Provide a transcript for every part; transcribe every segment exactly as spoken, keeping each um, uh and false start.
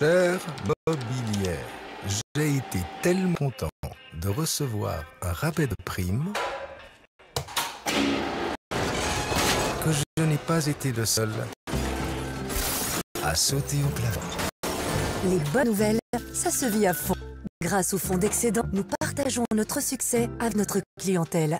Cher mobilière, j'ai été tellement content de recevoir un rabais de prime que je n'ai pas été le seul à sauter au clavier. Les bonnes nouvelles, ça se vit à fond. Grâce au fonds d'excédent, nous partageons notre succès avec notre clientèle.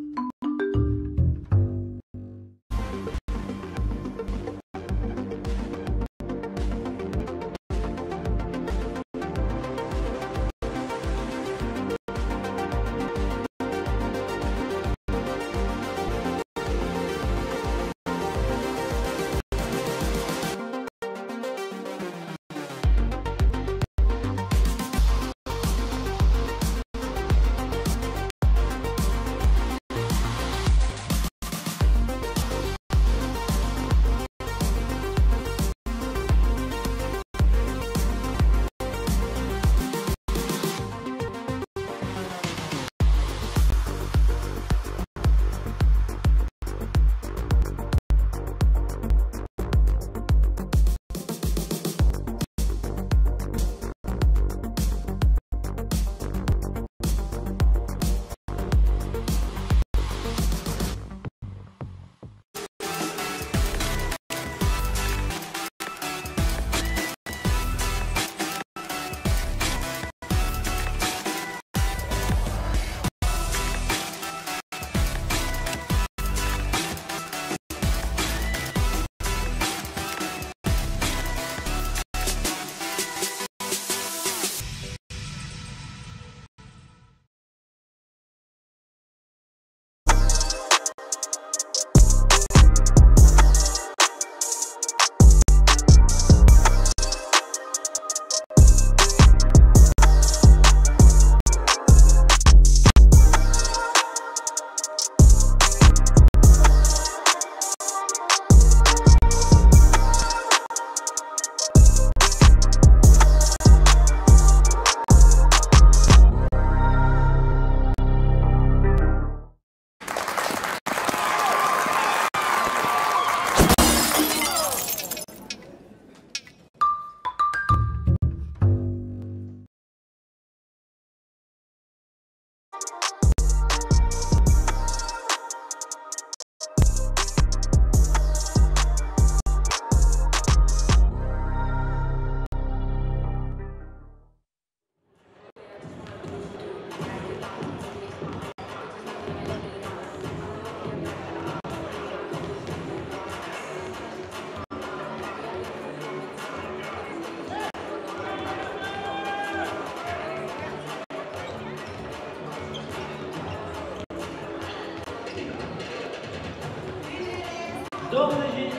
D'ores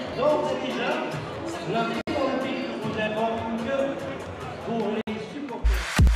et déjà, la Coupe olympique, nous n'avons que pour les supporters.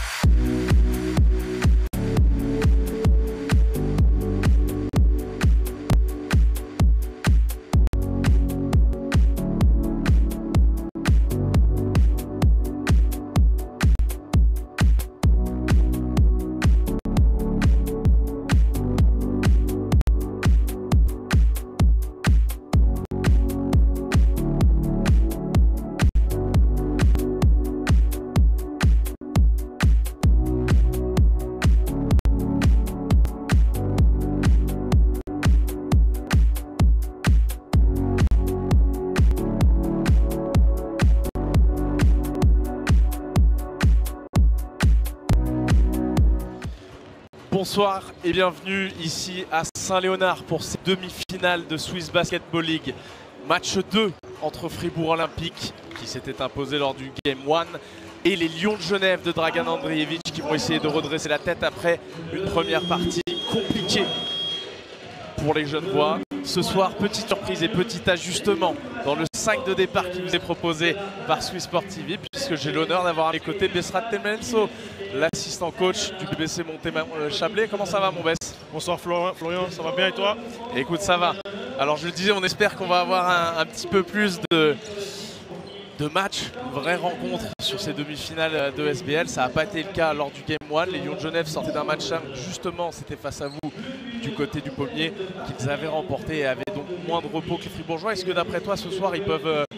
Bonsoir et bienvenue ici à Saint-Léonard pour ces demi-finales de Swiss Basketball League. Match deux entre Fribourg Olympique qui s'était imposé lors du Game un et les Lions de Genève de Dragan Andrijevic qui vont essayer de redresser la tête après une première partie compliquée pour les Genevois. Ce soir, petite surprise et petit ajustement dans le cinq de départ qui vous est proposé par Swiss Sport T V, puisque j'ai l'honneur d'avoir à mes côtés Bessrat Temelso, l'assistant coach du B B C Monté-Chablais. Comment ça va, mon Bess? Bonsoir Florian, Florian, ça va bien et toi? Écoute, ça va. Alors je le disais, on espère qu'on va avoir un, un petit peu plus de, de matchs, une vraie rencontre sur ces demi-finales de S B L. Ça n'a pas été le cas lors du Game un. Les Lions de Genève sortaient d'un match simple, justement, c'était face à vous du côté du pommier qu'ils avaient remporté et avaient donc moins de repos que les Fribourgeois. Est-ce que d'après toi, ce soir, ils peuvent euh,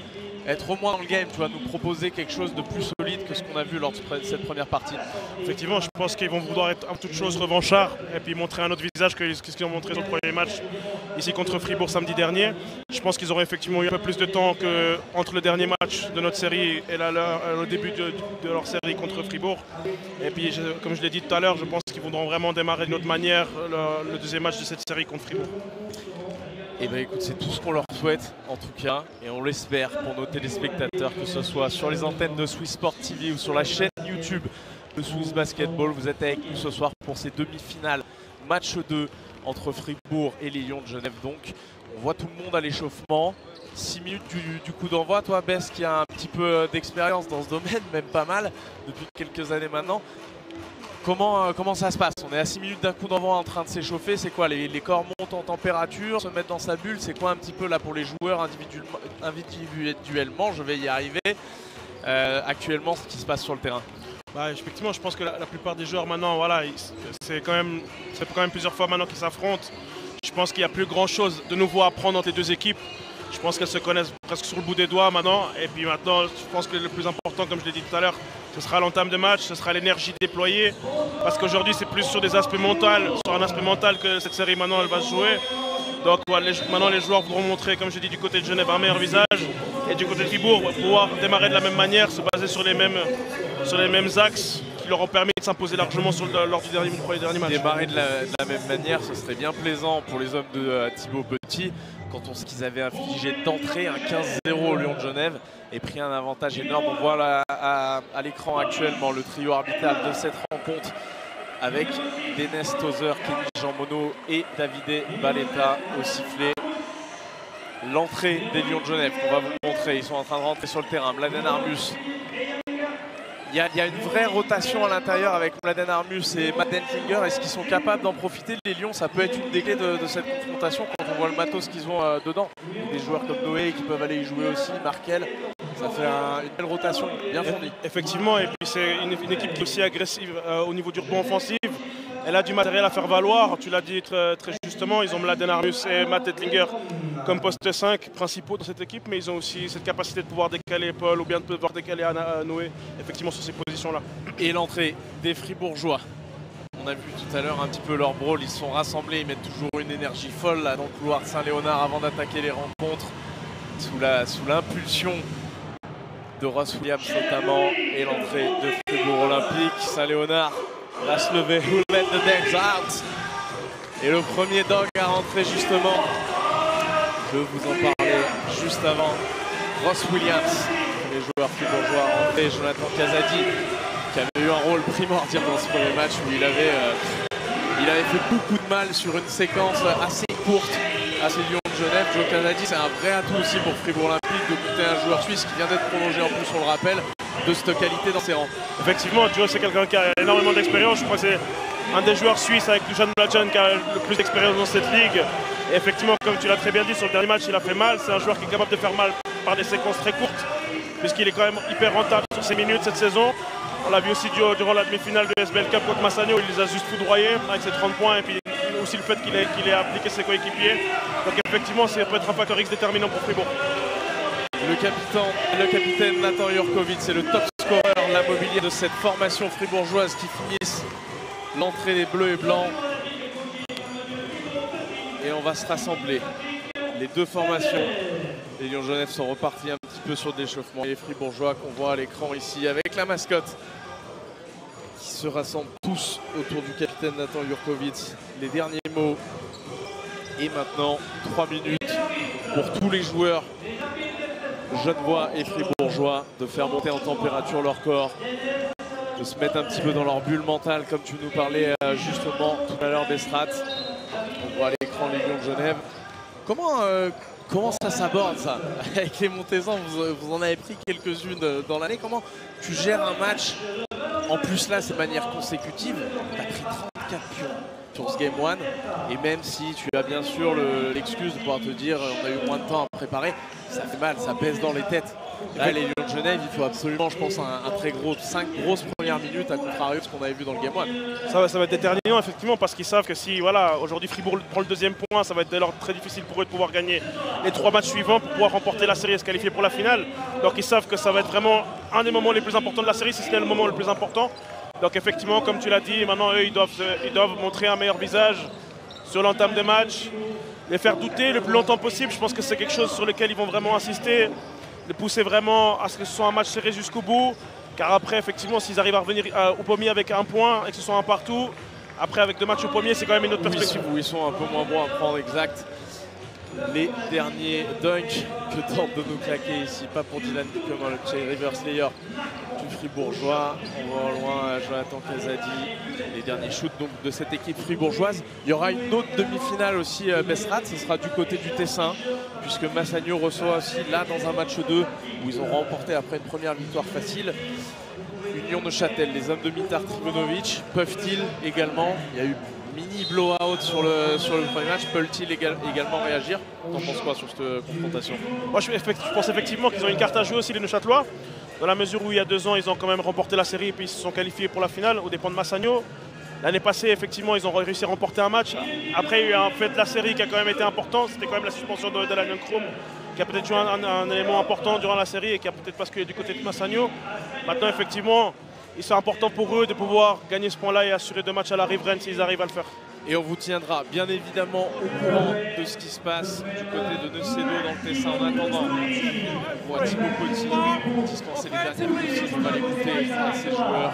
être au moins dans le game, tu vois, nous proposer quelque chose de plus solide que ce qu'on a vu lors de cette première partie. Effectivement, je pense qu'ils vont vouloir être en toute chose revanchards et puis montrer un autre visage que ce qu'ils ont montré sur le premier match ici contre Fribourg samedi dernier. Je pense qu'ils auraient effectivement eu un peu plus de temps que entre le dernier match de notre série et là, là, le début de, de leur série contre Fribourg. Et puis, je, comme je l'ai dit tout à l'heure, je pense qu'ils voudront vraiment démarrer d'une autre manière le, le deuxième match de cette série contre Fribourg. Et bien écoute, c'est tout ce qu'on leur souhaite en tout cas, et on l'espère pour nos téléspectateurs, que ce soit sur les antennes de Swiss Sport T V ou sur la chaîne YouTube de Swiss Basketball. Vous êtes avec nous ce soir pour ces demi-finales, match deux entre Fribourg et les Lions de Genève. Donc on voit tout le monde à l'échauffement, six minutes du, du coup d'envoi. Toi Bess qui a un petit peu d'expérience dans ce domaine, même pas mal, depuis quelques années maintenant. Comment, euh, comment ça se passe? On est à six minutes d'un coup d'envoi en train de s'échauffer. C'est quoi, les, les corps montent en température, se mettent dans sa bulle? C'est quoi un petit peu là pour les joueurs individuellement, individuellement je vais y arriver, euh, actuellement ce qui se passe sur le terrain? Bah, effectivement, je pense que la, la plupart des joueurs maintenant, voilà, c'est quand même, c'est quand même plusieurs fois maintenant qu'ils s'affrontent. Je pense qu'il n'y a plus grand chose de nouveau à apprendre entre les deux équipes. Je pense qu'elles se connaissent presque sur le bout des doigts maintenant. Et puis maintenant, je pense que le plus important, comme je l'ai dit tout à l'heure, ce sera l'entame de match, ce sera l'énergie déployée. Parce qu'aujourd'hui, c'est plus sur des aspects mentaux, sur un aspect mental que cette série maintenant, elle va se jouer. Donc voilà, les, maintenant, les joueurs voudront montrer, comme je dit, du côté de Genève, un meilleur visage. Et du côté de Fribourg, pouvoir démarrer de la même manière, se baser sur les mêmes, sur les mêmes axes qui leur ont permis de s'imposer largement sur le, lors du dernier, du dernier match. Démarrer de la, de la même manière, ce serait bien plaisant pour les hommes de euh, Thibaut Petit, quand on sait qu'ils avaient infligé d'entrée un quinze zéro au Lion de Genève et pris un avantage énorme. On voit là, à, à l'écran actuellement le trio arbitral de cette rencontre avec Denes Tozer, Kenny Jean Monod et Davide Baletta au sifflet. L'entrée des Lions de Genève qu'on va vous montrer, ils sont en train de rentrer sur le terrain. Mladen Armus, il y, a, il y a une vraie rotation à l'intérieur avec Mladen Armus et Matt Dentlinger. Est-ce qu'ils sont capables d'en profiter? Les Lions, ça peut être une des clés de, de cette confrontation quand on voit le matos qu'ils ont euh, dedans. Des joueurs comme Noé qui peuvent aller y jouer aussi, Markel. Ça fait un, une belle rotation bien fournie. Effectivement, et puis c'est une, une équipe qui est aussi agressive euh, au niveau du rebond offensif. Elle a du matériel à faire valoir, tu l'as dit très, très justement, ils ont Mladen Armus et Matt Dentlinger comme poste cinq principaux dans cette équipe, mais ils ont aussi cette capacité de pouvoir décaler Paul ou bien de pouvoir décaler Anna, Noé effectivement sur ces positions-là. Et l'entrée des Fribourgeois. On a vu tout à l'heure un petit peu leur brawl, ils se sont rassemblés, ils mettent toujours une énergie folle là, dans le couloir de Saint-Léonard avant d'attaquer les rencontres, sous la, sous l'impulsion de Ross Williams notamment, et l'entrée de Fribourg Olympique. Saint-Léonard va se lever, who let the dogs out. Et le premier dog à rentrer justement, je vous en parlais juste avant, Ross Williams, les joueurs fribourgeois rentrés, Jonathan Casadi, qui avait eu un rôle primordial dans ce premier match où il avait, euh, il avait fait beaucoup de mal sur une séquence assez courte à ces Lions de Genève. Joe Casadi, c'est un vrai atout aussi pour Fribourg Olympique de compter un joueur suisse qui vient d'être prolongé en plus, on le rappelle, de cette qualité dans ses rangs. Effectivement, Joe, c'est quelqu'un qui a énormément d'expérience. Je crois que c'est un des joueurs suisses avec Dusan Mladen qui a le plus d'expérience dans cette ligue. Et effectivement, comme tu l'as très bien dit, sur le dernier match, il a fait mal. C'est un joueur qui est capable de faire mal par des séquences très courtes, puisqu'il est quand même hyper rentable sur ses minutes cette saison. On l'a vu aussi durant la demi-finale de S B L Cup contre Massagno, il les a juste foudroyés avec ses trente points et puis aussi le fait qu'il ait, qu'il ait appliqué ses coéquipiers. Donc effectivement, ça peut être un facteur X déterminant pour Fribourg. Le capitaine, le capitaine Nathan Jurkovic, c'est le top scoreur, la mobilier de cette formation fribourgeoise qui finissent l'entrée des bleus et blancs. Et on va se rassembler. Les deux formations, les Lions de Genève sont repartis un petit peu sur de l'échauffement. Les fribourgeois qu'on voit à l'écran ici avec la mascotte qui se rassemblent tous autour du capitaine Nathan Jurkovic. Les derniers mots. Et maintenant, trois minutes pour tous les joueurs genevois et fribourgeois de faire monter en température leur corps, de se mettre un petit peu dans leur bulle mentale comme tu nous parlais euh, justement tout à l'heure d'Estrat. On voit à l'écran les Lions de Genève. Comment, euh, comment ça s'aborde ça? Avec les Montezans, vous, vous en avez pris quelques-unes dans l'année. Comment tu gères un match? En plus là, c'est de manière consécutive. Tu as pris trente-quatre pions sur ce Game un. Et même si tu as bien sûr l'excuse le, de pouvoir te dire on a eu moins de temps à préparer, ça fait mal, ça pèse dans les têtes. Là, les Lions de Genève, il faut absolument, je pense, un, un très gros, cinq grosses premières minutes à contrario de ce qu'on avait vu dans le Game one. Ça va, ça va être déterminant, effectivement, parce qu'ils savent que si voilà, aujourd'hui Fribourg prend le deuxième point, ça va être dès lors très difficile pour eux de pouvoir gagner les trois matchs suivants pour pouvoir remporter la série et se qualifier pour la finale. Donc ils savent que ça va être vraiment un des moments les plus importants de la série, si ce n'est le moment le plus important. Donc effectivement, comme tu l'as dit, maintenant eux, ils doivent, ils doivent montrer un meilleur visage sur l'entame des matchs, les faire douter le plus longtemps possible. Je pense que c'est quelque chose sur lequel ils vont vraiment insister, de pousser vraiment à ce que ce soit un match serré jusqu'au bout. Car après, effectivement, s'ils arrivent à revenir euh, au pommier avec un point et que ce soit un partout, après avec deux matchs au pommier, c'est quand même une autre perspective. Où ils sont un peu moins bons à prendre exact les derniers dunks que tente de nous claquer ici. Pas pour Dylan Piquemin, le Chey River Slayer du Fribourgeois. On voit au loin Jonathan Casadi, les derniers shoots donc, de cette équipe fribourgeoise. Il y aura une autre demi-finale aussi, euh, Bessrat, ce sera du côté du Tessin, puisque Massagno reçoit aussi là dans un match deux où ils ont remporté après une première victoire facile. Union de Châtel, les hommes de Mitar Trivonovic, peuvent-ils également, il y a eu mini blowout sur le, sur le premier match, peuvent-ils égal, également réagir? T'en penses quoi sur cette confrontation? Moi je, je pense effectivement qu'ils ont une carte à jouer aussi les Neuchâtelois, dans la mesure où il y a deux ans ils ont quand même remporté la série et puis ils se sont qualifiés pour la finale aux dépens de Massagno. L'année passée effectivement ils ont réussi à remporter un match. Après il y a eu en fait la série qui a quand même été importante, c'était quand même la suspension de Daniel Krom qui a peut-être joué un, un, un élément important durant la série et qui a peut-être basculé du côté de Massagno. Maintenant effectivement c'est important pour eux de pouvoir gagner ce point-là et assurer deux matchs à la riveraine s'ils arrivent à le faire. Et on vous tiendra bien évidemment au courant de ce qui se passe du côté de Neuchâtel dans le Tessin. En attendant, on voit Thibaut Petit dispenser les derniers coups. On va l'écouter à ses joueurs.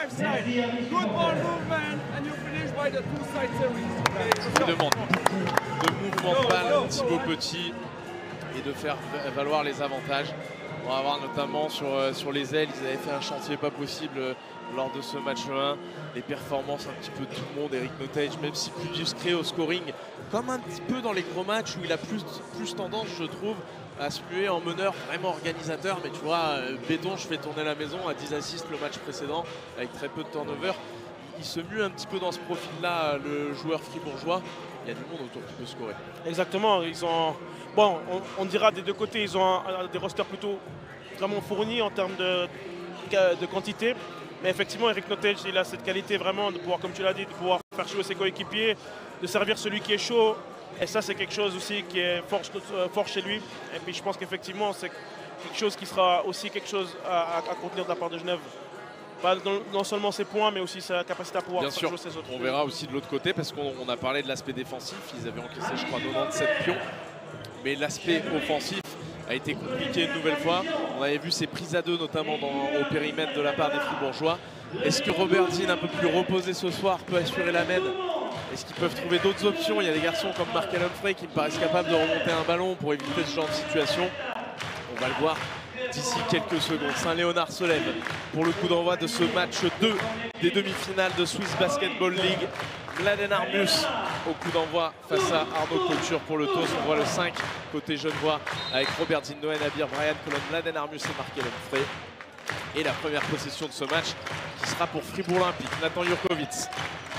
Je demande beaucoup de mouvements de balle, Thibaut Petit, et de faire valoir les avantages. On va voir notamment sur, euh, sur les ailes, ils avaient fait un chantier pas possible euh, lors de ce match un. Les performances un petit peu de tout le monde, Eric Nottage, même si plus discret au scoring, comme un petit peu dans les gros matchs où il a plus, plus tendance, je trouve, à se muer en meneur vraiment organisateur. Mais tu vois, euh, béton, je fais tourner la maison à dix assists le match précédent avec très peu de turnover. Il se mue un petit peu dans ce profil-là, le joueur fribourgeois. Il y a du monde autour qui peut scorer. Exactement, ils ont, bon, on, on dira des deux côtés, ils ont un, un, des rosters plutôt vraiment fournis en termes de, de quantité. Mais effectivement, Eric Nottage, il a cette qualité vraiment de pouvoir, comme tu l'as dit, de pouvoir faire jouer ses coéquipiers, de servir celui qui est chaud. Et ça, c'est quelque chose aussi qui est fort, fort chez lui. Et puis je pense qu'effectivement, c'est quelque chose qui sera aussi quelque chose à, à contenir de la part de Genève. Pas non seulement ses points, mais aussi sa capacité à pouvoir Bien faire sûr, jouer ses autres. On verra aussi de l'autre côté, parce qu'on a parlé de l'aspect défensif. Ils avaient encaissé, je crois, quatre-vingt-dix-sept pions. Mais l'aspect offensif a été compliqué une nouvelle fois. On avait vu ces prises à deux, notamment dans, au périmètre de la part des Fribourgeois. Est-ce que Robert Dean, un peu plus reposé ce soir, peut assurer la mène? Est-ce qu'ils peuvent trouver d'autres options? Il y a des garçons comme Markel Humphrey qui me paraissent capables de remonter un ballon pour éviter ce genre de situation. On va le voir d'ici quelques secondes. Saint-Léonard se lève pour le coup d'envoi de ce match deux des demi-finales de Swiss Basketball League. Mladen Armus au coup d'envoi face à Arnaud Couture pour le T O S. On voit le cinq côté genevois avec Robert Dean, Noël Abir, Brian Colon, Mladen Armus et Markel Humphrey. Et la première possession de ce match qui sera pour Fribourg Olympique. Nathan Jurkovic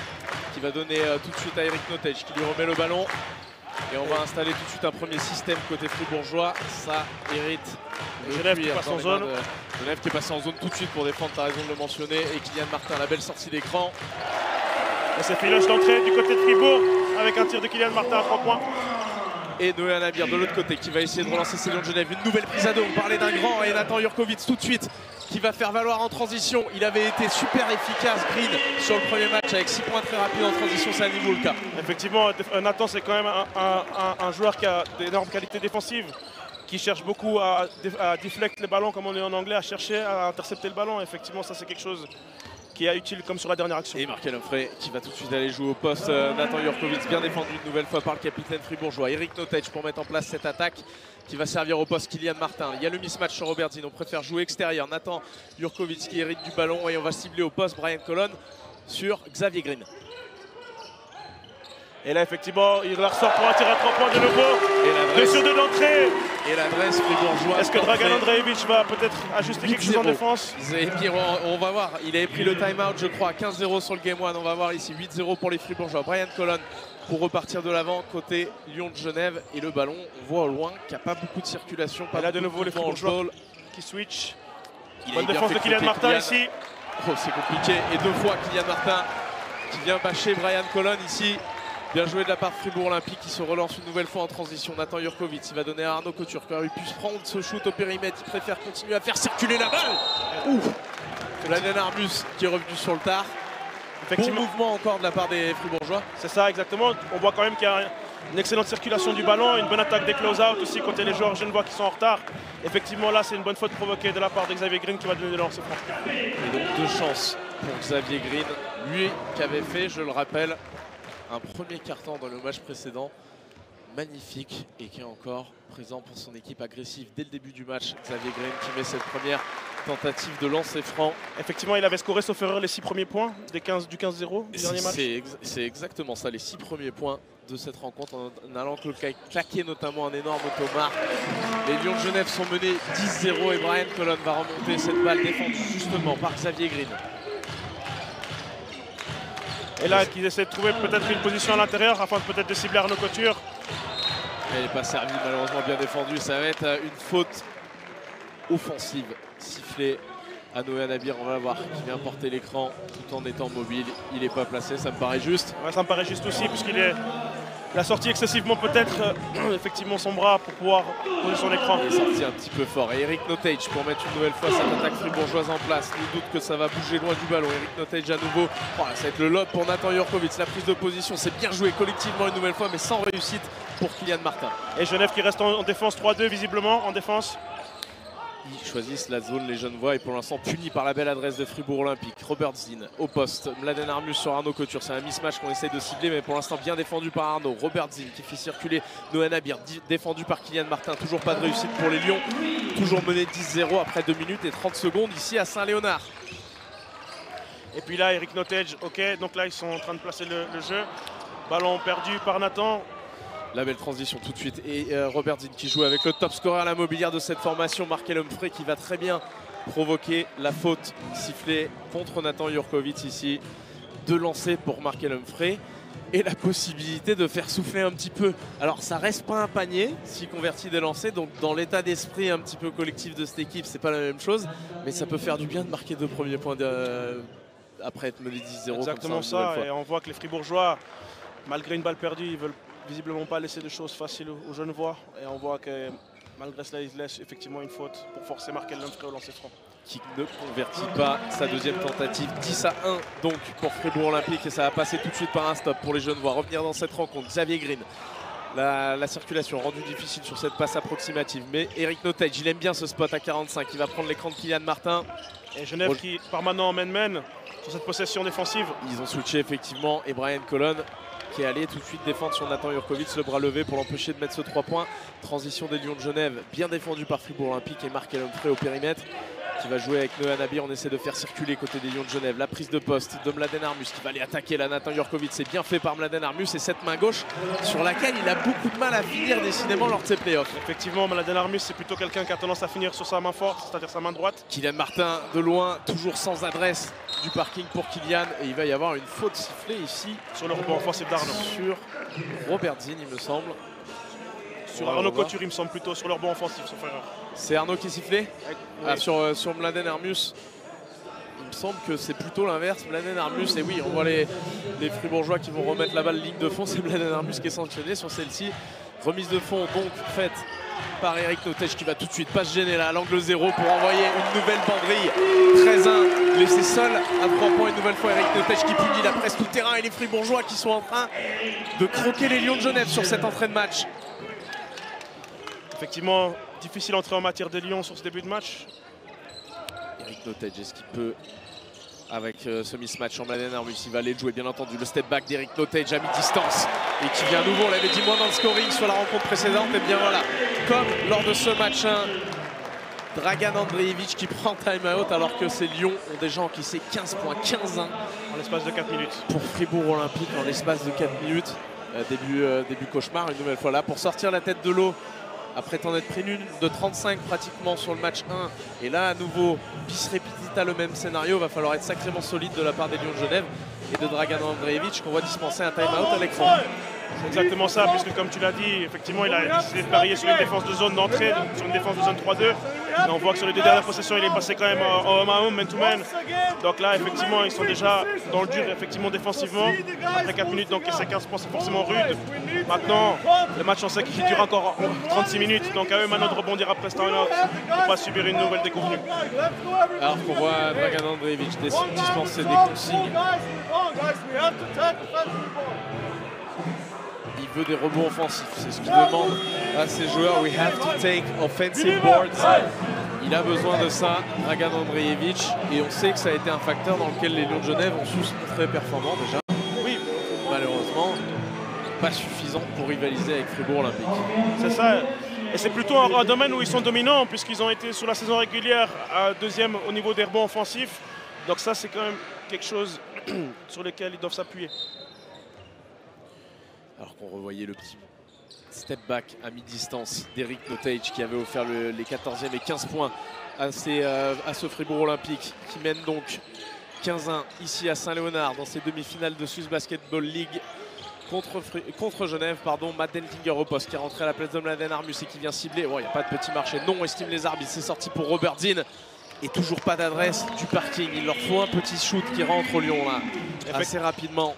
qui va donner euh, tout de suite à Eric Nottage qui lui remet le ballon. Et on va installer tout de suite un premier système côté fribourgeois. Ça hérite de Genève qui passe en zone. De... Genève qui est passé en zone tout de suite pour défendre, tu as raison de le mentionner. Et Kylian Martin, la belle sortie d'écran. Et c'est filoche d'entrée du côté de Fribourg avec un tir de Kylian Martin à trois points. Et Noé Nabir de l'autre côté qui va essayer de relancer ces Lions de Genève. Une nouvelle prise à deux, on parlait d'un grand. Et Nathan Jurkovic tout de suite qui va faire valoir en transition. Il avait été super efficace, Green, sur le premier match avec six points très rapides en transition. C'est à nouveau le cas. Effectivement, Nathan, c'est quand même un, un, un joueur qui a d'énormes qualités défensives, qui cherche beaucoup à, à deflect les ballons, comme on dit en anglais, à chercher à intercepter le ballon. Effectivement, ça c'est quelque chose qui est utile comme sur la dernière action. Et Markel Humphrey qui va tout de suite aller jouer au poste. Euh, Nathan Jurkovic bien défendu une nouvelle fois par le capitaine fribourgeois. Eric Nottage pour mettre en place cette attaque qui va servir au poste Kylian Martin. Il y a le mismatch sur Robert Dean, on préfère jouer extérieur. Nathan Jurkovic qui hérite du ballon et on va cibler au poste Brian Colon sur Xavier Green. Et là effectivement il la ressort pour un tir à trois points de nouveau. deux sur deux d'entrée. Et l'adresse fribourgeoise. Est-ce que Dragan Andreevich va peut-être ajuster quelque chose en défense? Et puis on, on va voir, il avait pris le time-out je crois, quinze zéro sur le game one. On va voir ici huit zéro pour les fribourgeois. Brian Colon pour repartir de l'avant côté Lyon de Genève. Et le ballon, on voit au loin qu'il n'y a pas beaucoup de circulation. Pas et là de nouveau les fribourgeois qui switch. Il Bonne a bien défense fait de Kylian croquer Martin Kylian. ici. Oh, c'est compliqué. Et deux fois Kylian Martin qui vient bâcher Brian Colon ici. Bien joué de la part de Fribourg Olympique qui se relance une nouvelle fois en transition. Nathan Jurkovic, il va donner à Arnaud Couture qui aurait pu se prendre ce shoot au périmètre. Il préfère continuer à faire circuler la balle. Ouh. Mladen Armus qui est revenu sur le tard. Bon mouvement encore de la part des Fribourgeois. C'est ça, exactement. On voit quand même qu'il y a une excellente circulation du ballon, une bonne attaque des close-out aussi côté les joueurs genevois qui sont en retard. Effectivement, là, c'est une bonne faute provoquée de la part de Xavier Green qui va donner le lancer franc. Et donc deux chances pour Xavier Green. Lui qui avait fait, je le rappelle, un premier carton dans le match précédent. Magnifique et qui est encore présent pour son équipe agressive dès le début du match. Xavier Green qui met cette première tentative de lancer franc. Effectivement, il avait scoré sauf erreur les six premiers points des quinze, du quinze zéro du dernier match. C'est ex exactement ça, les six premiers points de cette rencontre en, en allant claquer notamment un énorme automar. Les Lions de Genève sont menés dix zéro et Brian Colon va remonter cette balle défendue justement par Xavier Green. Et là, qu'ils essaient de trouver peut-être une position à l'intérieur afin peut-être de cibler Arnaud Couture. Elle n'est pas servie, malheureusement bien défendue. Ça va être une faute offensive sifflée à Noé Nabir. On va voir qui vient porter l'écran tout en étant mobile. Il n'est pas placé, ça me paraît juste. Ouais, ça me paraît juste aussi puisqu'il est... Il a sorti excessivement peut-être euh, effectivement son bras pour pouvoir poser son écran. Il est sorti un petit peu fort. Et Eric Notage pour mettre une nouvelle fois cette attaque fribourgeoise en place. Nul doute que ça va bouger loin du ballon. Eric Notage à nouveau. Oh, ça va être le lob pour Nathan Jurkovic. La prise de position, c'est bien joué collectivement une nouvelle fois, mais sans réussite pour Kylian Martin. Et Genève qui reste en, en défense trois deux visiblement, en défense. Ils choisissent la zone, les Genevois, et pour l'instant punis par la belle adresse de Fribourg Olympique. Robert Zinn au poste, Mladen Armus sur Arnaud Couture. C'est un mismatch qu'on essaie de cibler, mais pour l'instant bien défendu par Arnaud. Robert Zinn qui fait circuler Noé Nabir, défendu par Kylian Martin. Toujours pas de réussite pour les Lions. Toujours mené dix zéro après deux minutes et trente secondes ici à Saint-Léonard. Et puis là, Eric Notage, ok, donc là ils sont en train de placer le, le jeu. Ballon perdu par Nathan. La belle transition tout de suite et euh, Robert Zinn qui joue avec le top scorer à la mobilière de cette formation, Markel Humphrey, qui va très bien provoquer la faute sifflée contre Nathan Jurkovic ici. Deux lancers pour Markel Humphrey et la possibilité de faire souffler un petit peu. Alors ça reste pas un panier s'il convertit des lancers, donc dans l'état d'esprit un petit peu collectif de cette équipe, c'est pas la même chose, mais ça peut faire du bien de marquer deux premiers points de, euh, après être mené dix zéro. Exactement ça, ça et on voit que les Fribourgeois, malgré une balle perdue, ils veulent visiblement pas laisser de choses faciles aux Genevois. Et on voit que malgré cela, ils laissent effectivement une faute pour forcer Markel Humphrey au lancer franc. Qui ne convertit pas sa deuxième tentative. dix à un donc pour Fribourg Olympique et ça va passer tout de suite par un stop pour les Genevois. Revenir dans cette rencontre, Xavier Green. La, la circulation rendue difficile sur cette passe approximative. Mais Eric Notage, il aime bien ce spot à quarante-cinq. Il va prendre l'écran de Kylian Martin. Et Genève qui part maintenant en man-man sur cette possession défensive. Ils ont switché effectivement et Brian Colon qui est allé tout de suite défendre sur Nathan Jurkovic, le bras levé pour l'empêcher de mettre ce trois points. Transition des Lions de Genève, bien défendu par Fribourg Olympique et Markel Humphrey au périmètre qui va jouer avec Noé Nabir. On essaie de faire circuler côté des Lions de Genève. La prise de poste de Mladen Armus qui va aller attaquer la Nathan Jurkovic. C'est bien fait par Mladen Armus et cette main gauche sur laquelle il a beaucoup de mal à finir décidément lors de ses playoffs. Effectivement, Mladen Armus c'est plutôt quelqu'un qui a tendance à finir sur sa main forte, c'est-à-dire sa main droite. Kylian Martin de loin, toujours sans adresse du parking pour Kylian et il va y avoir une faute sifflée ici sur le rebond offensif d'Arnaud. Sur Robert Zinn il me semble. Sur Arnaud Couture il me semble plutôt, sur le rebond offensif sauf erreur. C'est Arnaud qui est sifflé oui. ah, sur, euh, sur Mladen Armus. Il me semble que c'est plutôt l'inverse. Mladen Armus, et oui, on voit les, les Fribourgeois qui vont remettre la balle ligne de fond. C'est Mladen Armus qui est sanctionné sur celle-ci. Remise de fond donc faite par Eric Notage qui va tout de suite pas se gêner là à l'angle zéro pour envoyer une nouvelle banderille. treize un, laissé seul à trois points une nouvelle fois. Eric Notage qui punit la presse tout terrain et les Fribourgeois qui sont en train de croquer les Lions de Genève sur cette entrée de match. Effectivement, difficile entrée en matière de Lyon sur ce début de match. Eric Notage, est-ce qu'il peut, avec euh, ce mismatch en Mladen Armus, il va aller le jouer bien entendu. Le step back d'Eric Notage à mi-distance et qui vient à nouveau, on l'avait dit moins dans le scoring sur la rencontre précédente. Et bien voilà, comme lors de ce match un, Dragan Andreevich qui prend time-out alors que ces Lions ont déjà encaissé quinze points, quinze un. En l'espace de quatre minutes. Pour Fribourg Olympique en l'espace de quatre minutes. Euh, début, euh, début cauchemar une nouvelle fois là pour sortir la tête de l'eau. Après t'en être pris une de trente-cinq pratiquement sur le match un. Et là à nouveau, bis repetita le même scénario. Va falloir être sacrément solide de la part des Lions de Genève et de Dragan Andreevich qu'on voit dispenser un time-out à l'écran. C'est exactement ça, puisque comme tu l'as dit, effectivement, il a décidé de parier sur une défense de zone d'entrée, sur une défense de zone trois deux. Mais on voit que sur les deux dernières possessions, il est passé quand même en home à home, man to man. Donc là, effectivement, ils sont déjà dans le dur, effectivement, défensivement. Après quatre minutes d'encaisser quinze points, c'est forcément rude. Maintenant, le match, on sait qu'il dure encore trente-six minutes. Donc à eux maintenant de rebondir après ce time-out pour ne pas subir une nouvelle déconvenue. Alors qu'on voit Dragan Andreevich dispenser des consignes. Il veut des rebonds offensifs, c'est ce qu'il demande à ses joueurs. We have to take offensive boards. Il a besoin de ça, Dragan Andreevich, et on sait que ça a été un facteur dans lequel les Lions de Genève ont su se montrer performants déjà. Oui, malheureusement, pas suffisant pour rivaliser avec Fribourg Olympique. C'est ça, et c'est plutôt un, un domaine où ils sont dominants, puisqu'ils ont été sur la saison régulière à deuxième au niveau des rebonds offensifs. Donc ça, c'est quand même quelque chose sur lequel ils doivent s'appuyer. Alors qu'on revoyait le petit step back à mi-distance d'Eric Nottage qui avait offert le, les quatorzième et quinze points à, ces, euh, à ce Fribourg Olympique qui mène donc quinze un ici à Saint-Léonard dans ces demi-finales de Swiss Basketball League contre, contre Genève. Pardon, Matt Denkinger au poste qui est rentré à la place de Mladen Armus et qui vient cibler. Bon, il n'y a pas de petit marché, non, estime les arbitres. C'est sorti pour Robert Zinn. Et toujours pas d'adresse du parking. Il leur faut un petit shoot qui rentre au Lyon là, assez rapidement.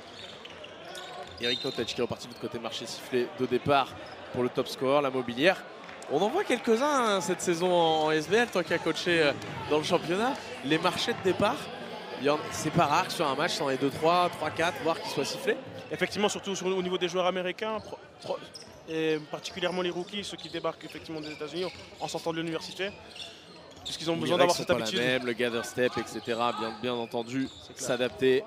Eric Nottage qui est reparti de l'autre côté, marché sifflé de départ pour le top scorer, la mobilière. On en voit quelques-uns hein, cette saison en S B L, toi qui as coaché dans le championnat. Les marchés de départ, c'est pas rare que sur un match, t'en aies deux trois, trois quatre, voire qu'ils soient sifflés. Effectivement, surtout sur, au niveau des joueurs américains, et particulièrement les rookies, ceux qui débarquent effectivement des États-Unis en sortant de l'université. Puisqu'ils ont besoin d'avoir cette habitude. La même, le gather step, et cetera. Bien, bien entendu, s'adapter.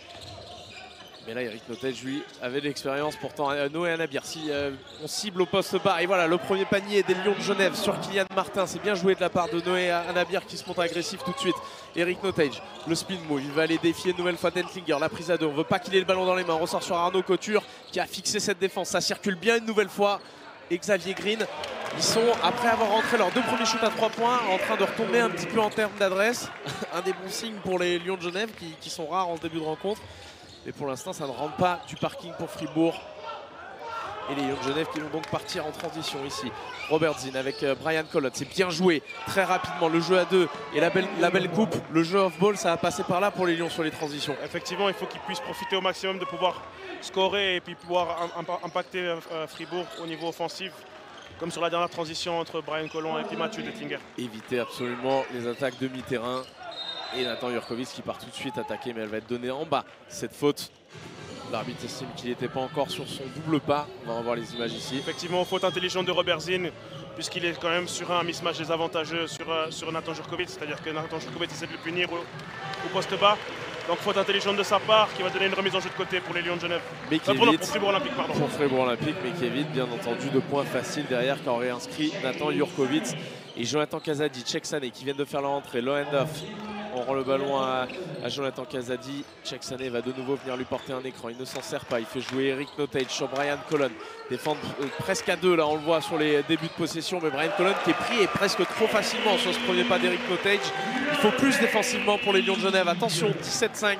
Mais là, Eric Nottage, lui, avait de l'expérience. Pourtant, Noé Anabir, si euh, on cible au poste bas. Et voilà, le premier panier des Lions de Genève sur Kylian Martin. C'est bien joué de la part de Noé Anabir qui se montre agressif tout de suite. Eric Nottage, le spin move. Il va aller défier une nouvelle fois Dentlinger. La prise à deux. On ne veut pas qu'il ait le ballon dans les mains. On ressort sur Arnaud Couture qui a fixé cette défense. Ça circule bien une nouvelle fois. Et Xavier Green, ils sont, après avoir rentré leurs deux premiers shoots à trois points, en train de retomber un petit peu en termes d'adresse. Un des bons signes pour les Lions de Genève qui, qui sont rares en ce début de rencontre. Mais pour l'instant, ça ne rentre pas du parking pour Fribourg. Et les Lions de Genève qui vont donc partir en transition ici. Robert Zinn avec euh, Brian Collot. C'est bien joué très rapidement. Le jeu à deux et la belle, la belle coupe. Le jeu off-ball, ça a passé par là pour les Lions sur les transitions. Effectivement, il faut qu'ils puissent profiter au maximum de pouvoir scorer et puis pouvoir impacter euh, Fribourg au niveau offensif. Comme sur la dernière transition entre Brian Collot et puis Mathieu Dentlinger. Éviter absolument les attaques demi-terrain. Et Nathan Jurkovic qui part tout de suite attaquer, mais elle va être donnée en bas. Cette faute, l'arbitre estime qu'il n'était pas encore sur son double pas. On va revoir les images ici. Effectivement, faute intelligente de Robert Zinn, puisqu'il est quand même sur un mismatch désavantageux sur, sur Nathan Jurkovic. C'est-à-dire que Nathan Jurkovic essaie de le punir au, au poste bas. Donc faute intelligente de sa part qui va donner une remise en jeu de côté pour les Lions de Genève. Mais qui euh, évite, pour Fribourg Olympique, pardon. Pour Fribourg Olympique, mais qui évite bien entendu de points faciles derrière qu'aurait inscrit Nathan Jurkovic et Jonathan Kazadi, Tcheksané qui viennent de faire leur entrée. Low end off. On rend le ballon à, à Jonathan Kazadi. Tcheksané va de nouveau venir lui porter un écran. Il ne s'en sert pas. Il fait jouer Eric Nottage sur Brian Collon. Défendre euh, presque à deux, là on le voit sur les débuts de possession. Mais Brian Collon qui est pris et presque trop facilement sur ce premier pas d'Eric Nottage. Il faut plus défensivement pour les Lions de Genève. Attention, dix-sept cinq.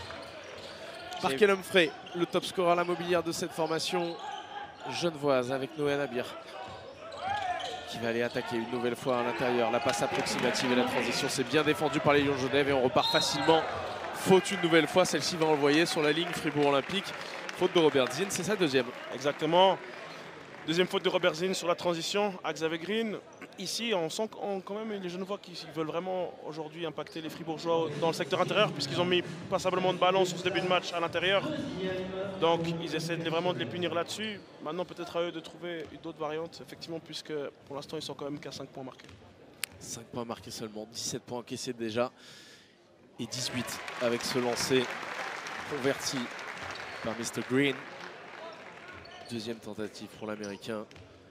Parquet Humphrey, le top scorer à la mobilière de cette formation genevoise avec Noé Anabir qui va aller attaquer une nouvelle fois à l'intérieur. La passe approximative et la transition, c'est bien défendu par les Lions de Genève et on repart facilement. Faute une nouvelle fois, celle-ci va envoyer sur la ligne Fribourg Olympique. Faute de Robert Zinn, c'est sa deuxième. Exactement. Deuxième faute de Robert Zinn sur la transition à Xavier Green. Ici, on sent quand même les Genevois qui veulent vraiment aujourd'hui impacter les Fribourgeois dans le secteur intérieur puisqu'ils ont mis passablement de ballon sur ce début de match à l'intérieur. Donc ils essaient de les, vraiment de les punir là-dessus. Maintenant peut-être à eux de trouver d'autres variantes, effectivement, puisque pour l'instant ils sont quand même qu'à cinq points marqués. cinq points marqués seulement, dix-sept points encaissés déjà. Et dix-huit avec ce lancer converti par mister Green. Deuxième tentative pour l'Américain.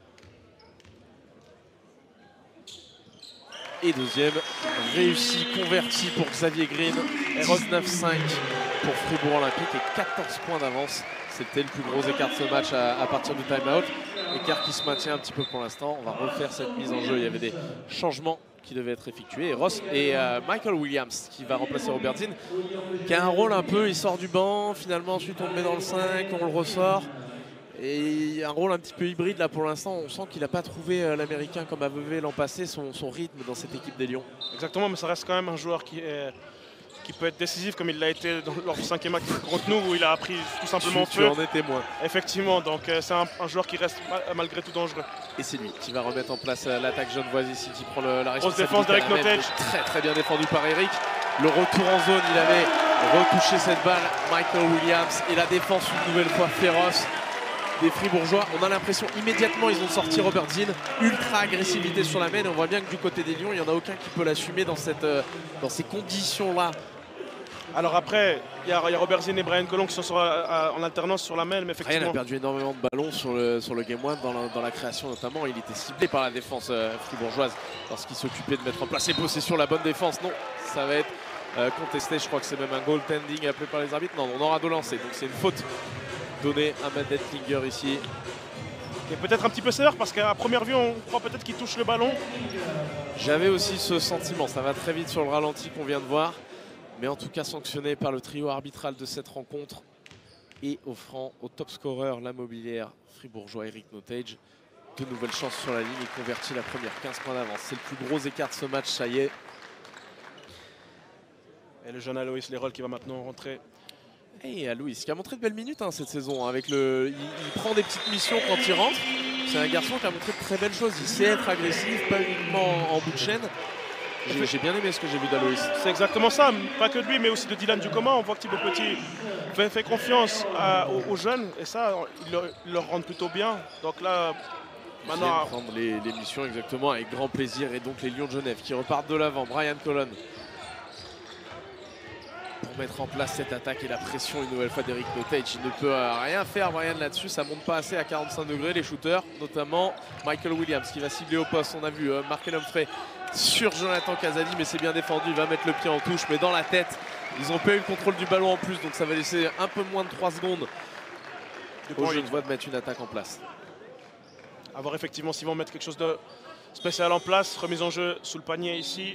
Et deuxième, réussi, converti pour Xavier Green. dix-neuf cinq pour Fribourg Olympique et quatorze points d'avance. C'était le plus gros écart de ce match à, à partir du time-out. Écart qui se maintient un petit peu pour l'instant. On va refaire cette mise en jeu. Il y avait des changements qui devaient être effectués. Et, Ross, et euh, Michael Williams qui va remplacer Robert Zinn, qui a un rôle un peu, il sort du banc. Finalement, ensuite on le met dans le cinq, on le ressort. Et un rôle un petit peu hybride là pour l'instant. On sent qu'il n'a pas trouvé euh, l'Américain comme A V V l'an passé, son, son rythme dans cette équipe des Lions. Exactement, mais ça reste quand même un joueur qui, est, qui peut être décisif comme il l'a été dans, lors du cinquième match contre nous où il a appris tout simplement tu, feu. Tu en es témoin. Effectivement, donc euh, c'est un, un joueur qui reste mal, malgré tout dangereux. Et c'est lui qui va remettre en place euh, l'attaque genevoise ici, qui prend le, la responsabilité. Grosse défense d'Eric Nottage. Très très bien défendu par Eric. Le retour en zone, il avait retouché cette balle. Michael Williams et la défense une nouvelle fois féroce des Fribourgeois. On a l'impression immédiatement ils ont sorti Robert Zinn, ultra agressivité sur la main, et on voit bien que du côté des Lions il n'y en a aucun qui peut l'assumer dans, cette, euh, dans ces conditions là. Alors après il y, y a Robert Zinn et Brian Colon qui sont sur, à, en alternance sur la main, mais effectivement Brian a perdu énormément de ballons sur le, sur le game one dans la, dans la création notamment. Il était ciblé par la défense euh, fribourgeoise lorsqu'il s'occupait de mettre en place les possessions, la bonne défense. Non, ça va être euh, contesté, je crois que c'est même un goaltending appelé par les arbitres. Non, on aura de lancer, donc c'est une faute donné à Matt Dentlinger ici. Qui est peut-être un petit peu sévère parce qu'à première vue on croit peut-être qu'il touche le ballon. J'avais aussi ce sentiment, ça va très vite sur le ralenti qu'on vient de voir. Mais en tout cas sanctionné par le trio arbitral de cette rencontre et offrant au top scorer la mobilière fribourgeois Eric Nottage de nouvelles chances sur la ligne. Il convertit la première, quinze points d'avance. C'est le plus gros écart de ce match, ça y est. Et le jeune Aloïs Leroll qui va maintenant rentrer. Et Aloïs qui a montré de belles minutes hein, cette saison. Avec le, il, il prend des petites missions quand il rentre. C'est un garçon qui a montré de très belles choses. Il sait être agressif, pas uniquement en, en bout de chaîne. J'ai bien aimé ce que j'ai vu d'Aloïs. C'est exactement ça, pas que de lui, mais aussi de Dylan Ducoma. On voit que Thibaut Petit fait, fait confiance à, aux, aux jeunes et ça, ils leur, ils leur rendent plutôt bien. Donc là, maintenant. Prendre les, les missions exactement avec grand plaisir. Et donc les Lions de Genève qui repartent de l'avant. Brian Colon pour mettre en place cette attaque et la pression une nouvelle fois d'Eric Nottage. Il ne peut rien faire, Brian, là-dessus. Ça monte pas assez à quarante-cinq degrés. Les shooters, notamment Michael Williams qui va cibler au poste. On a vu euh, Markel Humphrey sur Jonathan Casadi, mais c'est bien défendu. Il va mettre le pied en touche, mais dans la tête. Ils ont pas eu le contrôle du ballon en plus, donc ça va laisser un peu moins de trois secondes aux Genevois de mettre une attaque en place. À voir effectivement s'ils vont mettre quelque chose de spécial en place. Remise en jeu sous le panier ici.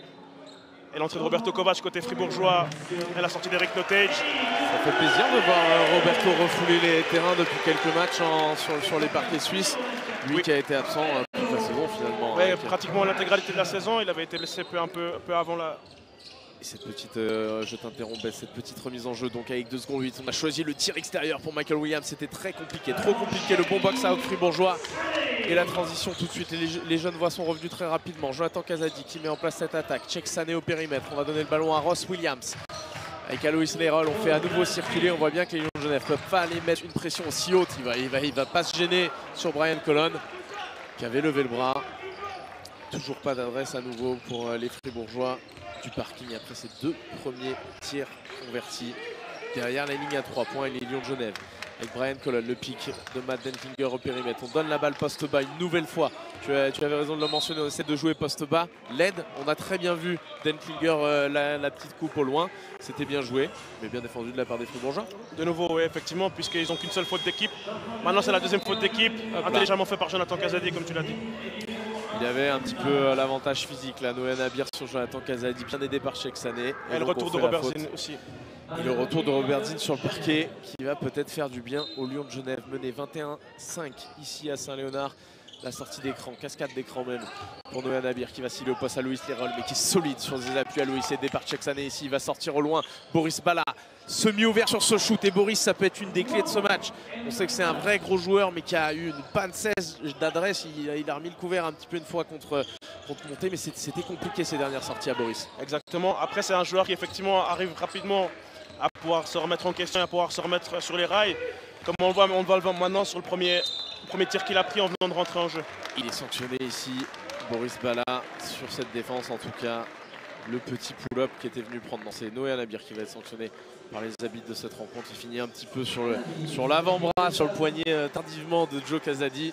Et l'entrée de Roberto Kovac côté fribourgeois et la sortie d'Eric Nottage. Ça fait plaisir de voir Roberto refouler les terrains depuis quelques matchs en, sur, sur les parquets suisses. Lui oui. qui a été absent euh, toute la saison finalement. Ouais, hein, pratiquement a... l'intégralité de la saison. Il avait été blessé peu, un peu, peu avant la... Et cette petite, euh, je t'interromps, cette petite remise en jeu donc avec deux secondes huit. On a choisi le tir extérieur pour Michael Williams. C'était très compliqué, trop compliqué. Le bon box-out fribourgeois. Et la transition tout de suite, les, les jeunes voix sont revenus très rapidement. Jonathan Casadi qui met en place cette attaque. Check Sané au périmètre. On va donner le ballon à Ross Williams. Avec Aloïs Leroll, on fait à nouveau circuler. On voit bien que les Lions de Genève ne peuvent pas aller mettre une pression aussi haute. Il va, il va, il va pas se gêner sur Brian Colon qui avait levé le bras. Toujours pas d'adresse à nouveau pour les Fribourgeois du parking après ces deux premiers tirs convertis. Derrière la ligne à trois points et les Lions de Genève. Avec Brian Colon, le pic de Matt Dentlinger au périmètre. On donne la balle poste bas une nouvelle fois. Tu, as, tu avais raison de le mentionner, on essaie de jouer poste bas. L'aide, on a très bien vu Dentlinger, euh, la, la petite coupe au loin. C'était bien joué, mais bien défendu de la part des Fribourgeois. De nouveau, oui, effectivement, puisqu'ils n'ont qu'une seule faute d'équipe. Maintenant, c'est la deuxième faute d'équipe, intelligemment fait par Jonathan Casadi, comme tu l'as dit. Il y avait un petit peu l'avantage physique, là, Noé Nabir sur Jonathan Casadi, bien aidé par Cheikh Sané. Et, et le retour de Robert Zinn aussi. Et le retour de Robert Zinn sur le parquet qui va peut-être faire du bien aux Lions de Genève. Mené vingt et un cinq ici à Saint-Léonard. La sortie d'écran, cascade d'écran même pour Noé Nabir qui va cibler au poste à Aloïs Leroll, mais qui est solide sur ses appuis. Aloïs aidé par Cheikh Sané ici. Il va sortir au loin. Boris Bala semi-ouvert sur ce shoot. Et Boris, ça peut être une des clés de ce match. On sait que c'est un vrai gros joueur, mais qui a eu une panne seize d'adresse. Il, il a remis le couvert un petit peu une fois contre, contre Monté, mais c'était compliqué ces dernières sorties à Boris. Exactement. Après, c'est un joueur qui effectivement arrive rapidement à pouvoir se remettre en question, à pouvoir se remettre sur les rails. Comme on le voit, on le voit maintenant sur le premier, le premier tir qu'il a pris en venant de rentrer en jeu. Il est sanctionné ici, Boris Bala, sur cette défense en tout cas. Le petit pull-up qui était venu prendre. C'est Noé Nabir qui va être sanctionné par les arbitres de cette rencontre. Il finit un petit peu sur l'avant-bras, sur, sur le poignet euh, tardivement de Joe Casadi.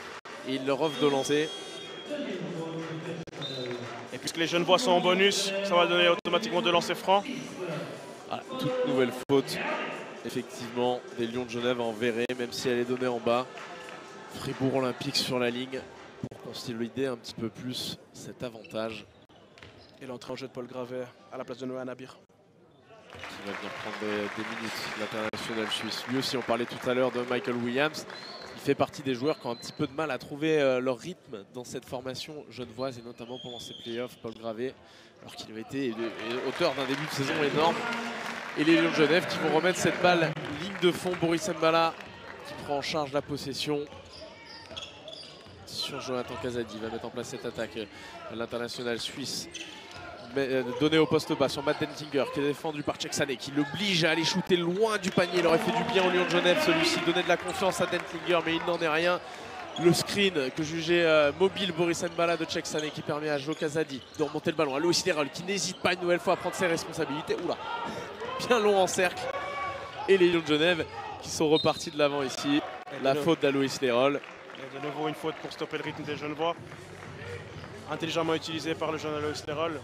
Et il leur offre de lancer. Et puisque les jeunes voix sont en bonus, ça va donner automatiquement deux lancers francs. Ah, toute nouvelle faute, effectivement, des Lions de Genève en verré, même si elle est donnée en bas. Fribourg Olympique sur la ligne pour consolider un petit peu plus cet avantage. Et l'entrée en jeu de Paul Gravet à la place de Noé Nabir. Qui va venir prendre des, des minutes, l'international suisse. Lui aussi, on parlait tout à l'heure de Michael Williams. Il fait partie des joueurs qui ont un petit peu de mal à trouver euh, leur rythme dans cette formation genevoise et notamment pendant ces playoffs. Paul Gravé, alors qu'il avait été euh, auteur d'un début de saison énorme. Et les Lions de Genève qui vont remettre cette balle ligne de fond. Boris Mbala qui prend en charge la possession sur Jonathan Kazadi. Il va mettre en place cette attaque. L'international suisse donné au poste bas sur Matt Dentlinger qui est défendu par Cheick-Sané qui l'oblige à aller shooter loin du panier. Il aurait fait du bien au Lion de Genève celui-ci, donner de la confiance à Dentlinger mais il n'en est rien. Le screen que jugeait euh, mobile Boris Mbala de Cheick-Sané qui permet à Jo Kazadi de remonter le ballon. À Loïs Lerol qui n'hésite pas une nouvelle fois à prendre ses responsabilités. Oula, bien long en cercle. Et les Lions de Genève qui sont repartis de l'avant ici. Et la faute d'Aloïs Lerol. Et de nouveau une faute pour stopper le rythme des Genevois. Intelligemment utilisé par le jeune Aloïs Lerol.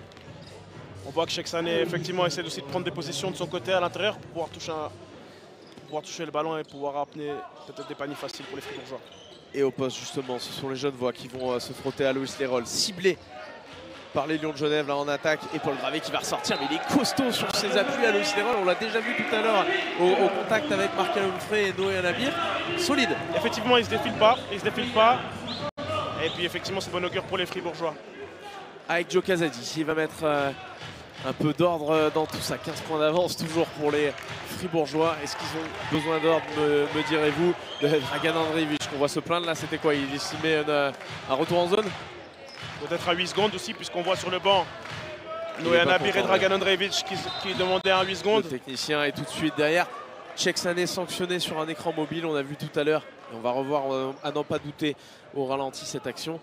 On voit que Cheick-Sané effectivement essaie aussi de prendre des positions de son côté à l'intérieur pour pouvoir toucher, un, pour pouvoir toucher le ballon et pouvoir amener peut-être des paniers faciles pour les Fribourgeois. Et au poste justement, ce sont les Genevois qui vont euh, se frotter à Loïs Lerol, ciblé par les Lions de Genève là en attaque. Et Paul Gravé qui va ressortir, mais il est costaud sur ses appuis à Loïs Lerol. On l'a déjà vu tout à l'heure au, au contact avec Marc-Alain Humphrey et Noé Anabir. Solide. Effectivement, il ne se défile pas, il se défile pas. Et puis effectivement, c'est bon augure pour les Fribourgeois. Avec Jo Kazadi, il va mettre euh, un peu d'ordre dans tout ça. quinze points d'avance toujours pour les Fribourgeois. Est-ce qu'ils ont besoin d'ordre, me, me direz-vous, de Dragan Andreevich qu'on voit se plaindre là? C'était quoi? Il estimait un, un retour en zone? Peut-être à huit secondes aussi, puisqu'on voit sur le banc Noé Anabir et Dragan Andreevich qui, qui demandaient un huit secondes. Le technicien est tout de suite derrière. Cheick-Sané sanctionné sur un écran mobile, on a vu tout à l'heure. On va revoir, à n'en pas douter, au ralenti cette action.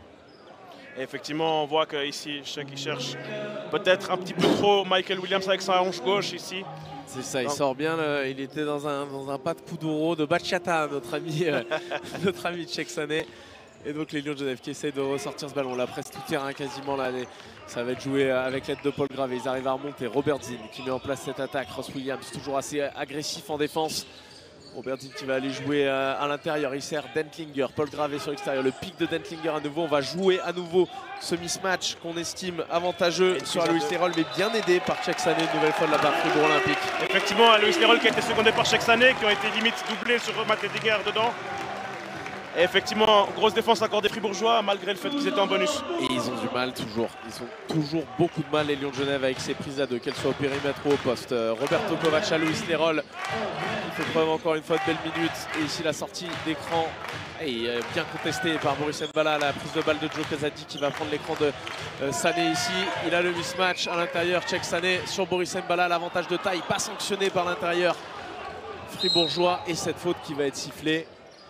Et effectivement, on voit qu'ici, Cheick il cherche peut-être un petit peu trop Michael Williams avec sa hanche gauche ici. C'est ça, il sort bien. Le, il était dans un, dans un pas de Kuduro, de bachata, notre ami, euh, notre ami Cheick-Sané. Et donc les Lions de Genève qui essayent de ressortir ce ballon. La presse tout terrain quasiment là. Les, ça va être joué avec l'aide de Paul Gravé. Ils arrivent à remonter. Robert Zinn qui met en place cette attaque. Ross Williams toujours assez agressif en défense. Robert Zinn qui va aller jouer à l'intérieur. Il sert Dentlinger, Paul Gravé sur l'extérieur. Le pic de Dentlinger à nouveau. On va jouer à nouveau ce mismatch qu'on estime avantageux sur Aloïs Lerol, mais bien aidé par Cheick-Sané une nouvelle fois de la part Fribourg Olympique. Effectivement, Aloïs Lerol qui a été secondé par Cheick-Sané, qui ont été limite doublés sur Matt Dentlinger dedans. Et effectivement, grosse défense accordée Fribourgeois malgré le fait qu'ils étaient en bonus. Et ils ont du mal toujours. Ils ont toujours beaucoup de mal les Lions de Genève avec ces prises à deux, qu'elles soient au périmètre ou au poste. Euh, Roberto Kovac à Aloïs Lerol. Il fait preuve encore une fois de belles minutes. Et ici la sortie d'écran est euh, bien contestée par Boris Mbala. La prise de balle de Jo Kazadi qui va prendre l'écran de euh, Sané ici. Il a le mismatch à l'intérieur. Cheick-Sané sur Boris Mbala. L'avantage de taille, pas sanctionné par l'intérieur fribourgeois. Et cette faute qui va être sifflée.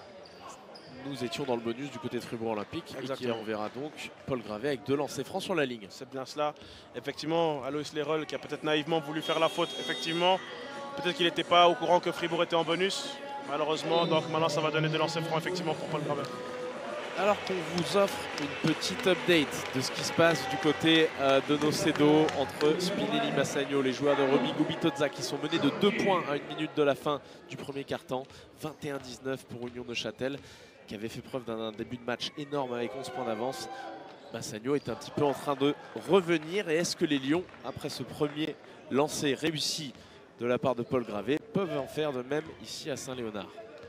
Nous étions dans le bonus du côté de Fribourg Olympique. Exactement. Et qui enverra donc Paul Gravé avec deux lancers francs sur la ligne. C'est bien cela. Effectivement, Aloïs Lerol qui a peut-être naïvement voulu faire la faute. Effectivement, peut-être qu'il n'était pas au courant que Fribourg était en bonus. Malheureusement, donc maintenant ça va donner des lancers francs effectivement pour Paul Gravé. Alors qu'on vous offre une petite update de ce qui se passe du côté euh, de Nocedo entre Spinelli Massagno, les joueurs de Romy Gubitoza qui sont menés de deux points à une minute de la fin du premier quart-temps. vingt et un dix-neuf pour Union Neuchâtel, qui avait fait preuve d'un début de match énorme avec onze points d'avance. Massagno est un petit peu en train de revenir. Et est-ce que les Lions, après ce premier lancer réussi de la part de Paul Gravé, peuvent en faire de même ici à Saint-Léonard?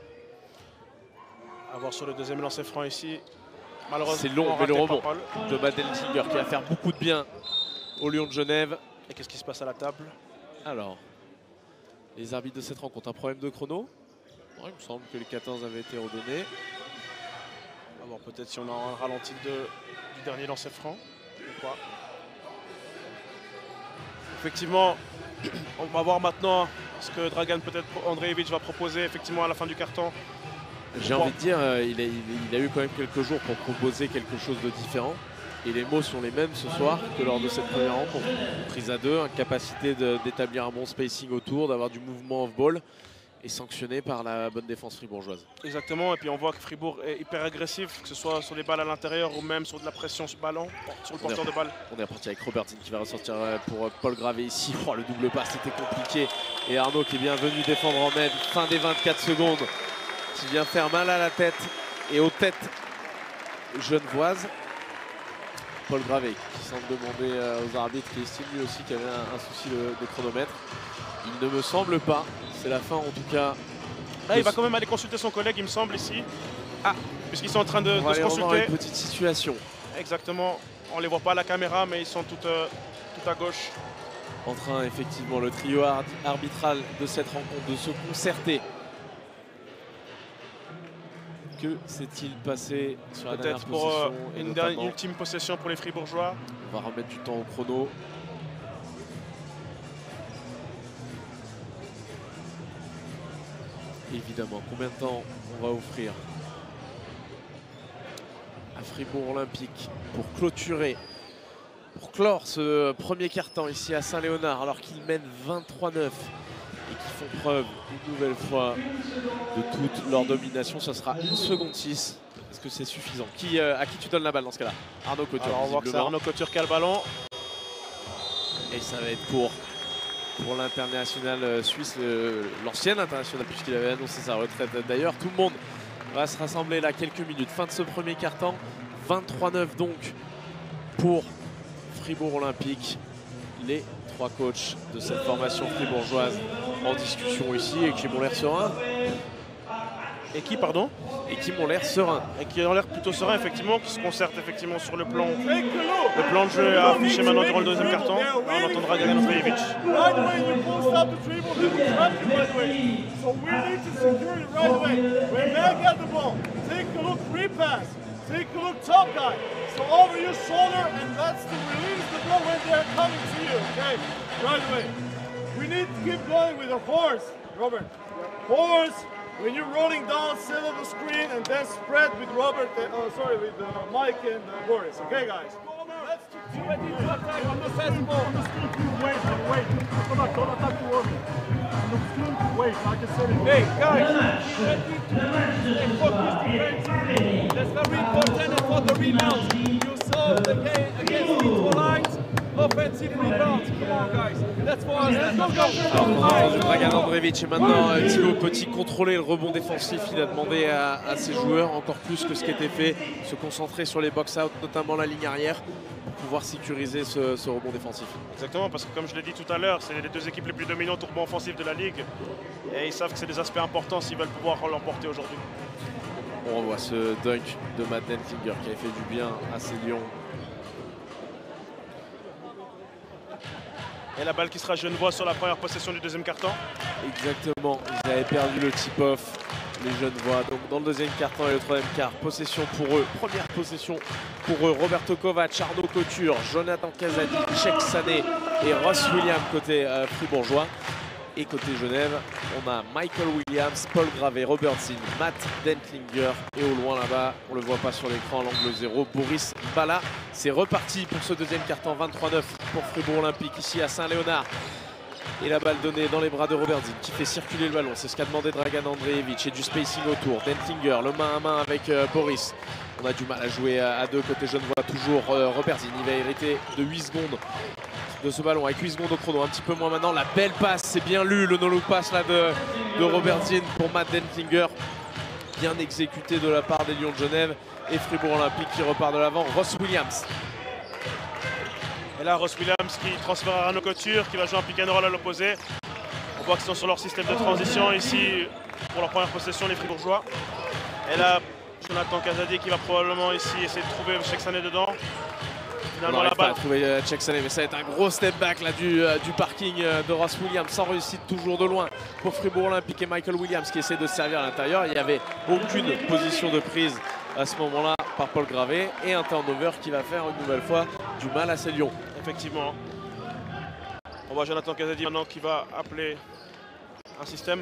À voir sur le deuxième lancer franc ici. Malheureusement, c'est long, mais le rebond de Matt Dentlinger qui va faire beaucoup de bien aux Lions de Genève. Et qu'est-ce qui se passe à la table? Alors, les arbitres de cette rencontre, un problème de chrono? Non, il me semble que les quatorze avaient été redonnés. On va voir peut-être si on a un ralenti de, du dernier lancer franc ou quoi. Effectivement, on va voir maintenant ce que Dragan peut-être Andreevich va proposer effectivement à la fin du carton. J'ai envie de dire, euh, il, a, il, il a eu quand même quelques jours pour proposer quelque chose de différent. Et les mots sont les mêmes ce soir que lors de cette première rencontre. Prise à deux, incapacité d'établir un bon spacing autour, d'avoir du mouvement off-ball et sanctionné par la bonne défense fribourgeoise. Exactement, et puis on voit que Fribourg est hyper agressif, que ce soit sur les balles à l'intérieur ou même sur de la pression sur le ballon, sur le porteur de balle. On est reparti avec Robertine qui va ressortir pour Paul Gravé ici. Oh, le double passe, c'était compliqué. Et Arnaud qui est bien venu défendre en med. Fin des vingt-quatre secondes. Qui vient faire mal à la tête et aux têtes genevoises. Paul Gravé qui semble demander aux arbitres, qui estime lui aussi qu'il y avait un, un souci de, de chronomètre. Il ne me semble pas. C'est la fin en tout cas Là, il va quand même aller consulter son collègue, il me semble, ici. Ah, puisqu'ils sont en train de, On va de se aller revoir consulter. une petite situation. Exactement. On les voit pas à la caméra, mais ils sont tout, euh, tout à gauche. En train, effectivement, le trio ar- arbitral de cette rencontre de se concerter. Que s'est-il passé sur la dernière Peut-être pour euh, possession et une notamment, dernière, ultime possession pour les Fribourgeois. on va remettre du temps au chrono. Évidemment, combien de temps on va offrir à Fribourg Olympique pour clôturer, pour clore ce premier quart-temps ici à Saint-Léonard alors qu'ils mènent vingt-trois neuf et qui font preuve une nouvelle fois de toute leur domination. Ça sera une seconde six. Est-ce que c'est suffisant? Qui, euh, à qui tu donnes la balle dans ce cas-là? Arnaud Couture. Alors on voit que c'est Arnaud Couture qui a le ballon. Et ça va être pour, pour l'international suisse, euh, l'ancien international, puisqu'il avait annoncé sa retraite d'ailleurs. Tout le monde va se rassembler là quelques minutes. Fin de ce premier quart-temps. vingt-trois neuf donc pour Fribourg Olympique. Les trois coachs de cette formation fribourgeoise en discussion ici et qui m'ont l'air sereins. Et qui, pardon? Et qui m'ont l'air sereins. Et qui ont l'air plutôt sereins, effectivement, qui se concertent effectivement sur le plan, le plan de jeu à afficher maintenant durant le deuxième quart-temps. Là, on entendra Dragan Andrejevic. Right away, you pull stop the dribble, they will trap you right away. So we need to secure it right away. When they get the ball, take a look, free pass. Take a look, top guy. So over your shoulder, and that's to release the ball when they're coming to you, okay? Right away. We need to keep going with the horse, Robert. Horse. When you're rolling down, sit on the screen, and then spread with Robert, uh, oh, sorry, with uh, Mike and uh, Boris. Okay, guys? Let's be ready to attack on the fast ball. On the screen, wait, wait. Come on, don't attack too early. On the screen, wait, like I said. Hey, guys, be ready to stay focused defensively. That's very important for the rebounds. You saw the game against the lines. Offensive rebounds. Come on, guys. That's for us. Let's go, go. Dragan Andrejevic et maintenant euh, Thibaut Petit contrôler le rebond défensif. Il a demandé à, à ses joueurs encore plus que ce qui était fait, se concentrer sur les box-out, notamment la ligne arrière, pour pouvoir sécuriser ce, ce rebond défensif. Exactement, parce que comme je l'ai dit tout à l'heure, c'est les deux équipes les plus dominantes au rebond offensif de la Ligue. Et ils savent que c'est des aspects importants s'ils veulent pouvoir l'emporter aujourd'hui. On revoit ce dunk de Matt Dentlinger qui avait fait du bien à ses Lions. Et la balle qui sera Genevois sur la première possession du deuxième quart-temps. Exactement, ils avaient perdu le tip-off, les Genevois. Donc dans le deuxième quart-temps et le troisième quart, possession pour eux, première possession pour eux. Roberto Kovac, Arnaud Couture, Jonathan Casadi, Cheikh Sané et Ross Williams côté euh, fribourgeois. Et côté Genève, on a Michael Williams, Paul Gravé, Robert Zinn, Matt Dentlinger et au loin là-bas, on ne le voit pas sur l'écran à l'angle zéro, Boris Bala. C'est reparti pour ce deuxième quart-temps, vingt-trois neuf pour Fribourg Olympique ici à Saint-Léonard. Et la balle donnée dans les bras de Robert Zinn qui fait circuler le ballon. C'est ce qu'a demandé Dragan Andrejevic et du spacing autour. Dentlinger, le main à main avec euh, Boris. On a du mal à jouer à, à deux côté Genevois. Toujours euh, Robert Zinn, il va hériter de huit secondes de ce ballon avec huit secondes au chrono, un petit peu moins maintenant. La belle passe, c'est bien lu, le no-look pass là de, de Robert Zinn pour Matt Dentlinger. Bien exécuté de la part des Lions de Genève et Fribourg Olympique qui repart de l'avant. Ross Williams. Et là, Ross Williams qui transfère à Arnaud Couture, qui va jouer un pick and roll à l'opposé. On voit qu'ils sont sur leur système de transition ici pour leur première possession, les Fribourgeois. Et là, Jonathan Casadi qui va probablement ici essayer de trouver Cheikh Sané dedans. On n'arrive pas à trouver euh, Cheikh Sané, mais ça va être un gros step back là, du, euh, du parking euh, de Ross Williams, sans réussite toujours de loin pour Fribourg Olympique et Michael Williams qui essaie de se servir à l'intérieur. Il n'y avait aucune position de prise à ce moment-là par Paul Gravé et un turnover qui va faire une nouvelle fois du mal à ses Lions. Effectivement. On voit Jonathan Casadi maintenant qui va appeler un système.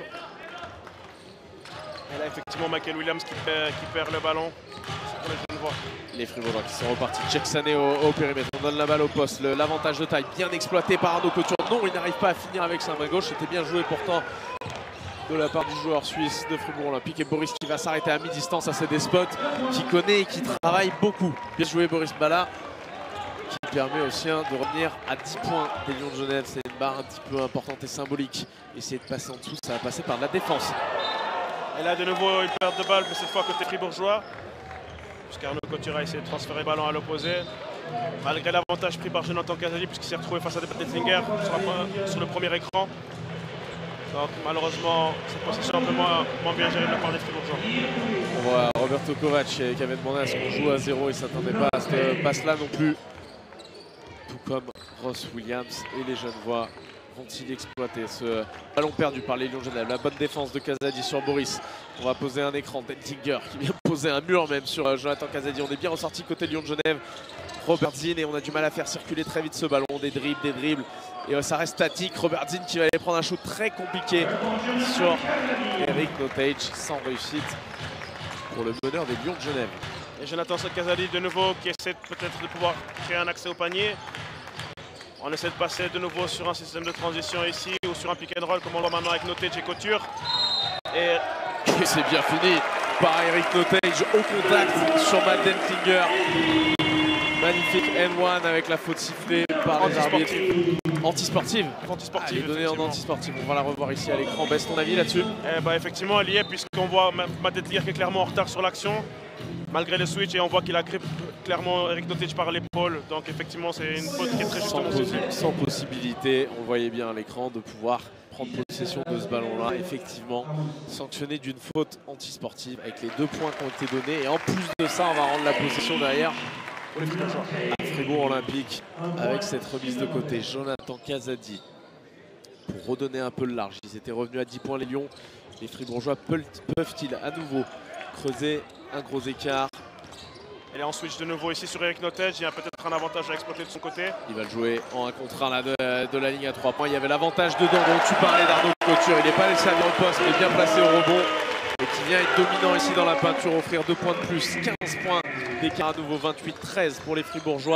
Et là, effectivement, Michael Williams qui perd, qui perd le ballon. Pour les Genevois. Les Fribourgeois qui sont repartis. Cheikh Sané au, au périmètre. On donne la balle au poste. L'avantage de taille bien exploité par Arnaud Couture. Non, il n'arrive pas à finir avec sa main gauche. C'était bien joué pourtant de la part du joueur suisse de Fribourg Olympique. Et Boris qui va s'arrêter à mi-distance à ses despotes, qui connaît et qui travaille beaucoup. Bien joué Boris Bala, qui permet aux siens de revenir à dix points des Lions de Genève. C'est une barre un petit peu importante et symbolique. Essayer de passer en dessous, ça va passer par de la défense. Et là, de nouveau, une perte de balle, mais cette fois côté fribourgeois. Puisqu'Arnaud Couture a essayé de transférer le ballon à l'opposé. Malgré l'avantage pris par Jonathan Casadi, puisqu'il s'est retrouvé face à Dentlinger sur, sur le premier écran. Donc malheureusement, cette possession un peu moins, moins bien gérée de la part des Fribourgeois. On voit Roberto Kovac qui avait demandé à ce qu'on joue à zéro, il ne s'attendait pas à cette passe-là non plus. Tout comme Ross Williams et les Genevois vont-ils exploiter ce ballon perdu par les Lions de Genève. La bonne défense de Kazadi sur Boris. On va poser un écran. Denzinger qui vient poser un mur même sur Jonathan Kazadi. On est bien ressorti côté Lions de Genève. Robert Zinn, et on a du mal à faire circuler très vite ce ballon. Des dribbles, des dribbles. Et euh, ça reste statique. Robert Zinn qui va aller prendre un shoot très compliqué sur Eric Notage sans réussite pour le meneur des Lions de Genève. Et Jonathan Kazadi de nouveau qui essaie peut-être de pouvoir créer un accès au panier. On essaie de passer de nouveau sur un système de transition ici ou sur un pick and roll comme on le voit maintenant avec Notage et Couture. Et, et c'est bien fini par Eric Notage au contact sur Matt Denzinger. Magnifique N un avec la faute sifflée par les arbitres. Anti-sportive. Anti-sportive. Elle est donnée en anti-sportive. On va la revoir ici à l'écran. Baisse ton avis là-dessus? Eh ben, effectivement, elle y est puisqu'on voit Matt Denzinger qui est clairement en retard sur l'action. Malgré le switch, et on voit qu'il agrippe clairement Eric Notage par l'épaule. Donc effectivement, c'est une faute qui est très justement sans, sans possibilité, on voyait bien à l'écran, de pouvoir prendre possession de ce ballon-là. Effectivement, sanctionné d'une faute antisportive avec les deux points qui ont été donnés. Et en plus de ça, on va rendre la possession derrière pour les Fribourgeois. À Fribourg Olympique, avec cette remise de côté. Jonathan Kazadi pour redonner un peu le large. Ils étaient revenus à dix points les Lions. Les Fribourgeois peuvent-ils à nouveau creuser un gros écart? Elle est en switch de nouveau ici sur Eric Notage. Il y a peut-être un avantage à exploiter de son côté. Il va le jouer en un contre un là, de, de la ligne à trois points. Il y avait l'avantage dedans dont tu parlais d'Arnaud Couture. Il n'est pas laissé aller au poste, mais bien placé au rebond. Et qui vient être dominant ici dans la peinture, offrir deux points de plus. quinze points d'écart à nouveau, vingt-huit treize pour les Fribourgeois.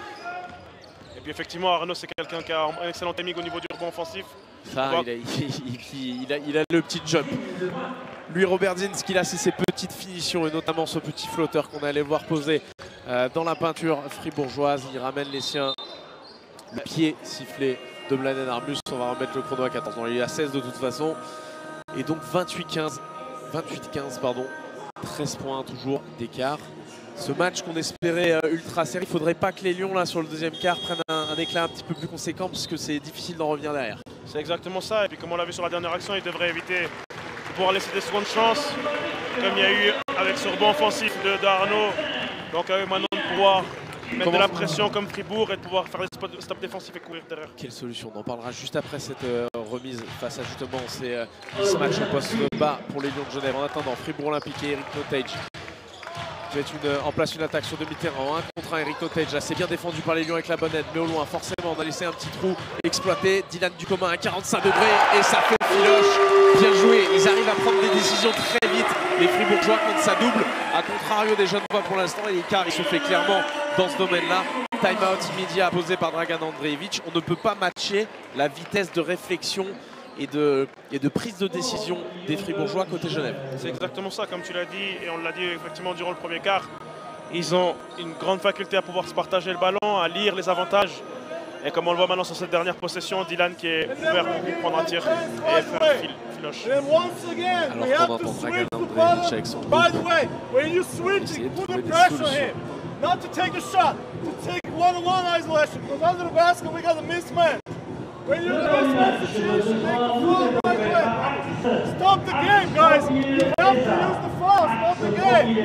Et puis effectivement, Arnaud, c'est quelqu'un qui a un excellent timing au niveau du rebond offensif. Ça, il a, il, il, il, a, il a le petit jump. Lui, Robert Zinn, ce qu'il a, c'est ses petites finitions et notamment ce petit flotteur qu'on allait voir poser euh, dans la peinture fribourgeoise. Il ramène les siens. Le pied sifflé de Mladen Armus. On va remettre le chrono à quatorze. Non, il est à seize de toute façon. Et donc vingt-huit quinze, vingt-huit quinze, pardon. treize points toujours d'écart. Ce match qu'on espérait euh, ultra serré, il ne faudrait pas que les Lions là sur le deuxième quart prennent un, un éclat un petit peu plus conséquent parce que c'est difficile d'en revenir derrière. C'est exactement ça. Et puis comme on l'a vu sur la dernière action, ils devraient éviter de pouvoir laisser des secondes chances comme il y a eu avec ce rebond offensif de, de Arnaud. Donc à eux maintenant de pouvoir mettre Comment de la pression comme Fribourg et de pouvoir faire des stops défensifs et courir derrière. Quelle solution? On en parlera juste après cette euh, remise face à justement ces euh, mismatchs au poste bas pour les Lions de Genève. En attendant, Fribourg Olympique et Eric Notage qui met une, en place une attaque sur demi-terrain en un contre un. Eric Notage, là c'est bien défendu par les Lions avec la bonne aide, mais au loin forcément on a laissé un petit trou exploité. Dylan Ducommun à quarante-cinq degrés et ça fait filoche. Bien joué, ils arrivent à prendre des décisions très vite. Les Fribourgeois quand ça double, à contrario des Genevois pour l'instant, et l'écart il se fait clairement dans ce domaine-là. Time-out immédiat posé par Dragan Andreevich. On ne peut pas matcher la vitesse de réflexion et de, et de prise de décision des Fribourgeois côté Genève. C'est exactement ça, comme tu l'as dit, et on l'a dit effectivement durant le premier quart. Ils ont une grande faculté à pouvoir se partager le ballon, à lire les avantages. Et comme on le voit maintenant sur cette dernière possession, Dylan qui est ouvert pour prendre un tir et faire fil, filoche. Alors qu'on entend Dragan Andreevich avec son groupe. By the way, when you switch, you put the pressure on him. Not to take a shot, to take one-on-one isolation. Because under the basket, we got a mismatch. When you're in a mismatch situation, make the foul right away. Stop the game, guys. You have to use the foul. Stop the game.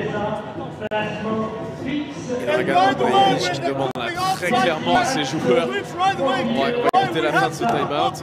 Et Dragan Andreevich qui demande là, très clairement à ses joueurs, on va écouter la fin de ce time-out,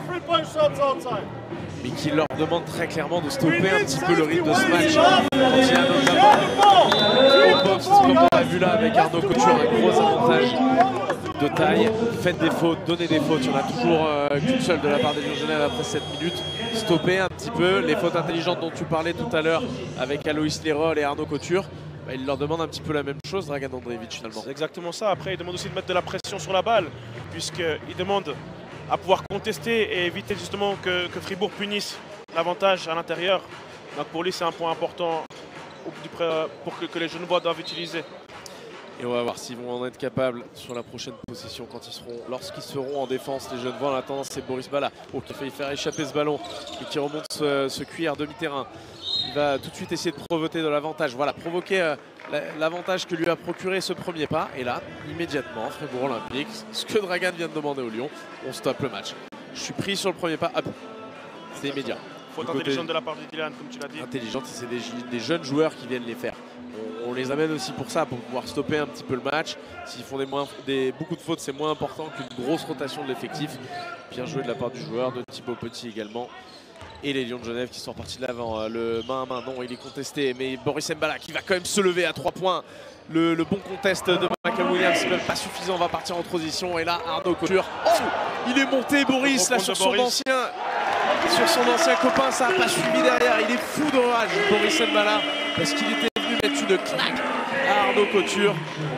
mais qui leur demande très clairement de stopper un petit peu le rythme de ce match. Quand il y a notamment au poste, comme on l'a vu là avec Arnaud Couture, un gros avantage de taille. Faites des fautes, donnez des fautes. Il y en a toujours euh, qu'une seule de la part des Lions de Genève après sept minutes. Stopper un petit peu les fautes intelligentes dont tu parlais tout à l'heure avec Aloïs Lérol et Arnaud Couture. Bah, il leur demande un petit peu la même chose, Dragan Andreevich finalement. C'est exactement ça. Après, il demande aussi de mettre de la pression sur la balle, puisqu'il demande à pouvoir contester et éviter justement que, que Fribourg punisse l'avantage à l'intérieur. Donc pour lui, c'est un point important pour que, que les Genevois doivent utiliser. Et on va voir s'ils vont en être capables sur la prochaine possession quand ils seront, lorsqu'ils seront en défense. Les Genevois, en attendant, c'est Boris Bala oh, qui a failli faire échapper ce ballon et qui remonte ce, ce cuir demi-terrain. Il va tout de suite essayer de provoquer de l'avantage. Voilà, provoquer euh, l'avantage que lui a procuré ce premier pas. Et là, immédiatement, Fribourg Olympique, ce que Dragan vient de demander au Lyon, on stoppe le match. Je suis pris sur le premier pas. Hop. c'est immédiat. Faute Du côté- intelligente de la part de Dylan, comme tu l'as dit. Intelligente, c'est des, des jeunes joueurs qui viennent les faire. On, on les amène aussi pour ça, pour pouvoir stopper un petit peu le match. S'ils font des moins, des, beaucoup de fautes, c'est moins important qu'une grosse rotation de l'effectif. Bien joué de la part du joueur, de Thibaut Petit également. Et les Lions de Genève qui sont partis de l'avant. Le main à main, non, il est contesté. Mais Boris Mbala qui va quand même se lever à trois points. Le, le bon contest de Michael Williams, même pas suffisant, va partir en transition. Et là, Arnaud Couture. Oh, il est monté, Boris, là, sur son Boris. ancien. Sur son ancien copain, ça n'a pas suivi derrière. Il est fou de rage, Boris Mbala, parce qu'il était venu mettre une claque à Arnaud Couture.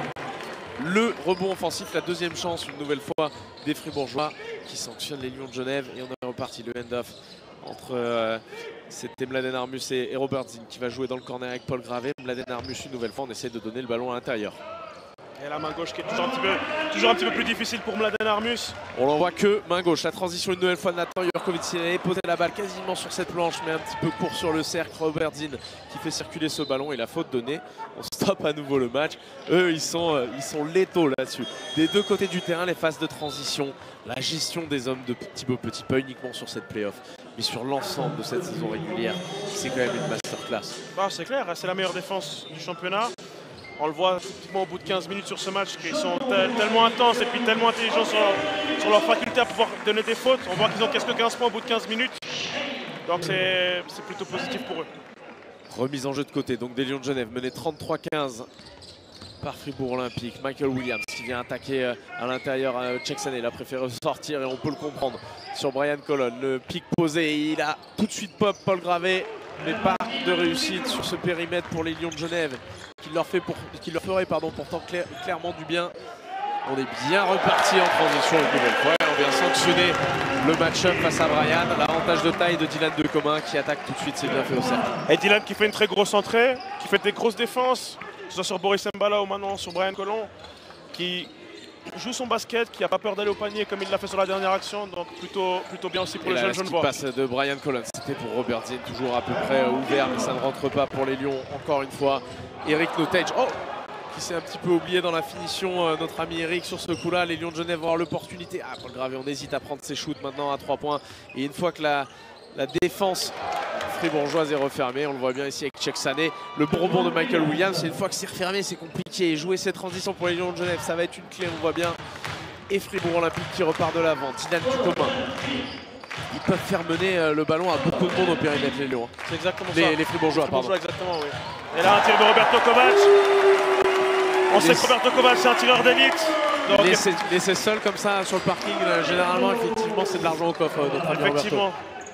Le rebond offensif, la deuxième chance, une nouvelle fois, des Fribourgeois qui sanctionnent les Lions de Genève. Et on est reparti, le end-off entre euh, c'était Mladen Armus et, et Robert Zinn qui va jouer dans le corner avec Paul Gravé. Mladen Armus, une nouvelle fois, on essaie de donner le ballon à l'intérieur. Et la main gauche qui est toujours un petit peu, toujours un petit peu plus difficile pour Mladen Armus. On l'envoie que main gauche. La transition une nouvelle fois de Nathan Jurkovic. Il avait posé la balle quasiment sur cette planche, mais un petit peu court sur le cercle. Robert Zinn qui fait circuler ce ballon et la faute donnée. On stoppe à nouveau le match. Eux, ils sont, euh, ils sont létaux là-dessus. Des deux côtés du terrain, les phases de transition, la gestion des hommes de Thibaut Petit, pas uniquement sur cette play-off, mais sur l'ensemble de cette saison régulière. C'est quand même une masterclass. Bah, c'est clair, c'est la meilleure défense du championnat. On le voit typiquement au bout de quinze minutes sur ce match, qu'ils sont tel- tellement intenses et puis tellement intelligents sur, sur leur faculté à pouvoir donner des fautes. On voit qu'ils ont presque quinze points au bout de quinze minutes. Donc c'est c'est plutôt positif pour eux. Remise en jeu de côté, donc des Lions de Genève menés trente-trois quinze par Fribourg Olympique. Michael Williams qui vient attaquer euh, à l'intérieur. euh, Tcheksané, il a préféré sortir et on peut le comprendre sur Brian Colon. Le pic posé, et il a tout de suite pop Paul Gravé, mais pas de réussite sur ce périmètre pour les Lions de Genève qui leur, fait pour, qui leur ferait pardon, pourtant clair, clairement du bien. On est bien reparti en transition une nouvelle fois. On vient sanctionner le match-up face à Brian. L'avantage de taille de Dylan Decomin qui attaque tout de suite, c'est bien fait au cercle. Et Dylan qui fait une très grosse entrée, qui fait des grosses défenses, que ce soit sur Boris Mbala ou maintenant sur Brian Colon, qui joue son basket, qui n'a pas peur d'aller au panier comme il l'a fait sur la dernière action. Donc plutôt, plutôt bien aussi pour Et le là, jeune ce qui Genevois. passe de Brian Colon, c'était pour Robert Zinn, toujours à peu près ouvert, mais ça ne rentre pas pour les Lions. Encore une fois, Eric Notage, oh, qui s'est un petit peu oublié dans la finition, euh, notre ami Eric sur ce coup-là. Les Lions de Genève vont avoir l'opportunité. Ah, Paul Gravé, on hésite à prendre ses shoots maintenant à trois points. Et une fois que la, la défense fribourgeoise est refermée, on le voit bien ici avec Tcheksané, le bon rebond de Michael Williams. Et une fois que c'est refermé, c'est compliqué. Et jouer cette transition pour les Lions de Genève, ça va être une clé, on voit bien. Et Fribourg Olympique qui repart de l'avant. Dylan Ducomin. Ils peuvent faire mener euh, le ballon à beaucoup de monde au périmètre, les Lions. C'est exactement Les, ça. les Fribourgeois, pardon. Fribourgeois, exactement, oui. Et là, un tir de Roberto Kovac. On sait Les- que Roberto Kovac, c'est un tireur d'élite. Donc, Laisser, laisser seul comme ça sur le parking, euh, généralement, effectivement, c'est de l'argent au coffre, euh, notre ami Roberto. effectivement.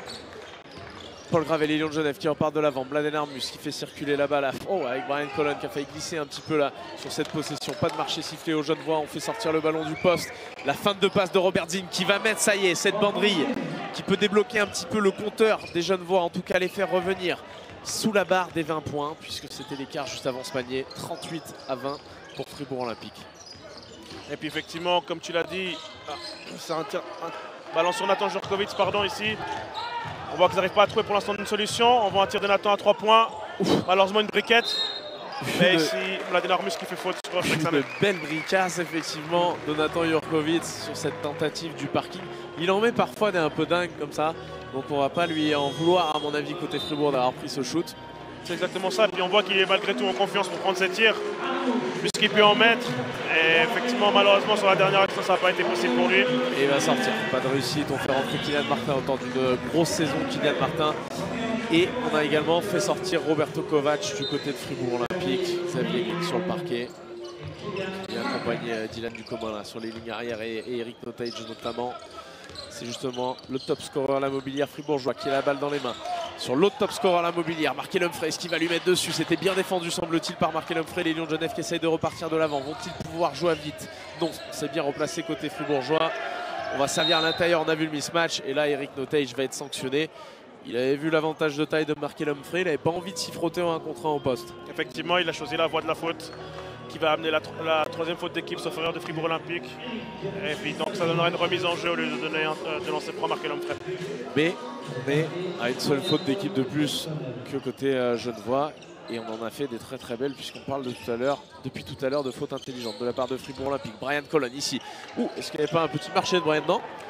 Paul Gravé, les Lions de Genève qui repartent de l'avant. Mladen Armus qui fait circuler la balle. Oh, avec Brian Colon qui a failli glisser un petit peu là sur cette possession. Pas de marché sifflé aux Genevois. On fait sortir le ballon du poste. La feinte de passe de Robert Zinn qui va mettre, ça y est, cette banderille qui peut débloquer un petit peu le compteur des Genevois. En tout cas, les faire revenir sous la barre des vingt points, puisque c'était l'écart juste avant ce panier. trente-huit à vingt pour Fribourg Olympique. Et puis effectivement, comme tu l'as dit, ah, c'est un, tir- un ballon sur Nathan Jurkovic, pardon, ici. On voit qu'ils n'arrivent pas à trouver pour l'instant une solution. On voit un tir de Nathan à trois points. Ouf, malheureusement une briquette. Et ici, Mladen Armus qui fait faute sur Tcheksané. Une belle bricasse effectivement de Nathan Jurkovic sur cette tentative du parking. Il en met parfois des un peu dingues comme ça. Donc on va pas lui en vouloir à mon avis côté Fribourg d'avoir pris ce shoot. C'est exactement ça. Et puis on voit qu'il est malgré tout en confiance pour prendre ses tirs, puisqu'il peut en mettre. Et effectivement, malheureusement, sur la dernière action, ça n'a pas été possible pour lui. Et il va sortir. Pas de réussite. On fait rentrer Kylian Martin autant d'une grosse saison Kylian Martin. Et on a également fait sortir Roberto Kovac du côté de Fribourg Olympique. Xavier Glick sur le parquet. Il accompagne euh, Dylan Ducomin là, sur les lignes arrière et, et Eric Notage notamment. C'est justement le top scorer à la mobilière fribourgeois qui a la balle dans les mains. Sur l'autre top scorer à la mobilière, Markel Humphreys qui va lui mettre dessus. C'était bien défendu semble-t-il par Markel Humphreys. Les Lions de Genève qui essayent de repartir de l'avant. Vont-ils pouvoir jouer à vite? Non, c'est bien replacé côté fribourgeois. On va servir à l'intérieur, on a vu le mismatch. Et là, Eric Notage va être sanctionné. Il avait vu l'avantage de taille de Markel Humphreys. Il n'avait pas envie de s'y frotter en un contre un au poste. Effectivement, il a choisi la voie de la faute, qui va amener la, tro la troisième faute d'équipe sauf erreur de Fribourg Olympique. Et puis donc ça donnera une remise en jeu au lieu de, donner un, euh, de lancer pour Markel Humphreys. Mais on est à une seule faute d'équipe de plus que côté euh, Genevois. Et on en a fait des très très belles puisqu'on parle de tout à l'heure, depuis tout à l'heure de fautes intelligentes de la part de Fribourg Olympique. Brian Colon ici. Ouh, est-ce qu'il n'y avait pas un petit marché de Brian? Non.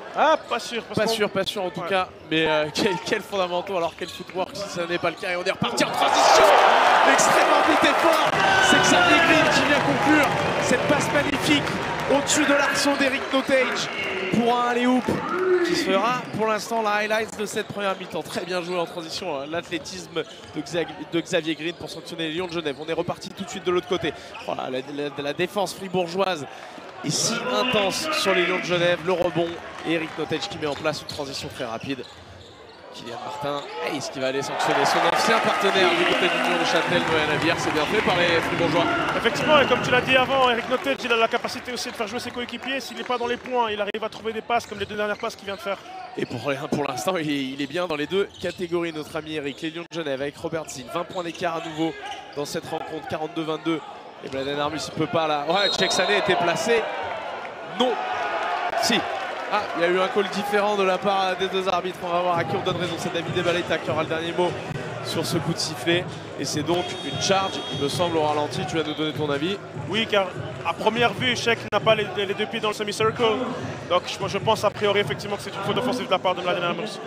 Ah, pas sûr. Parce Pas qu'on- sûr, pas sûr en tout Ouais. cas. Mais euh, quel, quel fondamentaux, alors quel footwork si ça n'est pas le cas. Et on est reparti en transition. Extrêmement vite et fort. C'est Xavier Green qui vient conclure cette passe magnifique au-dessus de l'arceau d'Eric Nottage pour un alley-oop qui sera pour l'instant la highlight de cette première mi-temps. Très bien joué en transition, hein. L'athlétisme de, Xa- de Xavier Green pour sanctionner les Lions de Genève. On est reparti tout de suite de l'autre côté. Oh là, la, la- la défense fribourgeoise est si intense sur les Lions de Genève. Le rebond et Eric Nottage qui met en place une transition très rapide. Kylian Martin, hey, est-ce qu'il va aller sanctionner son ancien partenaire du côté du Lyon de Châtel, Noël Navière? C'est bien fait par les Fribourgeois. Effectivement, et comme tu l'as dit avant, Eric Nottage, il a la capacité aussi de faire jouer ses coéquipiers. S'il n'est pas dans les points, il arrive à trouver des passes comme les deux dernières passes qu'il vient de faire. Et pour, pour l'instant, il, est- il est bien dans les deux catégories, notre ami Eric. Les Lions de Genève avec Robert Zinn, vingt points d'écart à nouveau dans cette rencontre, quarante-deux vingt-deux. Et Bladen Armus, il peut pas là. Ouais, Tcheksané était placé. Non. Si. Ah, il y a eu un call différent de la part des deux arbitres. On va voir à qui on donne raison. C'est David Ebaleta qui aura le dernier mot sur ce coup de sifflet. Et c'est donc une charge, il me semble, au ralenti. Tu vas nous donner ton avis. Oui, car à première vue, Sheck n'a pas les, les deux pieds dans le semi-circle. Donc je, je pense a priori effectivement que c'est une faute offensive de la part de Mladen Armus.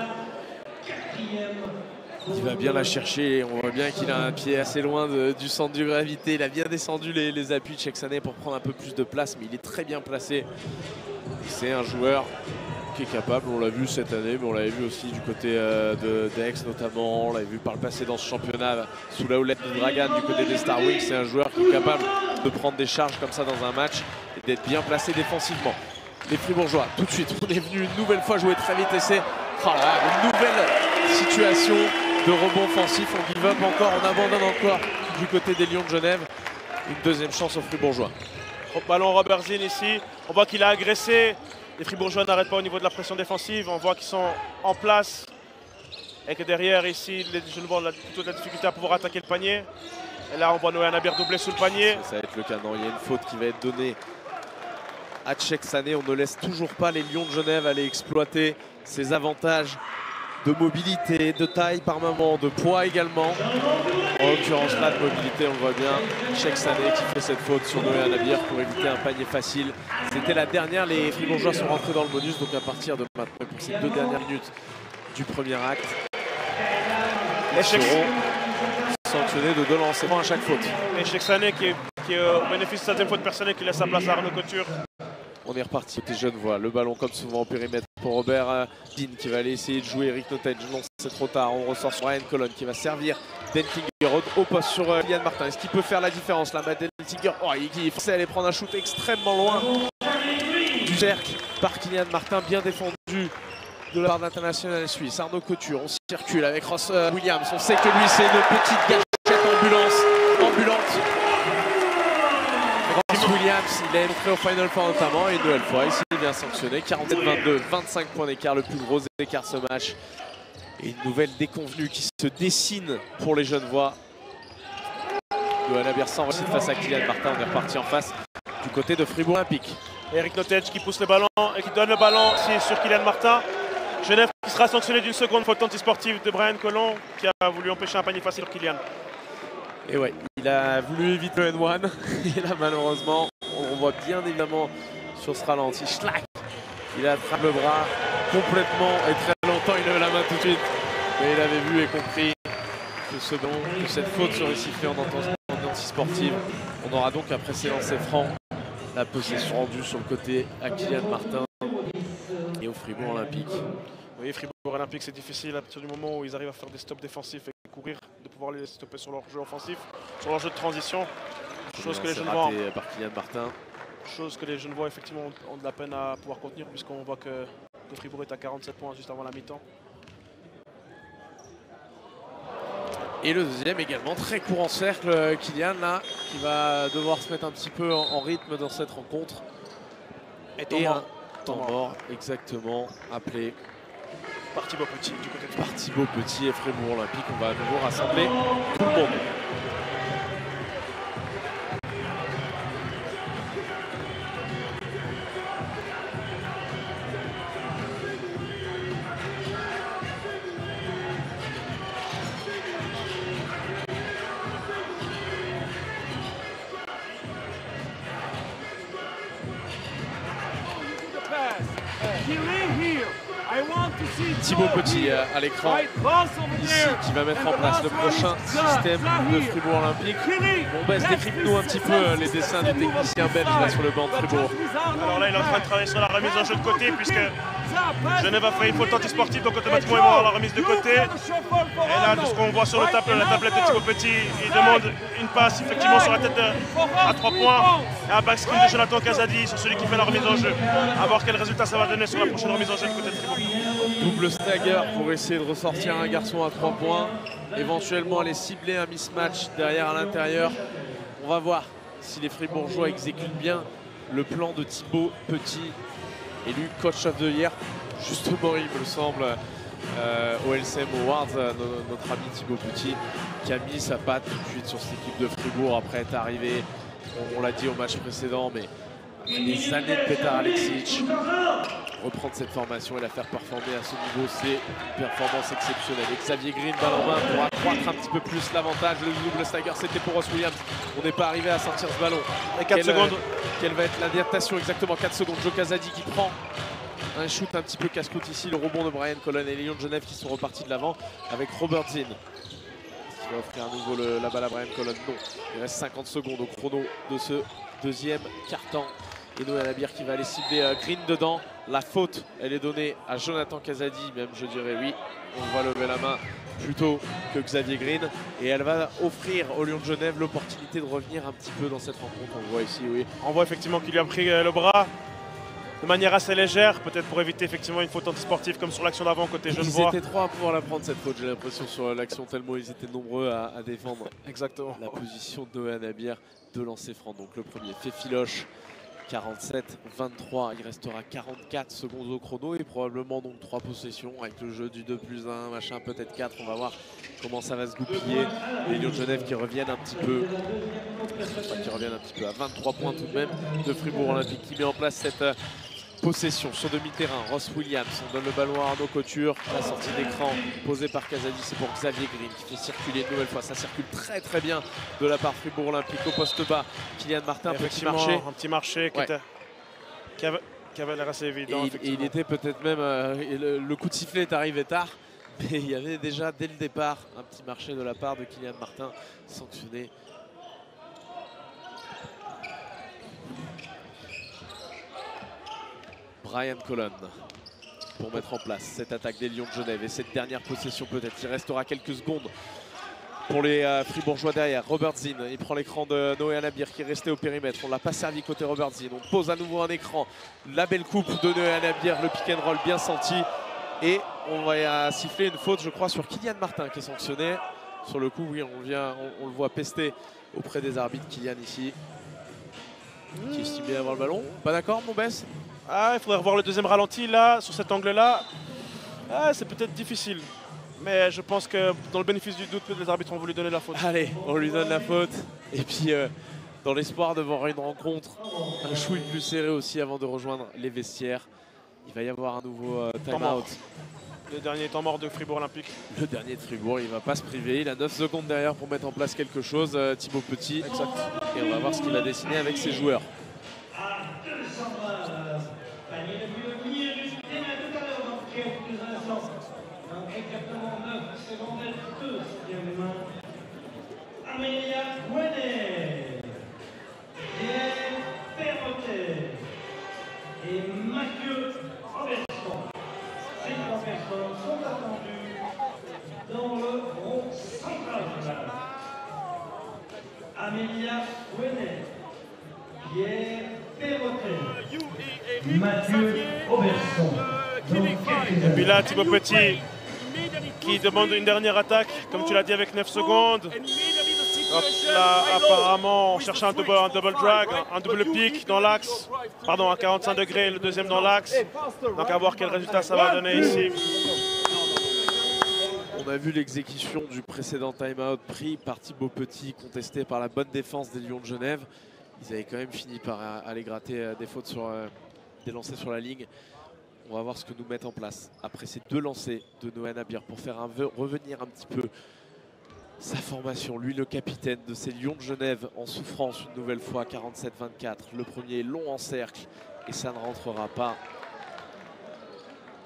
Il va bien la chercher. On voit bien qu'il a un pied assez loin de- du centre de gravité. Il a bien descendu les, les appuis de Tcheksané pour prendre un peu plus de place. Mais il est très bien placé. C'est un joueur qui est capable, on l'a vu cette année, mais on l'avait vu aussi du côté euh, de d'Aix notamment, on l'avait vu par le passé dans ce championnat sous la houlette de Dragan du côté des Star Wings. C'est un joueur qui est capable de prendre des charges comme ça dans un match et d'être bien placé défensivement. Les Fribourgeois, tout de suite, on est venu une nouvelle fois jouer très vite et c'est oh là là, une nouvelle situation de rebond offensif. On give up encore, on abandonne encore du côté des Lions de Genève. Une deuxième chance aux Fribourgeois. Ballon Robert Zinn ici. On voit qu'il a agressé. Les Fribourgeois n'arrêtent pas au niveau de la pression défensive. On voit qu'ils sont en place. Et que derrière, ici, les Genevois ont plutôt de la difficulté à pouvoir attaquer le panier. Et là, on voit Noé Nabir doubler sous le panier. Ça va être le cas. Non, il y a une faute qui va être donnée à Tcheksané. On ne laisse toujours pas les Lions de Genève aller exploiter ses avantages de mobilité, de taille par moment, de poids également. En l'occurrence là de mobilité, on le voit bien. Tcheksané qui fait cette faute sur Noé Nabir pour éviter un panier facile. C'était la dernière, les Fribourgeois sont rentrés dans le bonus, donc à partir de maintenant pour ces deux dernières minutes du premier acte, ils seront sanctionnés de deux lancements à chaque faute. Et Tcheksané qui est, qui est au bénéfice de certaines fautes personnelles qui laisse sa place à Arnaud Couture. On est reparti côté Genevois, le ballon comme souvent au périmètre pour Robert euh, Dean qui va aller essayer de jouer Eric Nottage. Non, c'est trop tard, on ressort sur Ryan Colon qui va servir Denkinger au poste sur euh, Kylian Martin. Est-ce qu'il peut faire la différence là, Denkinger? Oh, il, il forçait à aller prendre un shoot extrêmement loin du cercle par Kylian Martin, bien défendu de la part de l'international suisse. Arnaud Couture, on circule avec Ross euh, Williams. On sait que lui c'est une petite gâchette ambulance, ambulante. Ross Williams, il est entré au Final Four notamment et une nouvelle fois, ici il vient sanctionner. quarante-sept vingt-deux, vingt-cinq points d'écart, le plus gros écart ce match. Et une nouvelle déconvenue qui se dessine pour les Genevois. Noël Nabir sans réussite face à Kylian Martin, on est reparti en face du côté de Fribourg Olympique. Eric Nottage qui pousse le ballon et qui donne le ballon ici sur Kylian Martin. Genève qui sera sanctionné d'une seconde faute antisportive de Brian Colon qui a voulu empêcher un panier facile pour Kylian. Et ouais, il a voulu éviter le N un et là malheureusement, on voit bien évidemment sur ce ralenti, Schlack, il attrape le bras complètement et très longtemps, il lève la main tout de suite. Mais il avait vu et compris que, ce don, que cette faute serait sifflée en, en anti-sportive. On aura donc après ces lancers francs la possession rendue sur le côté à Kylian Martin et au Fribourg Olympique. Oui, Fribourg Olympique c'est difficile à partir du moment où ils arrivent à faire des stops défensifs et courir, de pouvoir les stopper sur leur jeu offensif, sur leur jeu de transition. Chose que les Genevois raté par Kylian Martin. Chose que les Genevois effectivement ont de la peine à pouvoir contenir puisqu'on voit que, que Fribourg est à quarante-sept points juste avant la mi-temps. Et le deuxième également, très court en cercle, Kylian là, qui va devoir se mettre un petit peu en, en rythme dans cette rencontre. Et, temps Et mort. un temps mort, exactement, appelé par Thibaut Petit du côté de par Thibaut Petit et Fribourg Olympique. On va à nouveau rassembler tout le monde. He lean, Thibaut Petit à l'écran ici qui va mettre en place le prochain système de Fribourg Olympique. Bon, Bess, décrypte-nous un petit peu les dessins du technicien belge là sur le banc de Fribourg. Alors là, il est en train de travailler sur la remise en jeu de côté puisque Genève a fait une faute anti-sportive, donc automatiquement ils vont avoir la remise de côté. Et là, de ce qu'on voit sur le tableau, la tablette de Thibaut Petit, il demande une passe effectivement sur la tête de, à trois points. Et un backscreen de Jonathan Kazadi sur celui qui fait la remise en jeu. À voir quel résultat ça va donner sur la prochaine remise en jeu du côté de Fribourg. Double stagger pour essayer de ressortir un garçon à trois points. Éventuellement aller cibler un mismatch derrière à l'intérieur. On va voir si les Fribourgeois exécutent bien le plan de Thibaut Petit, élu coach of the year. Justement, il me semble, euh, au L C M Awards, euh, notre ami Thibaut Petit, qui a mis sa patte tout de suite sur cette équipe de Fribourg après être arrivé, on, on l'a dit au match précédent, mais après des années de Petar Aleksic, reprendre cette formation et la faire performer à ce niveau, c'est une performance exceptionnelle. Et Xavier Green, balle en main pour accroître un petit peu plus l'avantage. Le double stagger, c'était pour Ross Williams. On n'est pas arrivé à sortir ce ballon. Et quatre quelle, secondes. Quelle va être l'adaptation exactement? quatre secondes. Joe Kazadi qui prend un shoot un petit peu casse-croûte ici. Le rebond de Brian Colon et les Lions de Genève qui sont repartis de l'avant avec Robert Zinn. Qui va offrir à nouveau le, la balle à Brian Colon? Non. Il reste cinquante secondes au chrono de ce deuxième quart-temps. Et Noé Alabir qui va aller cibler euh, Green dedans. La faute, elle est donnée à Jonathan Kazadi, même je dirais oui. On va lever la main plutôt que Xavier Green. Et elle va offrir aux Lions de Genève l'opportunité de revenir un petit peu dans cette rencontre. On voit ici, oui. On voit effectivement qu'il lui a pris le bras de manière assez légère, peut-être pour éviter effectivement une faute antisportive comme sur l'action d'avant côté Genevois. Ils étaient trois à pouvoir la prendre cette faute, j'ai l'impression, sur l'action, tellement ils étaient nombreux à, à défendre. Exactement. La position de Noé Alabir de lancer franc. Donc le premier fait filoche. quarante-sept vingt-trois, il restera quarante-quatre secondes au chrono et probablement donc trois possessions avec le jeu du deux plus un, machin, peut-être quatre. On va voir comment ça va se goupiller. Les Lions de Genève qui reviennent un petit peu, enfin, qui reviennent un petit peu à vingt-trois points tout de même de Fribourg Olympique qui met en place cette euh, possession sur demi-terrain. Ross Williams, on donne le ballon à Arnaud Couture. La sortie d'écran posée par Kazadi, c'est pour Xavier Green qui fait circuler une nouvelle fois. Ça circule très très bien de la part Fribourg Olympique au poste bas. Kylian Martin, petit marché. Un petit marché qui, ouais. était, qui avait, qui avait l'air assez évident. Et il, et il était peut-être même, euh, le, le coup de sifflet est arrivé tard, mais il y avait déjà dès le départ un petit marché de la part de Kylian Martin sanctionné. Brian Colon pour mettre en place cette attaque des Lions de Genève et cette dernière possession peut-être. Il restera quelques secondes pour les euh, Fribourgeois derrière. Robert Zinn, il prend l'écran de Noé Alabir qui est resté au périmètre. On ne l'a pas servi côté Robert Zinn. On pose à nouveau un écran. La belle coupe de Noé Alabir, le pick and roll bien senti. Et on va siffler une faute, je crois, sur Kylian Martin qui est sanctionné. Sur le coup, oui, on, vient, on, on le voit pester auprès des arbitres. Kylian ici, qui est estimé avoir le ballon. Pas d'accord, mon Bess? Ah, il faudrait revoir le deuxième ralenti là, sur cet angle-là. Ah, c'est peut-être difficile. Mais je pense que dans le bénéfice du doute, les arbitres ont voulu donner la faute. Allez, on lui donne la faute. Et puis, euh, dans l'espoir de voir une rencontre, un chouille plus serré aussi avant de rejoindre les vestiaires. Il va y avoir un nouveau euh, time-out. Le dernier temps mort de Fribourg Olympique. Le dernier de Fribourg, il ne va pas se priver. Il a neuf secondes derrière pour mettre en place quelque chose. Euh, Thibaut Petit. Exact. Et on va voir ce qu'il va dessiner avec ses joueurs. Amélia Gouenet, Pierre Perrotet et Mathieu Robertson. Ces trois personnes sont attendues dans le rond central de la base. Amélia Gouenet, Pierre Perrotet, Mathieu Robertson. Et puis là, Thibaut Petit qui demande une dernière attaque, comme tu l'as dit, avec neuf secondes. Hop, là, apparemment, on cherche un double, un double drag, un, un double pick dans l'axe. Pardon, à quarante-cinq degrés, le deuxième dans l'axe. Donc à voir quel résultat ça va donner ici. On a vu l'exécution du précédent time-out pris par Thibaut Petit, contesté par la bonne défense des Lions de Genève. Ils avaient quand même fini par aller gratter des fautes sur des lancers sur la ligne. On va voir ce que nous mettent en place après ces deux lancers de Noé Alabir pour faire un revenir un petit peu sa formation. Lui, le capitaine de ces Lions de Genève en souffrance une nouvelle fois, quarante-sept vingt-quatre. Le premier long en cercle et ça ne rentrera pas.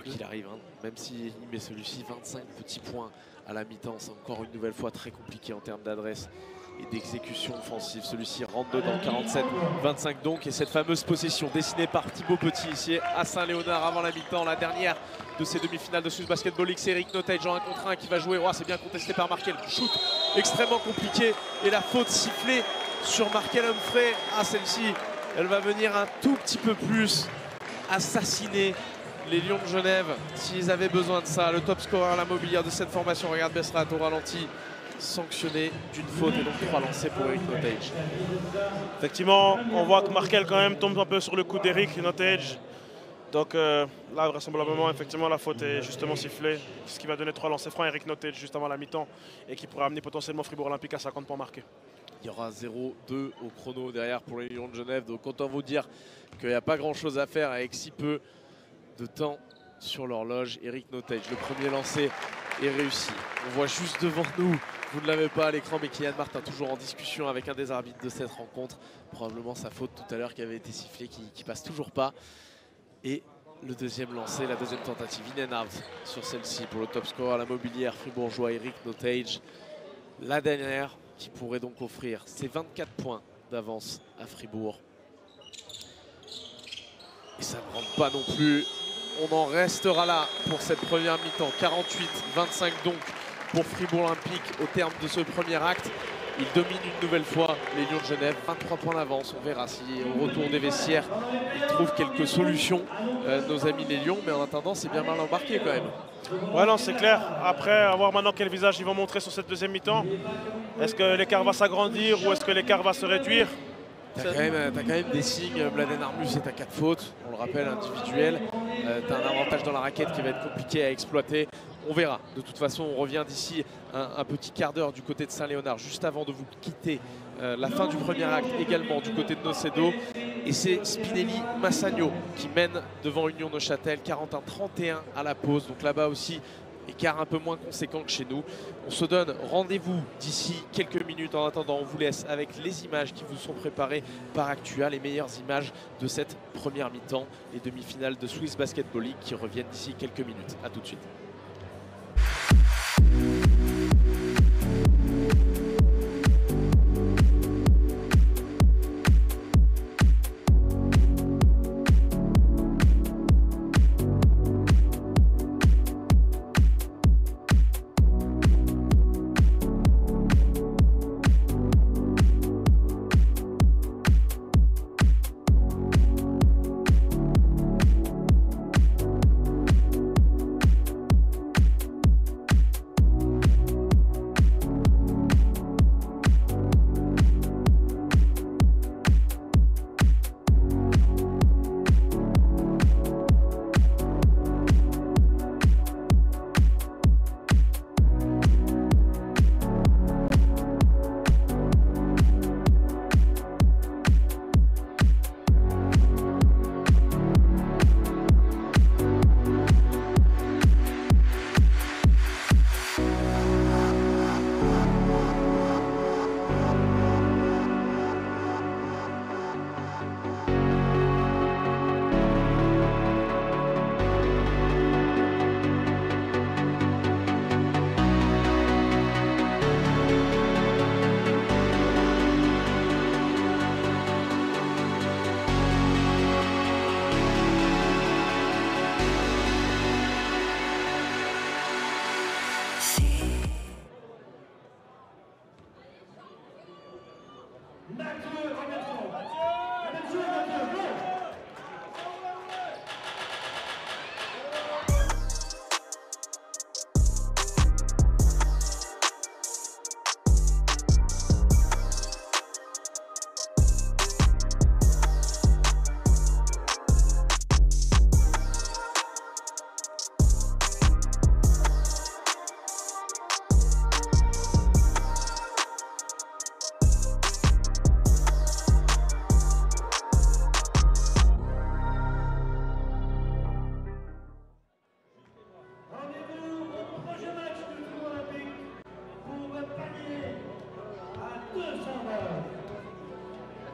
quoi qu'il arrive, hein. Même s'il met celui-ci vingt-cinq petits points à la mi-temps, c'est encore une nouvelle fois très compliqué en termes d'adresse et d'exécution offensive. Celui-ci rentre dedans, quarante-sept vingt-cinq donc, et cette fameuse possession dessinée par Thibaut Petit ici à Saint-Léonard avant la mi-temps, la dernière de ces demi-finales de Swiss Basketball League. C'est Eric Nottage en un contre un qui va jouer. Oh, c'est bien contesté par Markel. Shoot extrêmement compliqué et la faute sifflée sur Markel Humphrey. Ah, celle-ci, elle va venir un tout petit peu plus assassiner les Lions de Genève s'ils avaient besoin de ça. Le top scorer, la mobilière de cette formation, regarde Besserat au ralenti, sanctionné d'une faute et donc trois lancés pour Eric Nottage. Effectivement, on voit que Markel quand même tombe un peu sur le coup d'Eric Nottage. Donc euh, là, vraisemblablement, effectivement, la faute est justement sifflée, ce qui va donner trois lancers francs à Eric Nottage juste avant la mi-temps et qui pourrait amener potentiellement Fribourg Olympique à cinquante points marqués. Il y aura zéro deux au chrono derrière pour les Lions de Genève. Donc autant vous dire qu'il n'y a pas grand-chose à faire avec si peu de temps sur l'horloge. Eric Nottage, le premier lancé est réussi. On voit juste devant nous, vous ne l'avez pas à l'écran, mais Kylian Martin toujours en discussion avec un des arbitres de cette rencontre. Probablement sa faute tout à l'heure qui avait été sifflée, qui, qui passe toujours pas. Et le deuxième lancé, la deuxième tentative, in and out sur celle-ci pour le top scorer, la mobilière fribourgeois Eric Nottage. La dernière qui pourrait donc offrir ses vingt-quatre points d'avance à Fribourg. Et ça ne rentre pas non plus. On en restera là pour cette première mi-temps. quarante-huit vingt-cinq donc pour Fribourg Olympique au terme de ce premier acte. Il domine une nouvelle fois les Lions de Genève, vingt-trois points d'avance. On verra si au retour des vestiaires, ils trouvent quelques solutions, euh, nos amis les Lions. Mais en attendant, c'est bien mal embarqué quand même. Ouais, non, c'est clair. Après, à voir maintenant quel visage ils vont montrer sur cette deuxième mi-temps. Est-ce que l'écart va s'agrandir ou est-ce que l'écart va se réduire? T'as quand, quand même des signes. Mladen Armus est à quatre fautes, on le rappelle, individuel. Euh, T'as un avantage dans la raquette qui va être compliqué à exploiter. On verra. De toute façon, on revient d'ici un, un petit quart d'heure du côté de Saint-Léonard, juste avant de vous quitter. Euh, la fin du premier acte également du côté de Nocedo. Et c'est Spinelli Massagno qui mène devant Union Neuchâtel, quarante et un trente et un à la pause. Donc là-bas aussi, écart un peu moins conséquent que chez nous. On se donne rendez-vous d'ici quelques minutes. En attendant, on vous laisse avec les images qui vous sont préparées par Actua, les meilleures images de cette première mi-temps, les demi-finales de Swiss Basketball League qui reviennent d'ici quelques minutes. A tout de suite.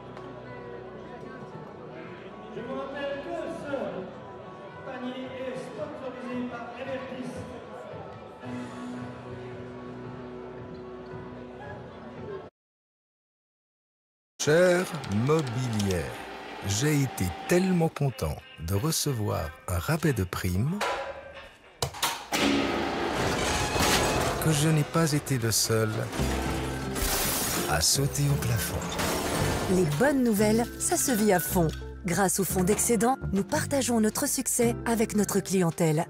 Je vous rappelle que ce panier est sponsorisé par Evertis. Chère Mobilière, j'ai été tellement content de recevoir un rabais de prime que je n'ai pas été le seul à sauter au plafond. Les bonnes nouvelles, ça se vit à fond. Grâce au fonds d'excédent, nous partageons notre succès avec notre clientèle.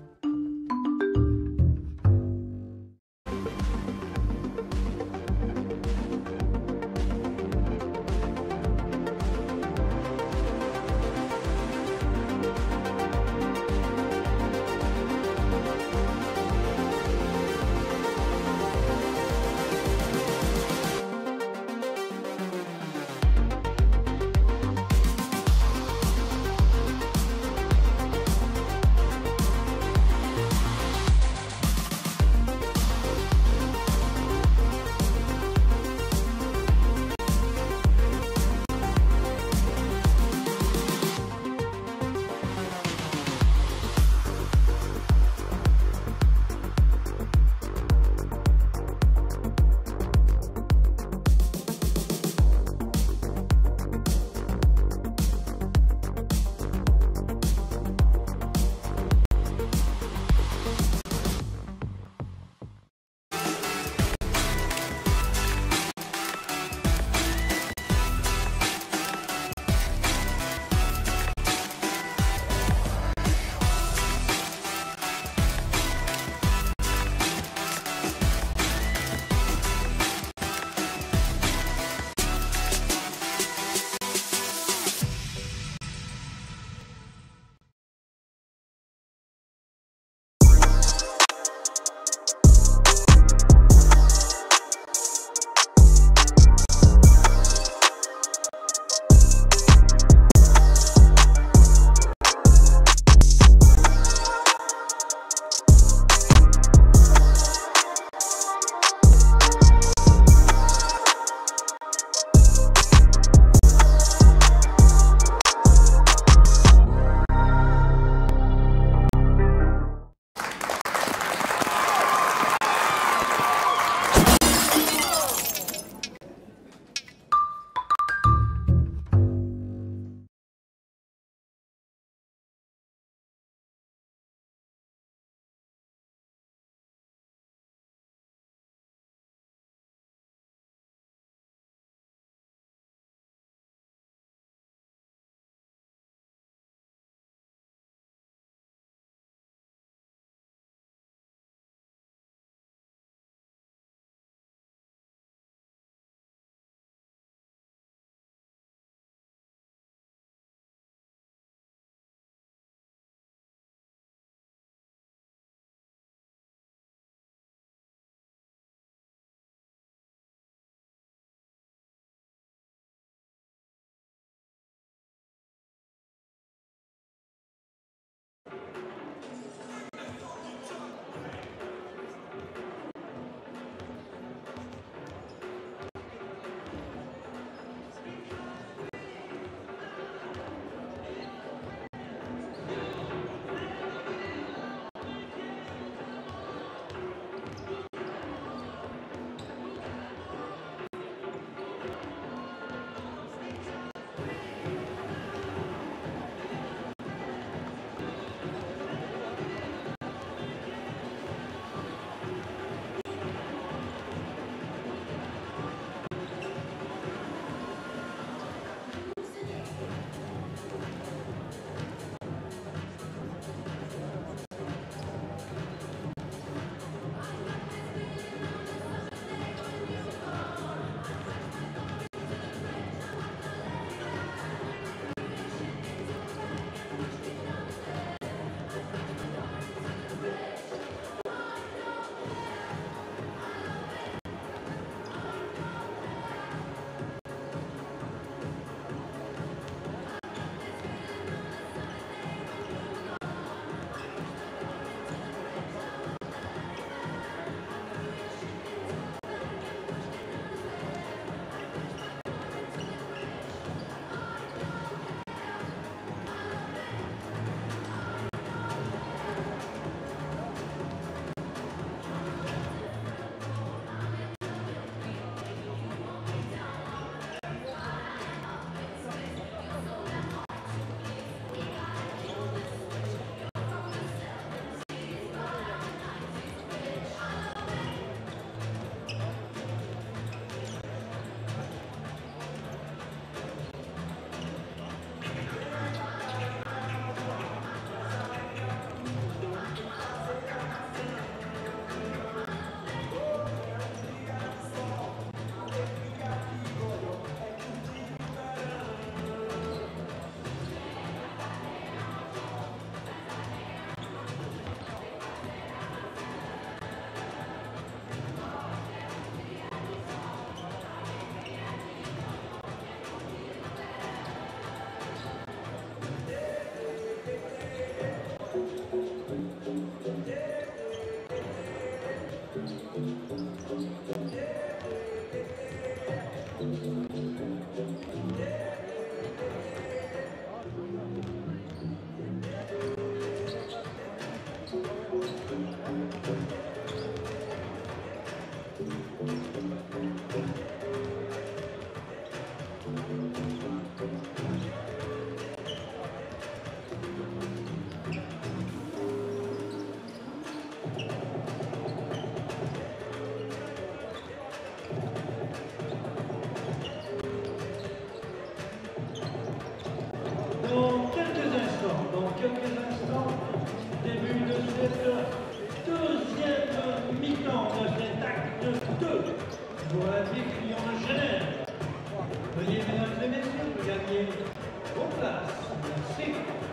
Olympique Lyon de Genève. Veuillez, mesdames et messieurs, gagner vos places. Merci.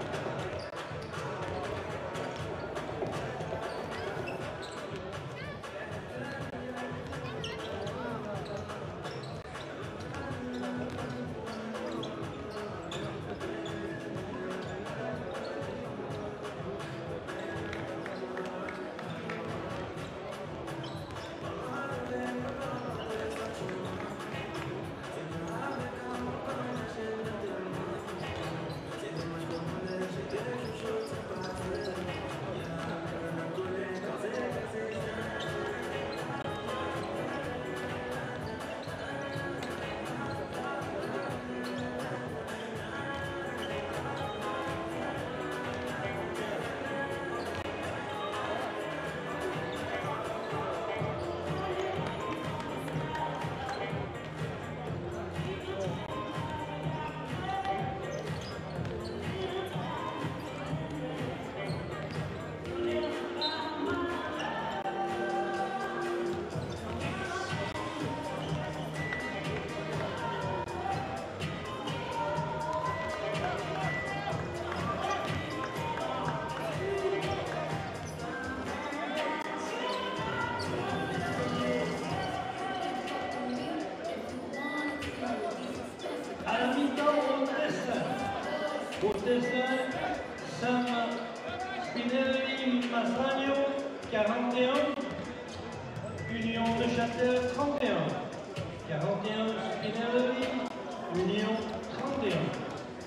À la mi-temps, au dessin. Au dessin, Sam Spinelli Massagno, quarante et un. Union de Châtel, trente et un. quarante et un, Spinelli, Union, trente et un.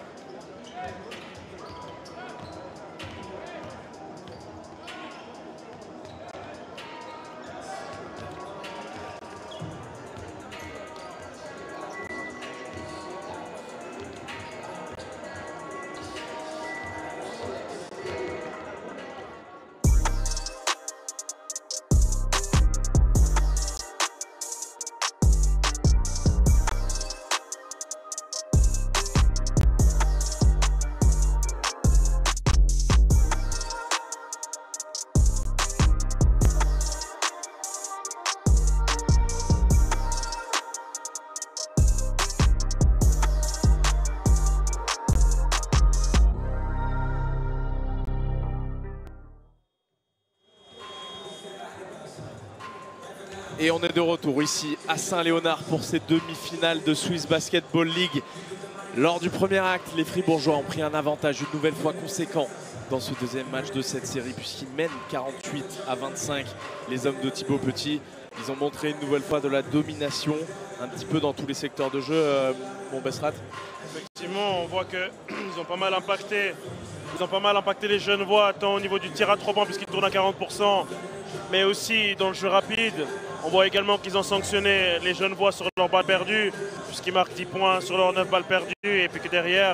Et on est de retour ici à Saint-Léonard pour ces demi-finales de Swiss Basketball League. Lors du premier acte, les Fribourgeois ont pris un avantage une nouvelle fois conséquent dans ce deuxième match de cette série puisqu'ils mènent quarante-huit à vingt-cinq. Les hommes de Thibaut Petit, ils ont montré une nouvelle fois de la domination un petit peu dans tous les secteurs de jeu. Euh, bon, Besrat. Effectivement, on voit qu'ils ont pas mal impacté. Ils ont pas mal impacté les Genevois, tant au niveau du tir à trois points puisqu'ils tournent à quarante pour cent, mais aussi dans le jeu rapide. On voit également qu'ils ont sanctionné les Genevois sur leurs balles perdues, puisqu'ils marquent dix points sur leurs neuf balles perdues, et puis que derrière,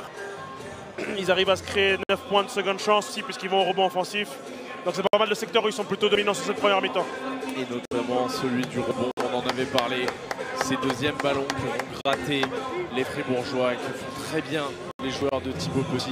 ils arrivent à se créer neuf points de seconde chance aussi, puisqu'ils vont au rebond offensif. Donc c'est pas mal de secteurs où ils sont plutôt dominants sur cette première mi-temps. Et notamment celui du rebond, on en avait parlé. Ces deuxièmes ballons qui vont gratter les Fribourgeois et qui font très bien les joueurs de Thibaut Petit.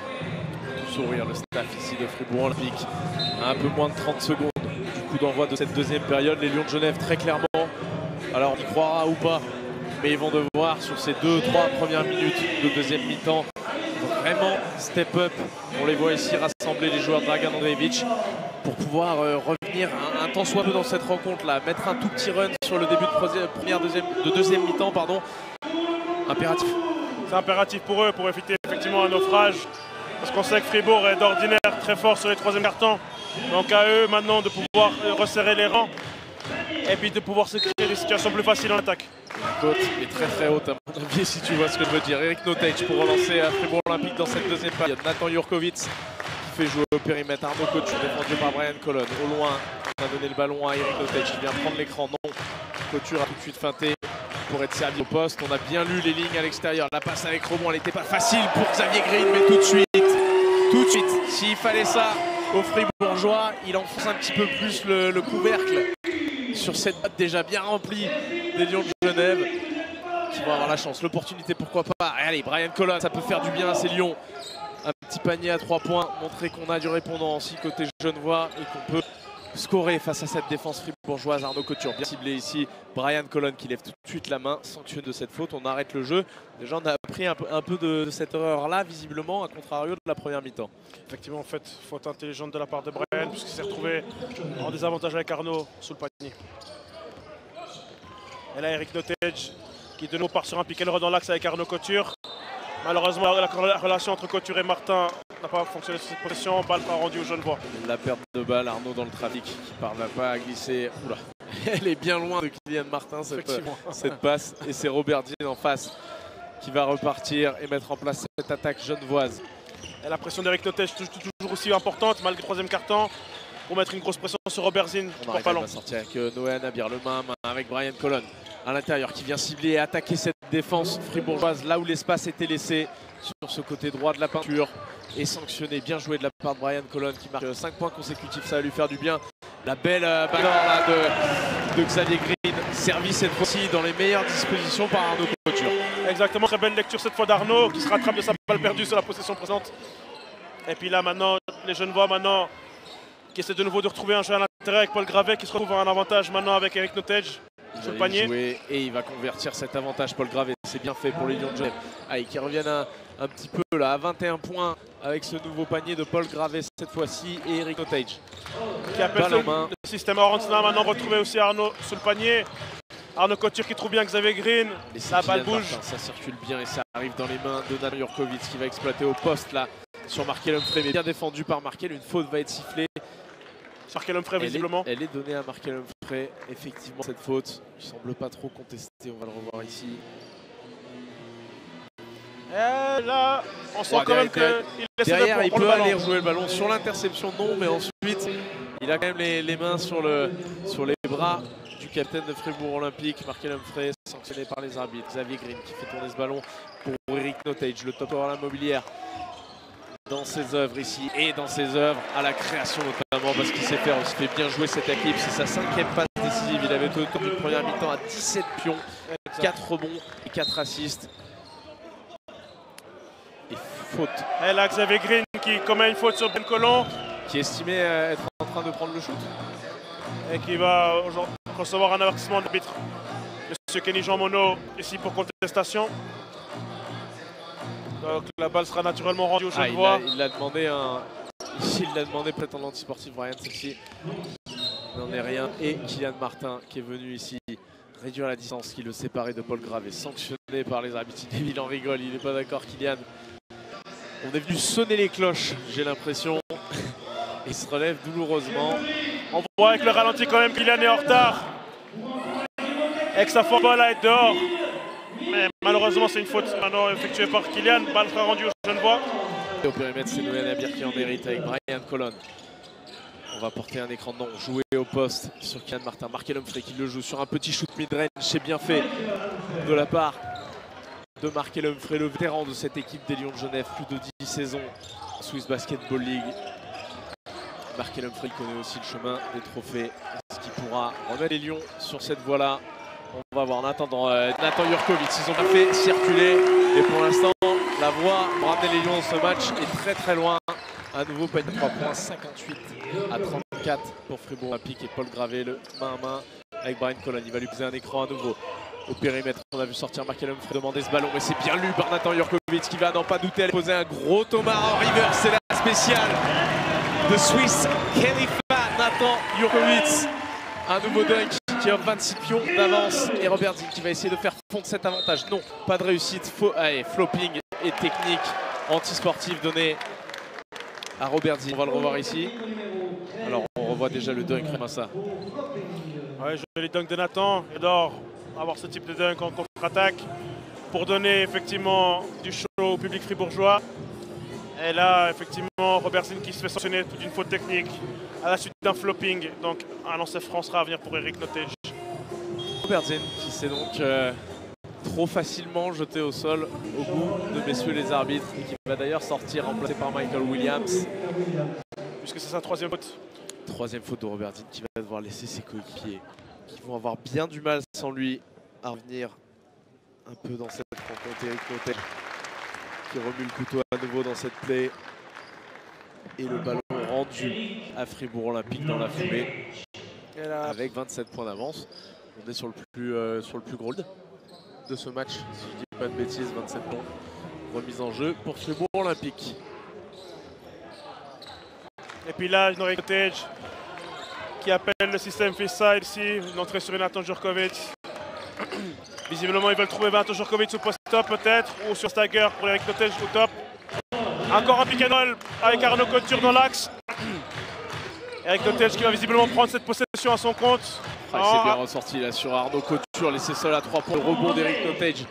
Tout sourire le staff ici de Fribourg Olympique. À un peu moins de trente secondes du coup d'envoi de cette deuxième période. Les Lions de Genève très clairement, alors on y croira ou pas, mais ils vont devoir sur ces deux trois premières minutes de deuxième mi-temps vraiment step up. On les voit ici rassembler les joueurs de Dragan Andreevich pour pouvoir euh, revenir un, un temps soit peu dans cette rencontre là, mettre un tout petit run sur le début de première deuxième de deuxième mi-temps, pardon. Impératif. C'est impératif pour eux pour éviter effectivement un naufrage, parce qu'on sait que Fribourg est d'ordinaire très fort sur les troisième cartons. Donc à eux maintenant de pouvoir resserrer les rangs et puis de pouvoir se créer des situations plus faciles en attaque. La cote est très très haute à mon avis, si tu vois ce que je veux dire. Eric Notage pour relancer à Fribourg Olympique dans cette deuxième période. Nathan Jurkovic qui fait jouer au périmètre. Arnaud Couture défendu par Brian Colon. Au loin, on a donné le ballon à Eric Notage. Il vient prendre l'écran. Non, Couture a tout de suite feinté pour être servi au poste. On a bien lu les lignes à l'extérieur. La passe avec rebond, elle n'était pas facile pour Xavier Green, mais tout de suite, tout de suite, s'il fallait ça aux Fribourgeois, il enfonce un petit peu plus le, le couvercle sur cette batte déjà bien remplie des Lions de Genève qui vont avoir la chance, l'opportunité, pourquoi pas. Allez, Brian Colon, ça peut faire du bien à ces Lions. Un petit panier à trois points, montrer qu'on a du répondant aussi côté genevois et qu'on peut scorer face à cette défense fribourgeoise. Arnaud Couture bien ciblé ici. Brian Colon qui lève tout de suite la main, sanctionne de cette faute. On arrête le jeu. Déjà on a appris un peu, un peu de, de cette erreur-là, visiblement, à contrario de la première mi-temps. Effectivement, en fait, faute intelligente de la part de Brian, puisqu'il s'est retrouvé en désavantage avec Arnaud sous le panier. Et là, Eric Nottage qui de nouveau part sur un pick and roll dans l'axe avec Arnaud Couture. Malheureusement, la, la relation entre Couture et Martin n'a pas fonctionné sur cette position. Balle sera rendue aux Genevois. La perte de balle, Arnaud dans le trafic qui ne parvient pas à glisser. Oula, elle est bien loin de Kylian Martin cette, cette passe. Et c'est Robert Dean en face qui va repartir et mettre en place cette attaque genevoise. Et la pression d'Eric Nottage toujours aussi importante malgré le troisième quart-temps pour mettre une grosse pression sur Robert Zinn. On arrive à sortir avec euh, Noé Nabir, le main à main avec Brian Colon à l'intérieur qui vient cibler et attaquer cette défense fribourgeoise là où l'espace était laissé sur ce côté droit de la peinture et sanctionné. Bien joué de la part de Brian Colon qui marque cinq points consécutifs, ça va lui faire du bien. La belle euh, balle là de, de Xavier Green, servi cette fois-ci dans les meilleures dispositions par Arnaud Couture. Exactement, très belle lecture cette fois d'Arnaud qui se rattrape de sa balle perdue sur la possession présente. Et puis là maintenant, les Genevois maintenant qui essaient de nouveau de retrouver un jeu à l'intérieur avec Paul Gravet qui se retrouve à un avantage maintenant avec Eric Nottage sur le panier. Jouer et il va convertir cet avantage, Paul Gravet. C'est bien fait pour les Lions de Genève. Allez, qui reviennent un, un petit peu là à vingt et un points avec ce nouveau panier de Paul Gravet cette fois-ci et Eric Nottage. Qui appelle le, le système Orantina maintenant retrouver aussi Arnaud sous le panier. Arnaud Couture qui trouve bien Xavier Green. La balle bouge. Martin, ça circule bien et ça arrive dans les mains de Nathan Jurkovic qui va exploiter au poste là sur Markel Humphrey, mais bien défendu par Markel. Une faute va être sifflée. Markel Humphrey visiblement. Elle est, elle est donnée à Markel Humphrey. Effectivement cette faute. Il semble pas trop contesté. On va le revoir ici. Et là, on sent oh, quand même qu'il essaie derrière, de il peut le aller rejouer le ballon sur l'interception, non, mais ensuite il a quand même les, les mains sur, le, sur les bras du capitaine de Fribourg Olympique, Markel Humphrey, sanctionné par les arbitres. Xavier Green qui fait tourner ce ballon pour Eric Nottage, le top scorer à la mobilière dans ses œuvres ici et dans ses œuvres à la création notamment parce qu'il sait faire, il se fait bien jouer cette équipe. C'est sa cinquième passe décisive. Il avait tout le tour du premier mi-temps à dix-sept pions, quatre rebonds et quatre assists. Et faute. Et là, Xavier Green qui commet une faute sur Ben Colon. Qui est estimé être en train de prendre le shoot. Et qui va recevoir un avertissement de l'arbitre. Monsieur Kenny Jean Monod ici pour contestation. Donc la balle sera naturellement rendue au Genevois. Ah, il l'a demandé un. Il l'a demandé peut-être en antisportif, Brian, celle-ci. Il n'en est rien. Et Kylian Martin qui est venu ici réduire la distance qui le séparait de Paul Gravet, sanctionné par les arbitres. Il en rigole, il n'est pas d'accord, Kylian. On est venu sonner les cloches, j'ai l'impression. Et se relève douloureusement. On voit avec le ralenti quand même Kylian est en retard. Et que sa balle à être dehors. Mais malheureusement c'est une faute maintenant effectuée par Kylian. Balle sera rendue au Genevois. Et au périmètre c'est Noé Nabir qui en mérite avec Brian Colon. On va porter un écran de nom, jouer au poste sur Kylian Martin. Markel Humphrey qui le joue sur un petit shoot mid-range. C'est bien fait de la part de Markel Humphrey, le vétéran de cette équipe des Lions de Genève. Plus de dix saisons en Swiss Basketball League. Markel Humphrey connaît aussi le chemin des trophées. Est-ce qu'il pourra remettre les Lions sur cette voie-là? On va voir en attendant euh, Nathan Jurkovic. Ils ont pas fait circuler. Et pour l'instant, la voie pour ramener les Lions dans ce match est très très loin. Un nouveau panier de trois points, cinquante-huit à trente-quatre pour Fribourg Olympique et Paul Gravet, le main à main avec Brian Colon. Il va lui poser un écran à nouveau. Au périmètre, on a vu sortir Markel Humphrey demander ce ballon, mais c'est bien lu par Nathan Jurkovic qui va n'en pas douter aller poser un gros Thomas en river. C'est la spéciale de Swiss Khalifa, Nathan Jurkovic. Un nouveau dunk qui offre vingt-six pions d'avance et Robert Zinn qui va essayer de faire fondre cet avantage. Non, pas de réussite. Faux, allez, flopping et technique anti-sportive donnée à Robert Zinn. On va le revoir ici. Alors on revoit déjà le dunk comme ça. Ouais, joli dunk de Nathan. J'adore avoir ce type de dunk en contre-attaque pour donner effectivement du show au public fribourgeois. Et là, effectivement, Robert Zinn qui se fait sanctionner d'une faute technique à la suite d'un flopping. Donc un lancer franc sera à venir pour Eric Nottage. Robert Zinn qui s'est donc euh, trop facilement jeté au sol au goût de messieurs les arbitres et qui va d'ailleurs sortir remplacé par Michael Williams. Puisque c'est sa troisième faute. Troisième faute de Robert Zinn qui va devoir laisser ses coéquipiers qui vont avoir bien du mal sans lui à revenir un peu dans cette rencontre. Eric Nottage qui remue le couteau à nouveau dans cette play et le ballon rendu rendu à Fribourg Olympique dans la foulée. Et là, avec vingt-sept points d'avance. On est sur le plus, euh, sur le plus gros de ce match, si je dis pas de bêtises, vingt-sept points. Remise en jeu pour Fribourg Olympique. et puis là, Eric Nottage qui appelle le système freestyle ici, une entrée sur Natan Jurkovic. Visiblement, ils veulent trouver Natan Jurkovic au post-top peut-être, ou sur Stagger pour Eric Nottage au top. Encore un pick and roll avec Arnaud Couture dans l'axe. Eric Nottage qui va visiblement prendre cette possession à son compte. Ah, il s'est bien ressorti là sur Arnaud Couture, laissé seul à trois points. Le rebond d'Eric Nottage.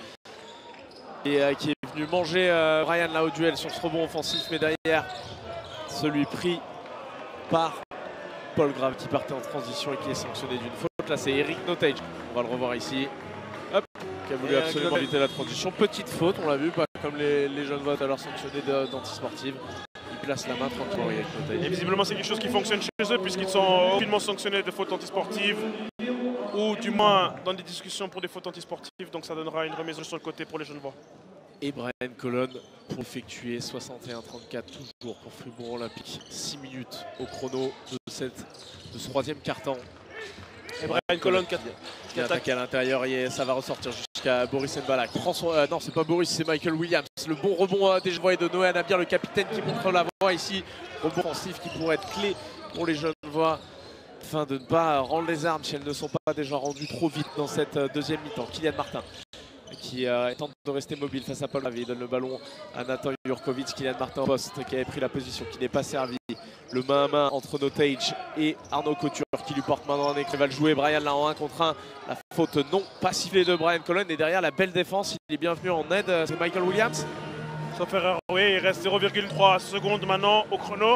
Et euh, qui est venu manger euh, Brian là au duel sur ce rebond offensif, mais derrière, celui pris par Paul Grave qui partait en transition et qui est sanctionné d'une faute. Là, c'est Eric Nottage. On va le revoir ici. Hop, qui a voulu et absolument euh, éviter la transition. Petite faute, on l'a vu, pas comme les, les jeunes votes à leur sanctionné d'antisportive. Il place la main tranquillement, Eric Nottage. Et visiblement, c'est quelque chose qui fonctionne chez eux puisqu'ils sont aucunement sanctionnés de fautes antisportives ou du moins dans des discussions pour des fautes antisportives. Donc ça donnera une remise sur le côté pour les Genevois. Et Brian Colon pour effectuer soixante et un trente-quatre toujours pour Fribourg Olympique. six minutes au chrono de, cette, de ce troisième quart-temps. Et Brian Colon qui, qui attaque à l'intérieur et ça va ressortir jusqu'à Boris Mbala. Prend son, euh, non, c'est pas Boris, c'est Michael Williams. Le bon rebond euh, des Genevois et de Noé Nabir, le capitaine qui montre la voie ici. Rebond offensif qui pourrait être clé pour les Genevois afin de ne pas rendre les armes si elles ne sont pas déjà rendues trop vite dans cette euh, deuxième mi-temps. Kylian Martin qui euh, tente de rester mobile face à Paul Grave. Il donne le ballon à Natan Jurkovic. Kylian Martin en poste qui avait pris la position, qui n'est pas servi. Le main à main entre Nottage et Arnaud Couture qui lui porte main dans un écran. Il va le jouer. Brian là en un contre un. La faute non, pas sifflée de Brian Colon. Et derrière la belle défense, il est bienvenu en aide. C'est Michael Williams. Sauf erreur, oui, il reste zéro virgule trois secondes maintenant au chrono.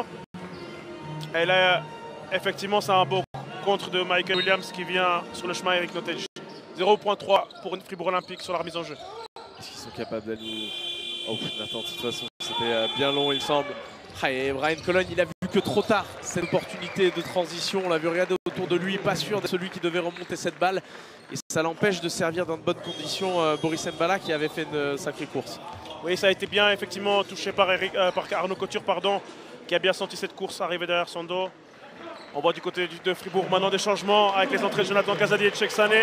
Et là, effectivement, c'est un beau contre de Michael Williams qui vient sur le chemin avec Nottage. zéro virgule trois pour une Fribourg Olympique sur la remise en jeu. Est-ce qu'ils sont capables d'aller nous... Oh, Nathan, de toute façon, c'était bien long, il semble. Ah, et Brian Colon, il a vu que trop tard cette opportunité de transition. On l'a vu regarder autour de lui, pas sûr de celui qui devait remonter cette balle. Et ça l'empêche de servir dans de bonnes conditions euh, Boris Mbala qui avait fait une euh, sacrée course. Oui, ça a été bien effectivement touché par, Eric, euh, par Arnaud Couture, pardon, qui a bien senti cette course arriver derrière son dos. On voit du côté de Fribourg maintenant des changements avec les entrées de Jonathan Kazadi et de Cheikh Sané.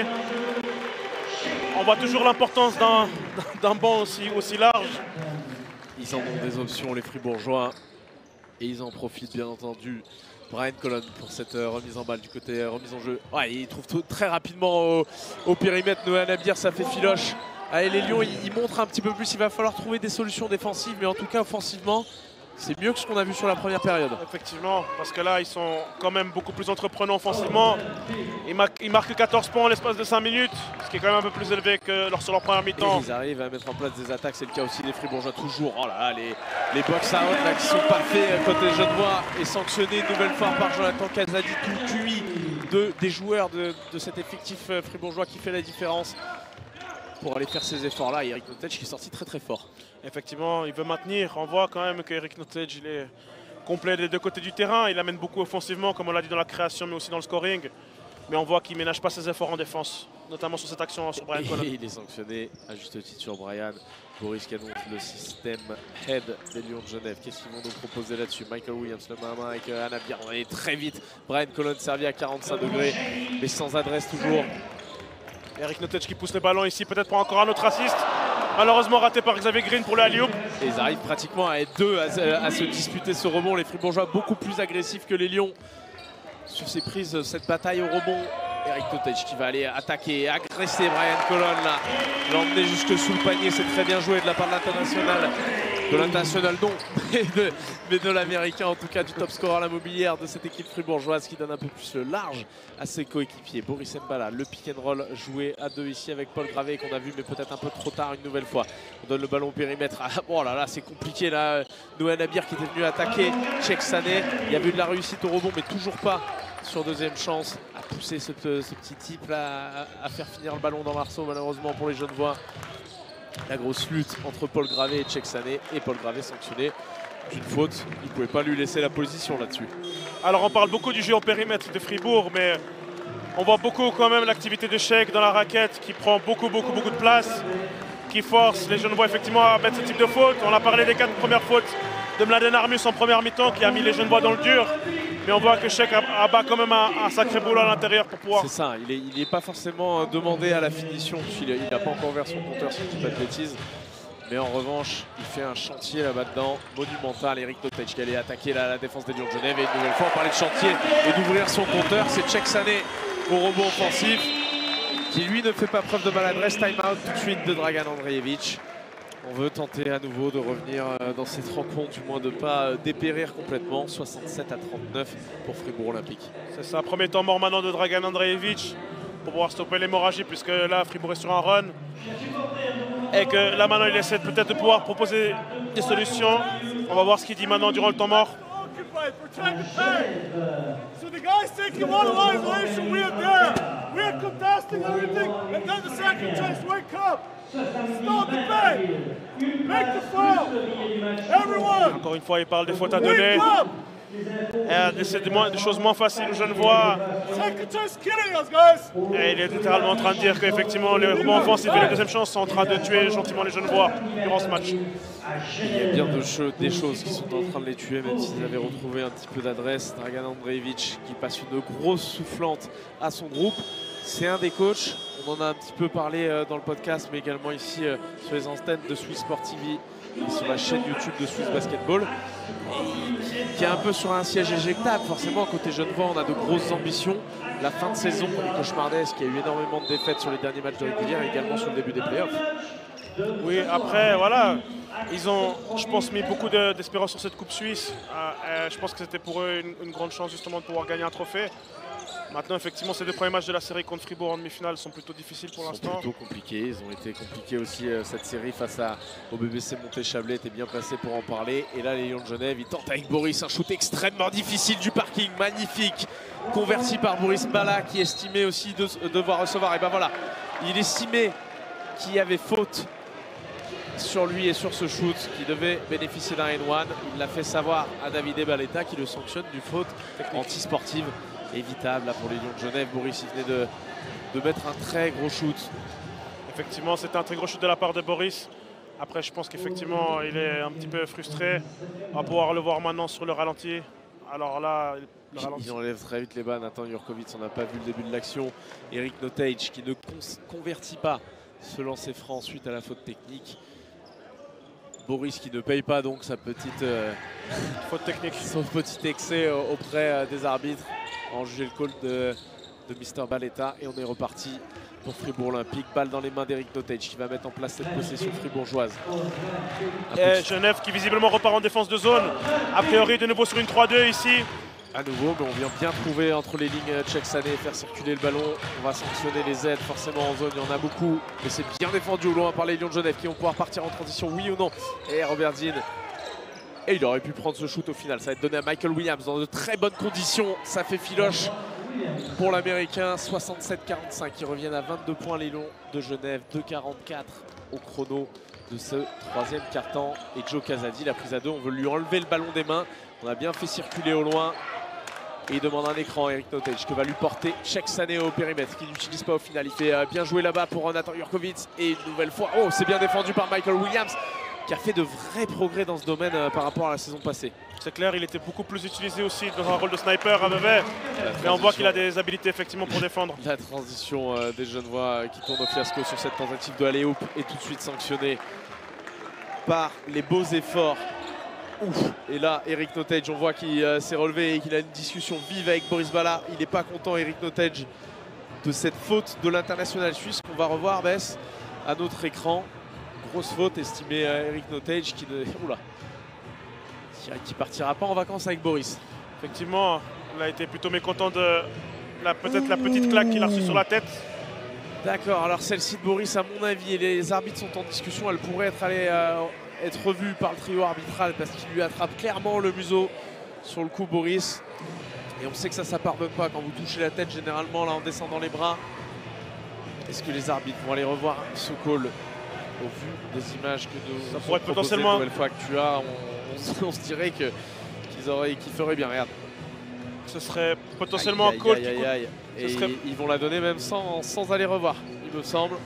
On voit toujours l'importance d'un banc aussi, aussi large. Ils en ont des options, les Fribourgeois. Et ils en profitent, bien entendu. Brian Colon pour cette euh, remise en balle du côté euh, remise en jeu. Ouais, il trouve tout, très rapidement au, au périmètre Noé Nabir, ça fait filoche. Allez, les Lions, ils, ils montrent un petit peu plus. Il va falloir trouver des solutions défensives. Mais en tout cas, offensivement, c'est mieux que ce qu'on a vu sur la première période. Effectivement, parce que là, ils sont quand même beaucoup plus entreprenants offensivement. Ils, mar ils marquent quatorze points en l'espace de cinq minutes, ce qui est quand même un peu plus élevé que lors sur leur première mi-temps. Ils arrivent à mettre en place des attaques, c'est le cas aussi des Fribourgeois toujours. Oh là là, les, les box-out là qui sont pas faits côté Genevois et sanctionnés une nouvelle fois par Jonathan Kazadi, tout Q I de, des joueurs de, de cet effectif fribourgeois qui fait la différence. Pour aller faire ces efforts-là, Eric Nottage qui est sorti très très fort. Effectivement, il veut maintenir. On voit quand même qu'Eric Nottage il est complet des deux côtés du terrain. Il amène beaucoup offensivement, comme on l'a dit dans la création, mais aussi dans le scoring. Mais on voit qu'il ne ménage pas ses efforts en défense, notamment sur cette action sur Brian Colon. Il est sanctionné à juste titre sur Brian. Boris qui annonce le système head des Lions de Genève. Qu'est-ce qu'ils vont nous proposer là-dessus? Michael Williams, le main à main avec euh, Anna Bier. On est très vite. Brian Colon servi à quarante-cinq degrés, mais sans adresse toujours. Eric Nottage qui pousse le ballon ici, peut-être pour encore un autre assist. Malheureusement raté par Xavier Green pour le alley-oop. Et ils arrivent pratiquement à être deux à, à se disputer ce rebond. Les Fribourgeois beaucoup plus agressifs que les Lions sur ces prises, cette bataille au rebond. Eric Nottage qui va aller attaquer, agresser Brian Colon là. L'emmener jusque sous le panier, c'est très bien joué de la part de l'international. De l'international non, mais de, mais de l'américain, en tout cas du top scorer à la mobilière de cette équipe fribourgeoise qui donne un peu plus le large à ses coéquipiers. Boris Mbala, le pick and roll joué à deux ici avec Paul Gravé qu'on a vu mais peut-être un peu trop tard une nouvelle fois. On donne le ballon au périmètre. Ah, bon là là c'est compliqué là. Noé Nabir qui était venu attaquer Cheikh Sané. Il y avait eu de la réussite au rebond mais toujours pas sur deuxième chance à pousser ce, ce petit type là à, à faire finir le ballon dans l'arceau malheureusement pour les Genevois. La grosse lutte entre Paul Gravé et Cheikh Sané et Paul Gravé sanctionné d'une faute. Il ne pouvait pas lui laisser la position là-dessus. Alors on parle beaucoup du jeu au périmètre de Fribourg, mais on voit beaucoup quand même l'activité de Cheikh dans la raquette qui prend beaucoup beaucoup beaucoup de place, qui force les Genevois effectivement à mettre ce type de faute. On a parlé des quatre premières fautes de Mladen Armus en première mi-temps qui a mis les Genevois dans le dur. Mais on voit que Sheck abat quand même un, un sacré boulot à l'intérieur pour pouvoir. C'est ça, il n'est il est pas forcément demandé à la finition, puisqu'il n'a pas encore ouvert son compteur, si je ne dis pas de bêtises. Mais en revanche, il fait un chantier là-bas dedans, monumental. Eric Nottage qui allait attaquer la, la défense des Lions de Genève. Et une nouvelle fois, on parlait de chantier et d'ouvrir son compteur. C'est Cheick Sané au rebond offensif, qui lui ne fait pas preuve de maladresse. Time out tout de suite de Dragan Andreevich. On veut tenter à nouveau de revenir dans cette rencontre, du moins de ne pas dépérir complètement. soixante-sept à trente-neuf pour Fribourg Olympique. C'est ça, premier temps mort maintenant de Dragan Andreevich pour pouvoir stopper l'hémorragie, puisque là, Fribourg est sur un run. Et que là maintenant, il essaie peut-être de pouvoir proposer des solutions. On va voir ce qu'il dit maintenant durant le temps mort. So the guys taking a lot of isolation, we are there. We are contesting everything. And then the second chase, wake up. Stop the play. Make the foul. Everyone. Encore une fois, il parle des fautes à donner. Wake up. Et c'est des, des choses moins faciles aux Genevois. Second chase killing us, guys. Et il est littéralement en train de dire qu'effectivement, les rebonds offensifs et les deuxièmes chances sont en train de tuer gentiment les Genevois durant ce match. Il y a bien de che des choses qui sont en train de les tuer, même s'ils avaient retrouvé un petit peu d'adresse. Dragan Andreevich qui passe une grosse soufflante à son groupe. C'est un des coachs, on en a un petit peu parlé dans le podcast, mais également ici sur les antennes de Swiss Sport T V et sur la chaîne YouTube de Swiss Basketball, et qui est un peu sur un siège éjectable. Forcément, côté Genevois, on a de grosses ambitions. La fin de saison est cauchemardesque, il y a eu énormément de défaites sur les derniers matchs de régulière et également sur le début des playoffs. Oui, après, voilà, ils ont, je pense, mis beaucoup d'espérance sur cette Coupe Suisse. Euh, je pense que c'était pour eux une, une grande chance justement de pouvoir gagner un trophée. Maintenant, effectivement, ces deux premiers matchs de la série contre Fribourg en demi-finale sont plutôt difficiles pour l'instant. Ils sont plutôt compliqués. Ils ont été compliqués aussi euh, cette série face à, au B B C Monté-Chablais. Était bien placé pour en parler. Et là, les Lions de Genève, ils tentent avec Boris un shoot extrêmement difficile du parking. Magnifique. Converti par Boris Mbala, qui estimait aussi de, de devoir recevoir. Et ben voilà, il estimait qu'il y avait faute sur lui et sur ce shoot qui devait bénéficier d'un N un. Il l'a fait savoir à Davide Baletta qui le sanctionne d'une faute antisportive évitable là, pour les Lions de Genève. Boris il venait de, de mettre un très gros shoot. Effectivement, c'était un très gros shoot de la part de Boris. Après, je pense qu'effectivement, il est un petit peu frustré. On va pouvoir le voir maintenant sur le ralenti. Alors là, le ralenti. Il enlève très vite les bas. Nathan Jurkovic, on n'a pas vu le début de l'action. Eric Nottage qui ne con convertit pas ce lancer franc suite à la faute technique. Boris qui ne paye pas donc sa petite euh, faute technique, son petit excès euh, auprès euh, des arbitres. En juger le call de, de Mister Baletta. Et on est reparti pour Fribourg Olympique. Balle dans les mains d'Eric Nottage qui va mettre en place cette possession fribourgeoise. Et Genève qui visiblement repart en défense de zone. A priori de nouveau sur une trois deux ici. À nouveau, mais on vient bien trouver entre les lignes Cheick Sané, faire circuler le ballon. On va sanctionner les aides forcément en zone, il y en a beaucoup. Mais c'est bien défendu au loin par les Lions de Genève qui vont pouvoir partir en transition, oui ou non. Et Robert Zinn. Et il aurait pu prendre ce shoot au final. Ça va être donné à Michael Williams dans de très bonnes conditions. Ça fait filoche pour l'Américain. soixante-sept quarante-cinq. Ils reviennent à vingt-deux points les Lions de Genève. deux quarante-quatre au chrono de ce troisième quart-temps. Et Joe Casady, la prise à deux. On veut lui enlever le ballon des mains. On a bien fait circuler au loin. Et il demande un écran, Eric Nottage, que va lui porter Cheick Sané au périmètre, qu'il n'utilise pas au final. Il fait euh, bien jouer là-bas pour Nathan Jurkovic. Et une nouvelle fois, oh, c'est bien défendu par Michael Williams, qui a fait de vrais progrès dans ce domaine euh, par rapport à la saison passée. C'est clair, il était beaucoup plus utilisé aussi dans un rôle de sniper à Vevey. Mais on voit qu'il a des habilités effectivement pour défendre. La transition euh, des Genevois euh, qui tourne au fiasco sur cette tentative de alley-oop est tout de suite sanctionnée par les beaux efforts. Ouf. Et là, Eric Nottage, on voit qu'il euh, s'est relevé et qu'il a une discussion vive avec Boris Bala. Il n'est pas content, Eric Nottage, de cette faute de l'international suisse qu'on va revoir, Bess, à notre écran. Grosse faute estimée à Eric Nottage qui ne Oula. qui partira pas en vacances avec Boris. Effectivement, on a été plutôt mécontent de peut-être la petite claque qu'il a reçue sur la tête. D'accord, alors celle-ci de Boris, à mon avis, et les arbitres sont en discussion, elle pourrait être allée euh, être revue par le trio arbitral parce qu'il lui attrape clairement le museau sur le coup, Boris. Et on sait que ça, ça pardonne pas quand vous touchez la tête généralement là en descendant les bras. Est-ce que les arbitres vont aller revoir ce call au vu des images que nous ça pourrait potentiellement une nouvelle fois que tu as, on, on, on se dirait que qu'ils auraient, qu'ils feraient bien. Regarde. Ce serait potentiellement aïe, un call aïe, aïe, aïe. qui Et serait... ils, ils vont la donner même sans, sans aller revoir, il me semble.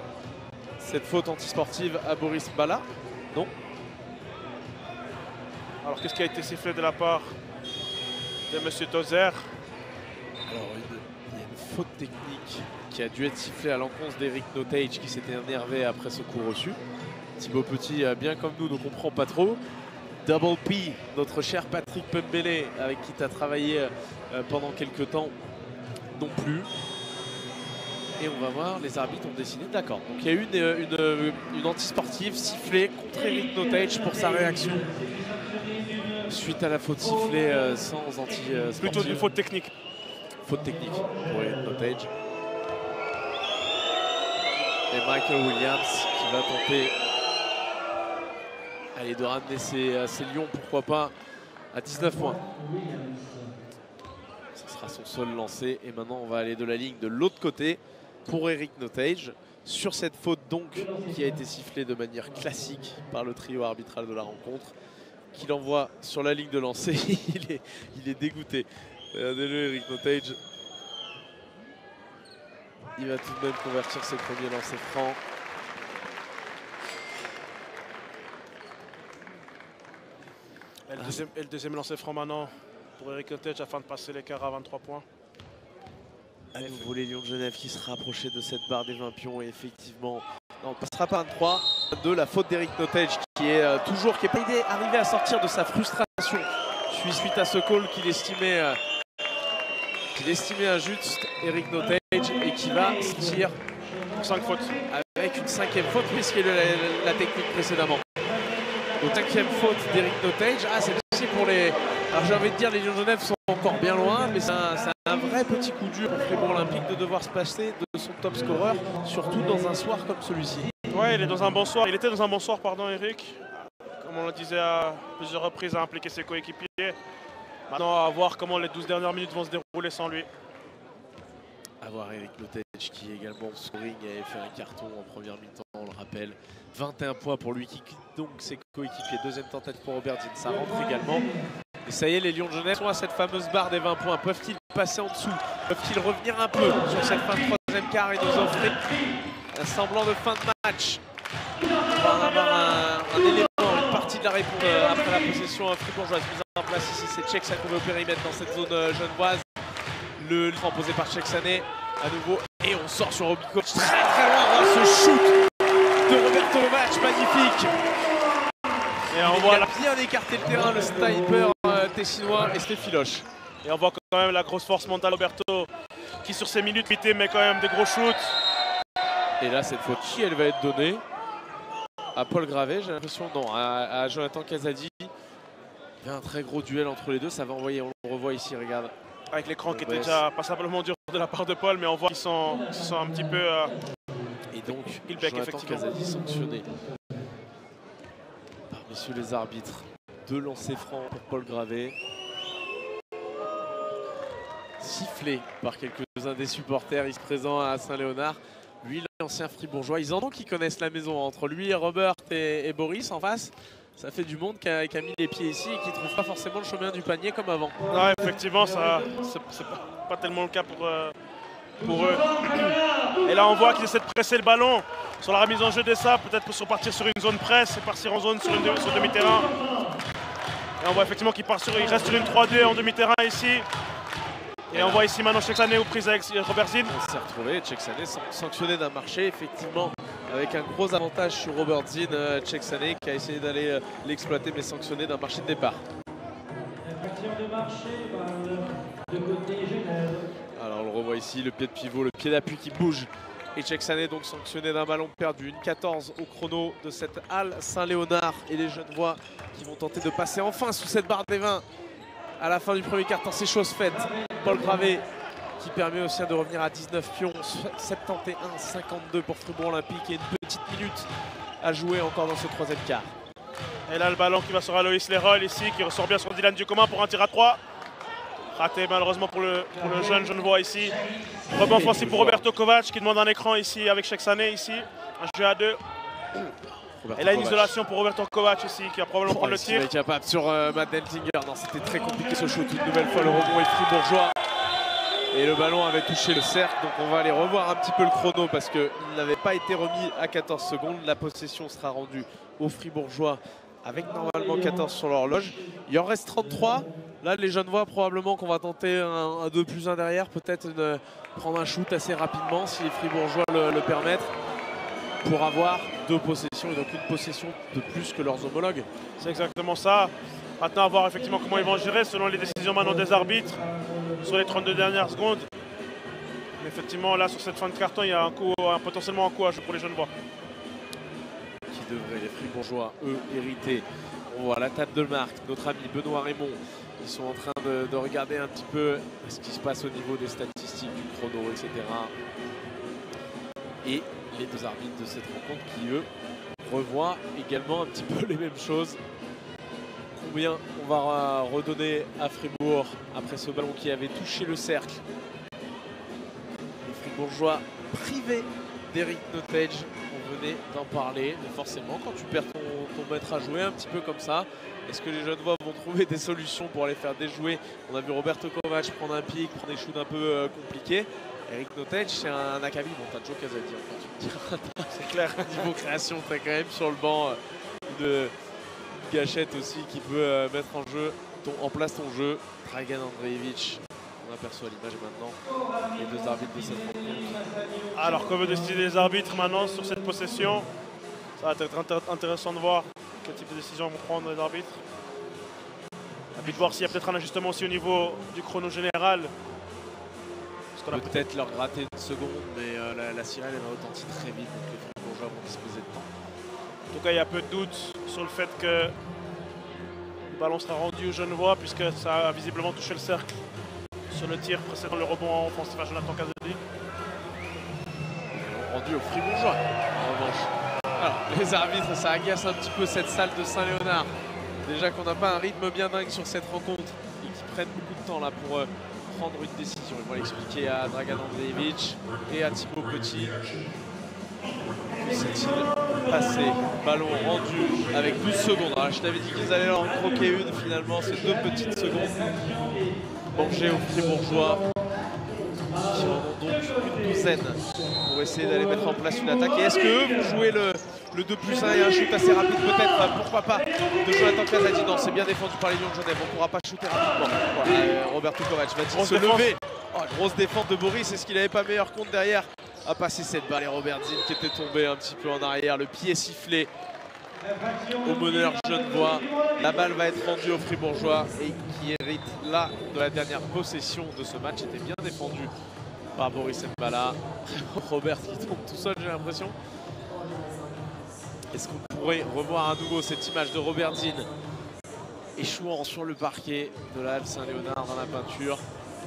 Cette faute antisportive à Boris Bala. Non. Alors qu'est-ce qui a été sifflé de la part de M. Tozer? Alors une, il y a une faute technique qui a dû être sifflée à l'encontre d'Eric Notage qui s'était énervé après ce coup reçu. Thibaut Petit, bien comme nous, ne comprend pas trop. Double P, notre cher Patrick Pembele, avec qui tu as travaillé pendant quelques temps, non plus. Et on va voir, les arbitres ont décidé, d'accord. Donc il y a eu une, une, une anti-sportive sifflée contre Eric Notage pour sa réaction. Suite à la faute sifflée euh, sans anti-sportive. Plutôt une faute technique. Faute technique pour Eric Notage. Et Michael Williams qui va tenter allez, de ramener ses, ses Lions, pourquoi pas, à dix-neuf points. Ce sera son seul lancé. Et maintenant, on va aller de la ligne de l'autre côté pour Eric Notage. Sur cette faute donc qui a été sifflée de manière classique par le trio arbitral de la rencontre, qu'il envoie sur la ligne de lancer. il, est, il est dégoûté. Regardez-le, Eric Notage. Il va tout de même convertir ses premiers lancers francs. Et le deuxième, et le deuxième lancer franc maintenant pour Eric Notage afin de passer l'écart à vingt-trois points. À nouveau les Lions de Genève qui se rapprochaient de cette barre des vingt pions et effectivement, non, on ne passera pas à vingt-trois. De la faute d'Eric Notage qui est euh, toujours, qui est pas arrivé à sortir de sa frustration suite à ce call qu'il estimait, euh, qu'il estimait injuste, Eric Notage, et qui va sortir cinq fautes. Avec une cinquième faute puisqu'il y a eu la, la technique précédemment. Donc cinquième faute d'Eric Notage. Ah, c'est aussi pour les... Alors j'ai envie de dire les Lions de Genève sont encore bien loin, mais c'est un, un vrai petit coup dur pour Fribourg Olympique de devoir se passer de son top scoreur, surtout dans un soir comme celui-ci. Ouais, il est dans un bon soir. Il était dans un bon soir, pardon, Eric. Comme on le disait à plusieurs reprises, à impliquer ses coéquipiers. Maintenant, à voir comment les douze dernières minutes vont se dérouler sans lui. À voir Eric Notage qui également au scoring avait fait un carton en première mi-temps, on le rappelle. vingt et un points pour lui qui quitte donc ses coéquipiers. Deuxième tentative pour Robert Dean, ça rentre également. Et ça y est, les Lions de Genève sont à cette fameuse barre des vingt points. Peuvent-ils passer en dessous? Peuvent-ils revenir un peu sur cette fin de troisième quart et nous offrir un semblant de fin de match? On va avoir un, un élément, une partie de la réponse euh, après la possession fribourgeoise mise en place ici. C'est Tchèque Sakové au périmètre dans cette zone euh, genevoise. Le franc posé par Tchèque Sané à nouveau. Et on sort sur Robico. Très très loin voir ce shoot de Roberto Lomac, magnifique. Et on voit la... bien écarté le terrain, le sniper euh, tessinois et Stéphie-Loche. Et on voit quand même la grosse force mentale Roberto qui sur ses minutes limitées met quand même des gros shoots. Et là cette faute qui elle va être donnée à Paul Gravé, j'ai l'impression, non, à, à Jonathan Casadi. Il y a un très gros duel entre les deux, ça va envoyer, on le revoit ici, regarde. Avec l'écran qui était déjà passablement dur de la part de Paul, mais on voit qu'ils sont, sont un petit peu... Euh, et donc, Jonathan effectivement. Casadi sanctionné par messieurs les arbitres. Deux lancers francs pour Paul Gravé. Sifflé par quelques-uns des supporters ici présents à Saint-Léonard. Lui, l'ancien fribourgeois, ils en ont qui connaissent la maison. Entre lui, Robert et, et Boris en face, ça fait du monde qui a, qui a mis les pieds ici et qui ne trouve pas forcément le chemin du panier comme avant. Ouais, effectivement, ça c'est pas, pas tellement le cas pour, euh, pour eux. Et là, on voit qu'ils essaient de presser le ballon sur la remise en jeu des sables, peut-être pour partir sur une zone presse et partir en zone sur, une, sur demi-terrain. Et on voit effectivement qu'il part sur, il reste sur une trois deux en demi-terrain ici. Et on voit ici maintenant Tchèque Sané aux prises avec Robert Zinn. On s'est retrouvé, Tchèque Sané sanctionné d'un marché, effectivement, avec un gros avantage sur Robert Zinn. Tchèque Sané qui a essayé d'aller euh, l'exploiter, mais sanctionné d'un marché de départ. Alors on le revoit ici, le pied de pivot, le pied d'appui qui bouge. Et Tchèque Sané donc sanctionné d'un ballon perdu. Une quatorze au chrono de cette halle Saint-Léonard. Et les Genevois qui vont tenter de passer enfin sous cette barre des vingt. À la fin du premier quart-temps, c'est chose faite. Paul Gravé qui permet aussi de revenir à dix-neuf pions, soixante et un cinquante-deux pour Fribourg Olympique et une petite minute à jouer encore dans ce troisième quart. Et là le ballon qui va sur Aloïs Leroy ici, qui ressort bien sur Dylan Ducommun pour un tir à trois. Raté malheureusement pour le, pour le jeune Genevois ici. Rebond offensif pour Roberto Kovac qui demande un écran ici avec Tchèque Sané ici. Un jeu à deux. Roberto et là une Kovac. Isolation pour Roberto Kovac ici qui va probablement oh, prendre le tir. Il est capable sur euh, Matt Deltinger. Non, c'était très compliqué ce shoot. Une nouvelle fois le rebond est fribourgeois. Et le ballon avait touché le cercle. Donc on va aller revoir un petit peu le chrono parce qu'il n'avait pas été remis à quatorze secondes. La possession sera rendue aux fribourgeois avec normalement quatorze sur l'horloge. Il en reste trente-trois. Là, les Genevois, probablement qu'on va tenter un, un deux plus un derrière, peut-être prendre un shoot assez rapidement si les Fribourgeois le, le permettent, pour avoir deux possessions et donc une possession de plus que leurs homologues. C'est exactement ça. Maintenant, à voir effectivement comment ils vont gérer selon les décisions maintenant des arbitres sur les trente-deux dernières secondes. Mais effectivement, là, sur cette fin de carton, il y a un coup, un, potentiellement un coup à jouer pour les Genevois. Qui devraient, les Fribourgeois, eux, hériter. On voit la table de marque, notre ami Benoît Raymond. Ils sont en train de, de regarder un petit peu ce qui se passe au niveau des statistiques, du chrono, et cetera. Et les deux arbitres de cette rencontre qui, eux, revoient également un petit peu les mêmes choses. Combien on va redonner à Fribourg après ce ballon qui avait touché le cercle. Les Fribourgeois privés d'Eric Nottage, on venait d'en parler, mais forcément quand tu perds ton, ton maître à jouer un petit peu comme ça, est-ce que les Genevois vont trouver des solutions pour les faire déjouer? On a vu Roberto Kovac prendre un pic, prendre des shoots un peu euh, compliqués. Eric Nottage, c'est un acabit. Bon, t'as Joe Casadi, quand tu me diras. C'est clair, niveau création, t'as quand même sur le banc euh, une gâchette aussi qui peut euh, mettre en, jeu ton, en place ton jeu. Dragan Andreevich, on aperçoit l'image maintenant. Les deux arbitres de cette rencontre. Alors, que veut décider les arbitres maintenant sur cette possession? Ça va être intér intéressant de voir quel type de décision vont prendre les arbitres. À puis de voir s'il y a peut-être un ajustement aussi au niveau du chrono général. Peut-être leur gratter une seconde, mais euh, la, la sirène elle va retentir très vite, donc les Fribourgeois vont disposer de temps. En tout cas, il y a peu de doute sur le fait que le ballon sera rendu aux Genevois, puisque ça a visiblement touché le cercle sur le tir précédent, le rebond offensif à Jonathan Casadi. Rendu aux Fribourgeois, en revanche. Alors, les arbitres, ça agace un petit peu cette salle de Saint-Léonard. Déjà qu'on n'a pas un rythme bien dingue sur cette rencontre et qu'ils prennent beaucoup de temps là pour euh, prendre une décision. Ils vont l'expliquer à Dragan Andreevich et à Thibaut Petit. Que s'est-il passé? Ballon rendu avec douze secondes. Alors, je t'avais dit qu'ils allaient en croquer une. Finalement, c'est deux petites secondes mangées aux Fribourgeois qui en ont donc une douzaine pour essayer d'aller mettre en place une attaque. Et est-ce que eux vont jouer le, le deux plus un et un shoot assez rapide peut-être? Pourquoi pas de Jonathan Casadi? Non, c'est bien défendu par les Lions de Genève. On ne pourra pas shooter rapidement. Voilà, euh, Roberto Kovac va-t-il se lever? Oh, grosse défense de Boris. Est-ce qu'il n'avait pas meilleur compte derrière à passer cette balle? Et Robert Zinn qui était tombé un petit peu en arrière. Le pied sifflé au meneur Genevois. La balle va être rendue aux Fribourgeois et qui hérite là de la dernière possession de ce match. Était bien défendu par Boris Mbala. Robert qui tombe tout seul, j'ai l'impression. Est-ce qu'on pourrait revoir à nouveau cette image de Robert Zinn échouant sur le parquet de la Halle Saint-Léonard dans la peinture?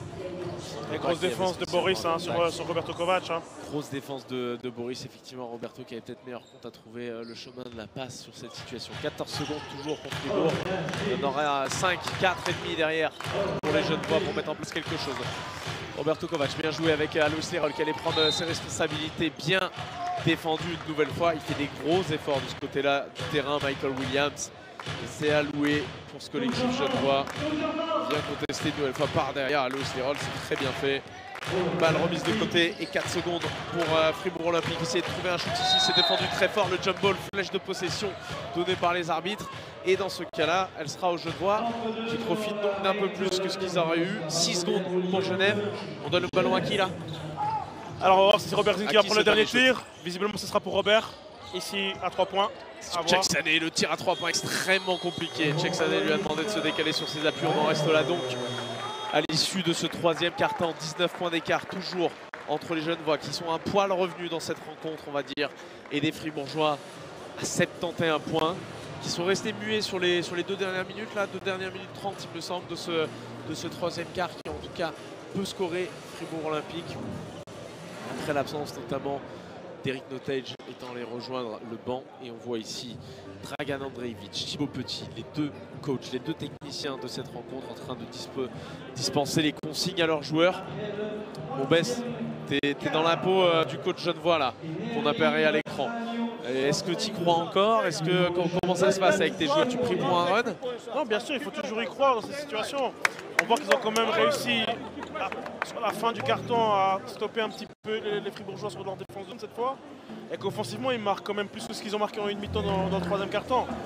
Et grosse défense de Boris hein, sur, sur Roberto Kovac. Hein. Grosse défense de, de Boris, effectivement. Roberto qui avait peut-être meilleur compte à trouver euh, le chemin de la passe sur cette situation. quatorze secondes toujours pour Fribourg. Il y en aura cinq, quatre et demi derrière pour les Genevois pour mettre en place quelque chose. Roberto Kovac bien joué avec Alois Lerol qui allait prendre ses responsabilités, bien défendu une nouvelle fois. Il fait des gros efforts de ce côté-là du terrain, Michael Williams. C'est alloué pour ce collectif genevois. Bien contesté une nouvelle fois par derrière Alois Lerol, c'est très bien fait. Balle remise de côté et quatre secondes pour euh, Fribourg Olympique. Essayer de trouver un shoot ici, c'est défendu très fort. Le jump ball, flèche de possession donnée par les arbitres. Et dans ce cas-là, elle sera aux Genevois qui profitent donc d'un peu plus que ce qu'ils auraient eu. six secondes pour Genève. On donne le ballon à qui là? Alors on va voir si c'est Robert Zinn qui va prendre le dernier tir. Shoot. Visiblement ce sera pour Robert. Ici à trois points. Tcheksadé, le tir à trois points extrêmement compliqué. Tcheksadé lui a demandé de se décaler sur ses appuis. On en reste là donc à l'issue de ce troisième quart-temps. dix-neuf points d'écart toujours entre les Genevois qui sont un poil revenus dans cette rencontre, on va dire, et des Fribourgeois à soixante et onze points qui sont restés muets sur les, sur les deux dernières minutes, là, deux dernières minutes trente il me semble de ce, de ce troisième quart qui en tout cas peut scorer Fribourg Olympique après l'absence notamment d'Eric Nottage étant allé rejoindre le banc. Et on voit ici Dragan Andreevich, Thibaut Petit, les deux coachs, les deux techniciens de cette rencontre en train de disp dispenser les consignes à leurs joueurs. Bon Bess, t'es es dans la peau euh, du coach genevois là, qu'on apparaît à l'écran. Est-ce que tu y crois encore? Est-ce que comment ça se passe avec tes joueurs? Tu pries pour un run? Non, bien sûr, il faut toujours y croire dans ces situations. On voit qu'ils ont quand même réussi à, sur la fin du carton à stopper un petit peu les, les Fribourgeois sur leur défense zone cette fois. Et qu'offensivement, ils marquent quand même plus que ce qu'ils ont marqué en une mi-temps dans, dans le troisième carton.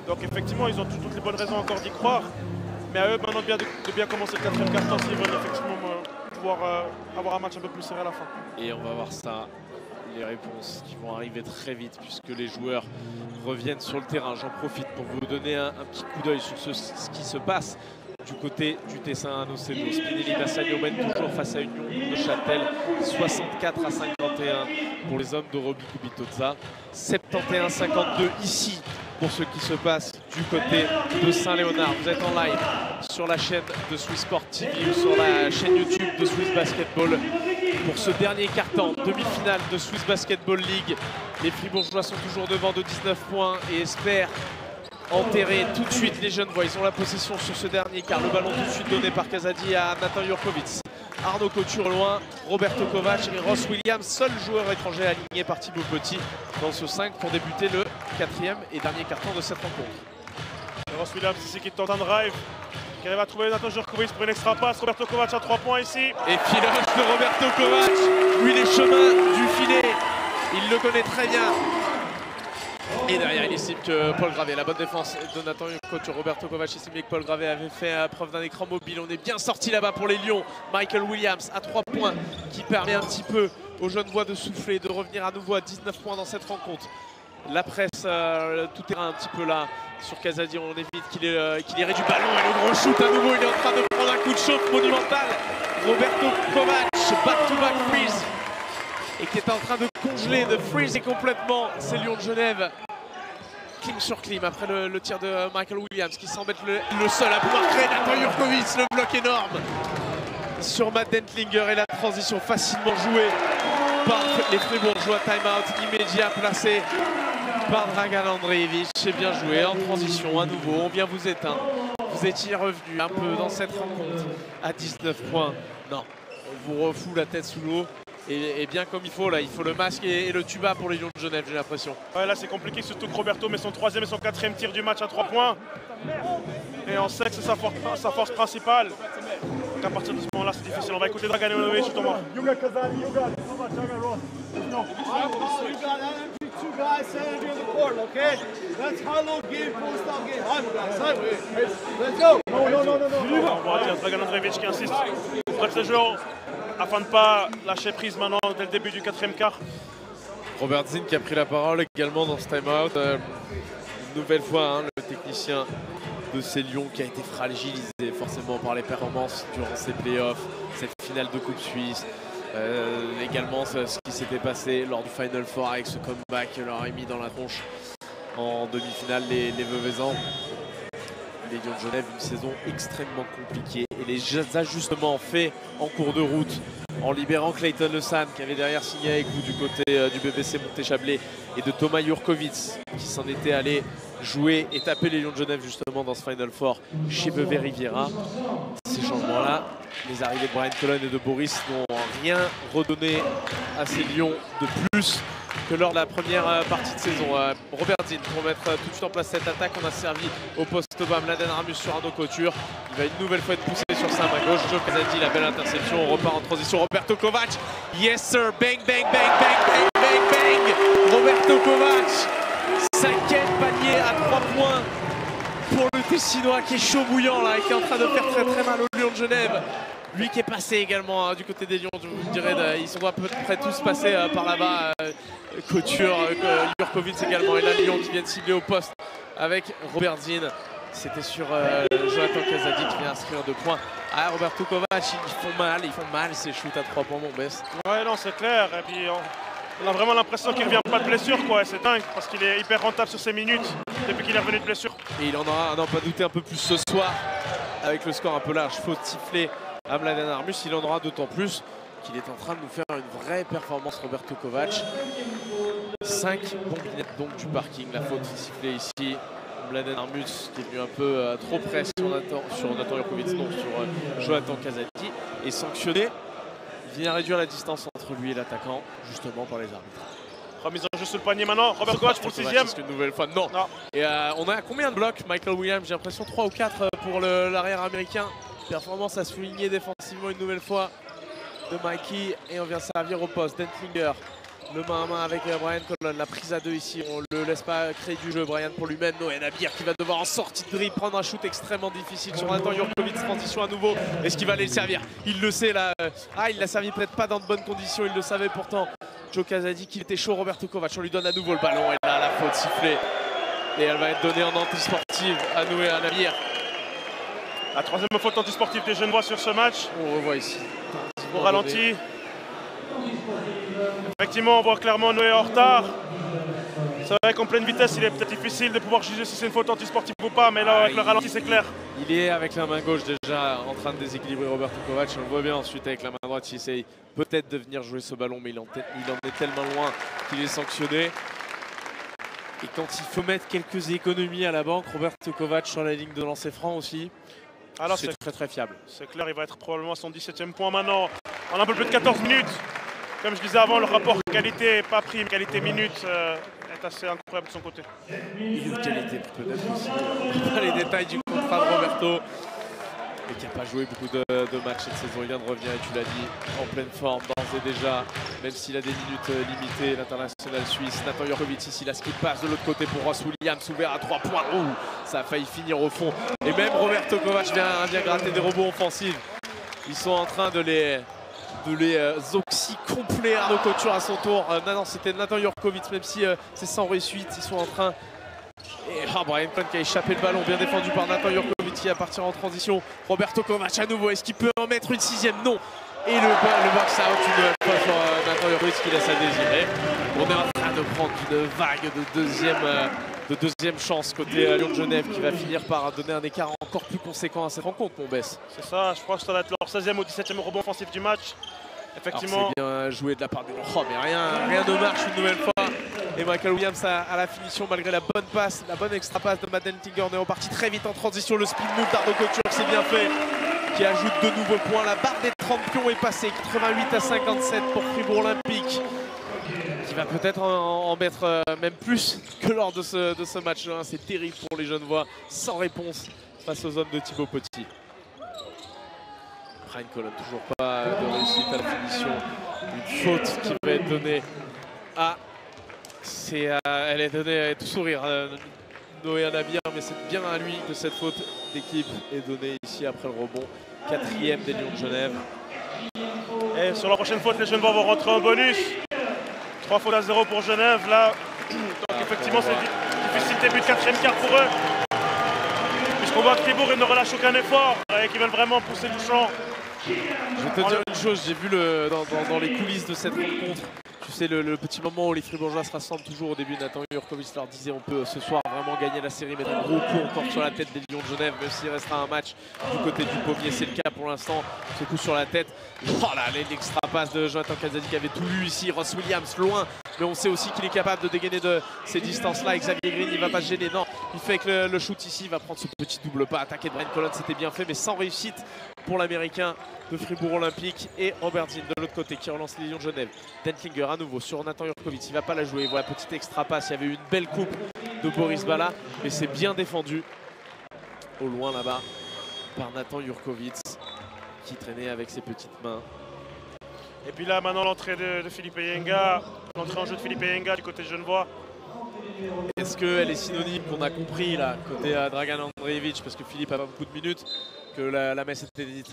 Donc effectivement, ils ont toutes les bonnes raisons encore d'y croire. Mais à eux maintenant de bien, de bien commencer le quatrième quart-temps s'ils veulent effectivement euh, pouvoir euh, avoir un match un peu plus serré à la fin. Et on va voir ça, les réponses qui vont arriver très vite puisque les joueurs reviennent sur le terrain. J'en profite pour vous donner un, un petit coup d'œil sur ce, ce qui se passe du côté du Tessin Anocedo. Spinelli Massagno mène toujours face à Union de Châtel, soixante-quatre à cinquante et un pour les hommes de Roby Kubitozza, soixante et un à cinquante-deux ici pour ce qui se passe du côté de Saint-Léonard. Vous êtes en live sur la chaîne de Swiss Sport T V ou sur la chaîne YouTube de Swiss Basketball pour ce dernier quart-temps, demi-finale de Swiss Basketball League. Les Fribourgeois sont toujours devant de dix-neuf points et espèrent enterrer tout de suite les Genevois. Ils ont la possession sur ce dernier car le ballon tout de suite donné par Casadi à Nathan Jurkovic. Arnaud Couture loin, Roberto Kovac et Ross Williams, seul joueur étranger aligné par Thibaut Petit dans ce cinq pour débuter le quatrième et dernier quart-temps de cette rencontre. Et Ross Williams ici qui tente un drive, qui arrive à trouver Nathan Jurkovic pour une extra passe. Roberto Kovac à trois points ici. Et filoche de Roberto Kovac, lui les chemins du filet, il le connaît très bien. Et derrière, il estime que Paul Gravé, la bonne défense de Nathan Couture. Roberto Kovac estime que Paul Gravé avait fait preuve d'un écran mobile. On est bien sorti là-bas pour les Lions. Michael Williams à trois points qui permet un petit peu aux Genevois de souffler, de revenir à nouveau à dix-neuf points dans cette rencontre. La presse, euh, tout terrain un petit peu là sur Casadi. On évite qu'il ait, euh, qu'il ait réduit du ballon. Et le gros shoot à nouveau, il est en train de prendre un coup de chauffe monumental. Roberto Kovac, back-to-back freeze. Et qui est en train de congeler, de freezer complètement ces Lions de Genève. Clim sur clim après le, le tir de Michael Williams qui semble être le, le seul à pouvoir créer. Nathan Jurkovic, le bloc énorme sur Matt Dentlinger et la transition facilement jouée par les Fribourgeois. Timeout immédiat placé par Dragan Andreevich. C'est bien joué en transition à nouveau. On vient vous éteindre. Vous étiez revenu un peu dans cette rencontre à dix-neuf points. Non, on vous refoule la tête sous l'eau. Et, et bien comme il faut là, il faut le masque et, et le tuba pour les Lions de Genève, j'ai l'impression. Ouais, là c'est compliqué, surtout que Roberto met son troisième et son quatrième tir du match à trois points. Et on sait que c'est sa, for sa force principale. Donc à partir de ce moment-là, c'est difficile. On va écouter Dragan Ivanovic justement. You got Kazani, you got Kovac, I got Ross. No, you got empty two guys standing in the court, okay? That's how long game, full stop game. I'm guys, sideways. Let's go. No, no, no, no, no. On voit Dragan Andreevich qui insiste auprès de ses joueurs afin de ne pas lâcher prise maintenant dès le début du quatrième quart. Robert Zinn qui a pris la parole également dans ce time-out. Euh, une nouvelle fois, hein, le technicien de ces Lions qui a été fragilisé forcément par les performances durant ces playoffs, cette finale de Coupe Suisse. Euh, également ce, ce qui s'était passé lors du Final Four avec ce comeback qui leur a mis dans la tronche en demi-finale les, les Veuvezans. Les Lions de Genève, une saison extrêmement compliquée et les ajustements faits en cours de route en libérant Clayton Lesan qui avait derrière signé avec vous du côté euh, du B B C Monté-Chablais et de Thomas Jurkovic qui s'en était allé jouer et taper les Lions de Genève justement dans ce Final Four chez Vevey Riviera. Ces changements-là, les arrivées de Brian Cullen et de Boris n'ont rien redonné à ces Lions de plus que lors de la première partie de saison. Euh, Robert Zinn pour mettre euh, tout de suite en place cette attaque. On a servi au poste bas Mladen Ramus sur Arnaud Couture. Il va une nouvelle fois être poussé sur sa main gauche. Joe Casadi, la belle interception. On repart en transition. Roberto Kovac. Yes sir. Bang, bang, bang, bang, bang, bang, bang. Roberto Kovac. Cinquième panier à trois points pour le Tessinois qui est chaud bouillant là et qui est en train de faire très très mal aux Lions de Genève. Lui qui est passé également hein, du côté des Lions, je vous dirais, de, ils sont à peu près tous passés euh, par là-bas. Euh, Couture, euh, Jurkovic également, et là Lyon qui vient de cibler au poste avec Robert Zinn. C'était sur euh, Jonathan Casadi qui vient inscrire deux points. Ah, Roberto Kovac, ils font mal, ils font mal ces shoots à trois points, mon best. Ouais, non, c'est clair. Et puis on, on a vraiment l'impression qu'il ne revient pas de blessure, quoi. C'est dingue parce qu'il est hyper rentable sur ses minutes depuis qu'il est revenu de blessure. Et il en aura, à n'en pas douter, un peu plus ce soir avec le score un peu large. Faute sifflée à Mladen Ramus, il en aura d'autant plus qu'il est en train de nous faire une vraie performance, Roberto Kovac. cinq bombinettes donc du parking, la faute sifflée ici. Mladen Ramus qui est venu un peu euh, trop près sur Nathan, sur Nathan Jurkovic, non, sur euh, Jonathan Casadi, est sanctionné. Il vient réduire la distance entre lui et l'attaquant, justement par les arbitres. Remise en jeu sur le panier maintenant, Robert Kovac pour le sixième. Parce qu'une nouvelle fois, non. non. Et euh, on a combien de blocs, Michael Williams? J'ai l'impression trois ou quatre pour l'arrière américain. Performance à souligner défensivement une nouvelle fois de Mikey. Et on vient servir au poste. Dentlinger le main à main avec Brian Colon. La prise à deux ici, on ne le laisse pas créer du jeu. Brian pour lui-même. Noé Nabir qui va devoir en sortie de dribble prendre un shoot extrêmement difficile sur Nathan Jurkovic. Transition à nouveau. Est-ce qu'il va aller le servir? Il le sait là. Ah, il l'a servi peut-être pas dans de bonnes conditions. Il le savait pourtant. Joe Casady qu'il était chaud. Roberto Kovac, on lui donne à nouveau le ballon. Et là, la faute sifflée. Et elle va être donnée en anti-sportive à Noé Nabir. La troisième faute anti-sportive des Genevois sur ce match. On revoit ici. Au ralenti. Effectivement, on voit clairement Noé en retard. C'est vrai qu'en pleine vitesse, il est peut-être difficile de pouvoir juger si c'est une faute anti-sportive ou pas, mais là, avec le ralenti, c'est clair. Il est avec la main gauche déjà en train de déséquilibrer Roberto Kovac. On le voit bien ensuite avec la main droite. Il essaye peut-être de venir jouer ce ballon, mais il en, il en est tellement loin qu'il est sanctionné. Et quand il faut mettre quelques économies à la banque, Roberto Kovac sur la ligne de lancer franc aussi, c'est très très fiable. C'est clair, il va être probablement à son dix-septième point maintenant, en un peu plus de quatorze minutes. Comme je disais avant, le rapport qualité, pas prime, qualité-minute euh, est assez incroyable de son côté. Il est de qualité peut-être aussi. Pas les détails du contrat de Roberto, mais qui n'a pas joué beaucoup de, de matchs cette saison. Il vient de revenir et tu l'as dit, en pleine forme d'ores et déjà, même s'il a des minutes limitées, l'international suisse. Nathan Jurkovic ici, là ce qui passe de l'autre côté pour Ross Williams, ouvert à trois points. Ouh, ça a failli finir au fond. Et même Roberto Kovac vient, vient gratter des rebonds offensifs. Ils sont en train de les... de les euh, oxy complets. Arnaud Couture à son tour. Euh, non, non, c'était Nathan Jurkovic, même si euh, c'est sans réussite. Ils sont en train. Et ah, Brian Colon qui a échappé le ballon, bien défendu par Nathan Jurkovic qui va partir en transition. Roberto Kovac à nouveau. Est-ce qu'il peut en mettre une sixième? Non. Et le, le box out une nouvelle fois sur euh, Nathan Jurkovic qui laisse à désirer. On est en train de prendre une vague de deuxième, euh, de deuxième chance côté euh, Lyon de Genève qui va finir par donner un écart encore plus conséquent à cette rencontre, mon Bess. C'est ça, je crois que ça va être leur seizième ou dix-septième rebond offensif du match. Effectivement. C'est bien joué de la part des oh, mais rien, rien ne marche une nouvelle fois. Et Michael Williams à, à la finition malgré la bonne passe, la bonne extra passe de Matt Dentinger. On est reparti très vite en transition. Le speed move d'Arnaud Couture, c'est bien fait. Qui ajoute de nouveaux points. La barre des trente pions est passée. quatre-vingt-huit à cinquante-sept pour Fribourg Olympique. Qui va peut-être en, en mettre euh, même plus que lors de ce, de ce match-là. C'est terrible pour les Genevois. Sans réponse face aux hommes de Thibaut Petit. Brian Colon, toujours pas de réussite à la finition. Une faute qui va être donnée à... C'est, euh, elle est donnée à tout sourire. Euh, Noé Nabir, mais c'est bien à lui que cette faute d'équipe est donnée ici après le rebond. Quatrième des Lions de Genève. Et sur la prochaine faute, les Genevois vont rentrer en bonus. Trois fautes à zéro pour Genève. Là, donc ah, effectivement, c'est difficile début de quatrième quart pour eux. Puisqu'on voit que Fribourg ne relâche aucun effort et qu'ils veulent vraiment pousser du champ. Je vais te dire une chose, j'ai vu le, dans, dans, dans les coulisses de cette rencontre. Tu sais, le, le petit moment où les Fribourgeois se rassemblent toujours au début, Nathan Jurkovic leur disait on peut ce soir vraiment gagner la série, mettre un gros coup encore sur la tête des Lions de Genève, même s'il restera un match du côté du pommier, c'est le cas pour l'instant, ce coup sur la tête. Oh là, l'extra passe de Jonathan Casady qui avait tout lu ici, Ross Williams loin, mais on sait aussi qu'il est capable de dégainer de ces distances-là. Xavier Green, il va pas se gêner, non, il fait que le, le shoot ici, il va prendre ce petit double pas, attaqué de Brian Colon, c'était bien fait, mais sans réussite pour l'américain de Fribourg Olympique. Et Robert Zinn de l'autre côté qui relance les Lions de Genève. Dentlinger à nouveau sur Nathan Jurkovic, il va pas la jouer, voilà, petite extra passe, il y avait eu une belle coupe de Boris Bala, mais c'est bien défendu au loin là-bas par Nathan Jurkovic qui traînait avec ses petites mains. Et puis là maintenant l'entrée de, de Philippe Yenga, l'entrée en jeu de Philippe Yenga du côté genevois. Est-ce qu'elle est synonyme qu'on a compris là côté à Dragan Andreevich, parce que Philippe a pas beaucoup de minutes, que la, la messe était dite?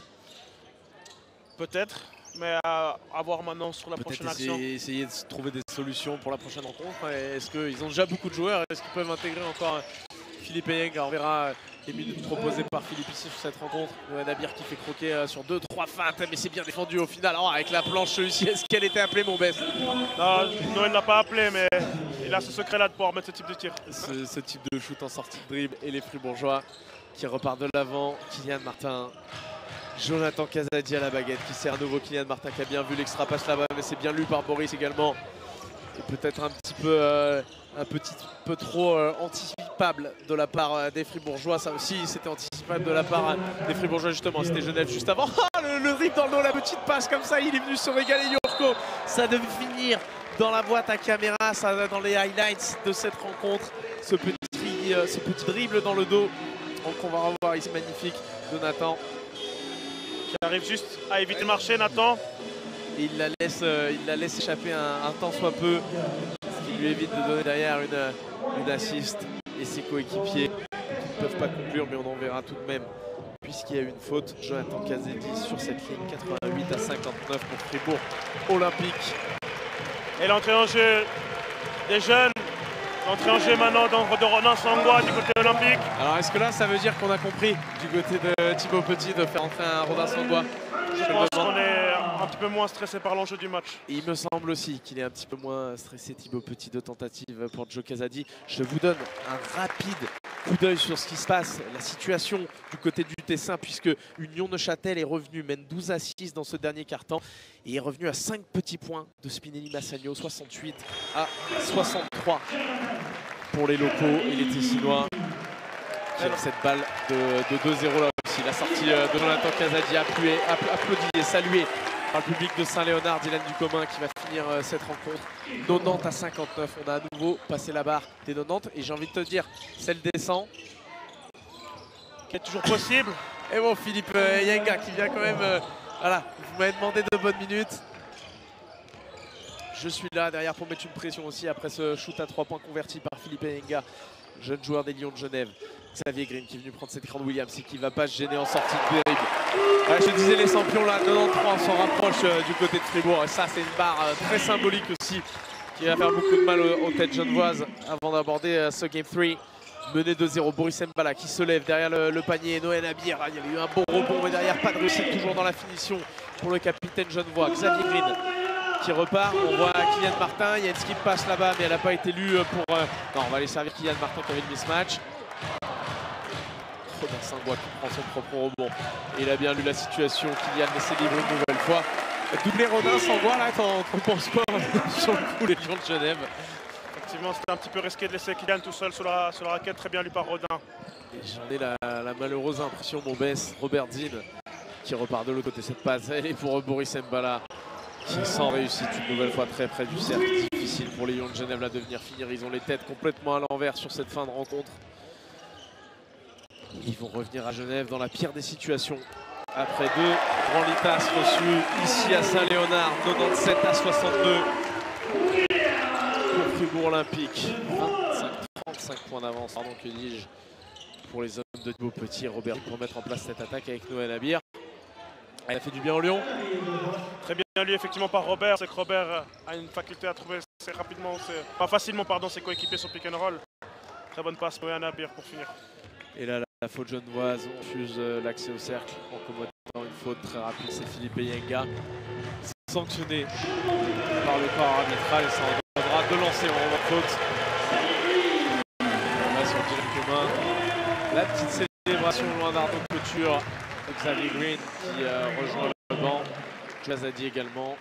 Peut-être, mais à, à voir maintenant sur la prochaine essayer, action. Essayer de trouver des solutions pour la prochaine rencontre. Est-ce qu'ils ont déjà beaucoup de joueurs? Est-ce qu'ils peuvent intégrer encore Philippe Yenga? On verra les minutes proposées par Philippe ici sur cette rencontre. Noé Nabir qui fait croquer sur deux trois feintes, mais c'est bien défendu au final. Oh, avec la planche ici, est-ce qu'elle était appelée, mon Bess? Non, Noël n'a pas appelé, mais il a ce secret-là de pouvoir mettre ce type de tir. Ce, ce type de shoot en sortie de dribble, et les Fribourgeois qui repartent de l'avant. Kylian Martin, Jonathan Casady à la baguette qui sert à nouveau Kylian Martin qui a bien vu l'extra passe là-bas, mais c'est bien lu par Boris également. Et peut-être un petit peu euh, un petit peu trop euh, anticipable de la part euh, des Fribourgeois. Ça aussi, c'était anticipable de la part euh, des Fribourgeois justement. C'était Genève juste avant. Ah, le, le dribble dans le dos, la petite passe comme ça, il est venu se régaler Jurko. Ça devait finir dans la boîte à caméra, ça dans les highlights de cette rencontre. Ce petit, euh, ce petit dribble dans le dos. Donc on va revoir ici, magnifique de Nathan. Qui arrive juste à éviter le marché, Nathan. et il la laisse, euh, il la laisse échapper un, un temps soit peu, ce qui lui évite de donner derrière une, une assist et ses coéquipiers qui ne peuvent pas conclure, mais on en verra tout de même puisqu'il y a eu une faute. Jonathan Kazedi sur cette ligne, quatre-vingt-huit à cinquante-neuf pour Fribourg Olympique. Et l'entrée en jeu des jeunes, l'entrée en jeu maintenant de Ronan Sangwa du côté olympique. Alors est-ce que là ça veut dire qu'on a compris du côté de Thibaut Petit de faire entrer un Ronan Sangwa? Je pense qu'on est un petit peu moins stressé par l'enjeu du match. Et il me semble aussi qu'il est un petit peu moins stressé, Thibaut Petit, de tentative pour Joe Kazadi. Je vous donne un rapide coup d'œil sur ce qui se passe, la situation du côté du Tessin, puisque Union Neuchâtel est revenu, mène douze à six dans ce dernier quart-temps et est revenu à cinq petits points de Spinelli Massagno, soixante-huit à soixante-trois pour les locaux et les Tessinois qui ont cette balle de, de deux zéro là aussi. La sortie de Jonathan Kazadi appuyé, applaudi et salué par le public de Saint-Léonard. Dylan Ducomin qui va finir cette rencontre quatre-vingt-dix à cinquante-neuf. On a à nouveau passé la barre des quatre-vingt-dix et j'ai envie de te dire, celle descend. Qui est toujours possible. Et bon, Philippe euh, Yenga qui vient quand même. Euh, voilà, vous m'avez demandé de bonnes minutes. Je suis là derrière pour mettre une pression aussi après ce shoot à trois points converti par Philippe Yenga, jeune joueur des Lions de Genève. Xavier Green qui est venu prendre cette grande Williams et qui ne va pas se gêner en sortie de terrible. Ouais, je disais les champions là, quatre-vingt-treize, on s'en rapproche euh, du côté de Fribourg. Et ça, c'est une barre euh, très symbolique aussi qui va faire beaucoup de mal aux, aux têtes genevoises avant d'aborder euh, ce Game trois. Mené deux zéro, Boris Mbala qui se lève derrière le, le panier. Noël Abir, il y avait eu un bon rebond, mais derrière pas de réussite toujours dans la finition pour le capitaine genevois. Xavier Green qui repart. On voit Kylian Martin, il y a une skip passe là-bas, mais elle n'a pas été lue pour... Euh... Non, on va aller servir Kylian Martin qui avait le mismatch. Ronan Sangwa qui prend son propre rebond. Et il a bien lu la situation. Kylian laissé libre une nouvelle fois. Doublé Ronan Sangwa là, t'en penses quoi sur le coup les Lions de Genève? Effectivement, c'était un petit peu risqué de laisser Kylian tout seul sur la, sur la raquette, très bien lu par Rodin. J'en ai la, la malheureuse impression, mon best, Robert Dean, qui repart de l'autre côté. Cette passe, elle est pour Boris Mbala, qui sans réussite une nouvelle fois très près du cercle. Difficile pour les Lions de Genève là de venir finir. Ils ont les têtes complètement à l'envers sur cette fin de rencontre. Ils vont revenir à Genève dans la pire des situations. Après deux grands litasses reçus ici à Saint-Léonard, quatre-vingt-dix-sept à soixante-deux pour Fribourg Olympique. vingt-cinq à trente-cinq points d'avance, pardon, que dis-je, pour les hommes de Thibaut Petit et Robert pour mettre en place cette attaque avec Noël Abir. Elle a fait du bien au Lyon. Très bien lu effectivement par Robert. C'est que Robert a une faculté à trouver assez rapidement, pas facilement, pardon, ses coéquipiers sur pick and roll. Très bonne passe, Noël Abir pour finir. Et là, la faute genevoise, on fuse l'accès au cercle en commettant une faute très rapide. C'est Philippe Yenga, sanctionné par le corps arbitral et ça en donnera de lancer en de faute. Là, sur Dylan Commun, la petite célébration loin d'Arnaud Couture. Xavier Green qui euh, rejoint le banc. Kazadi également.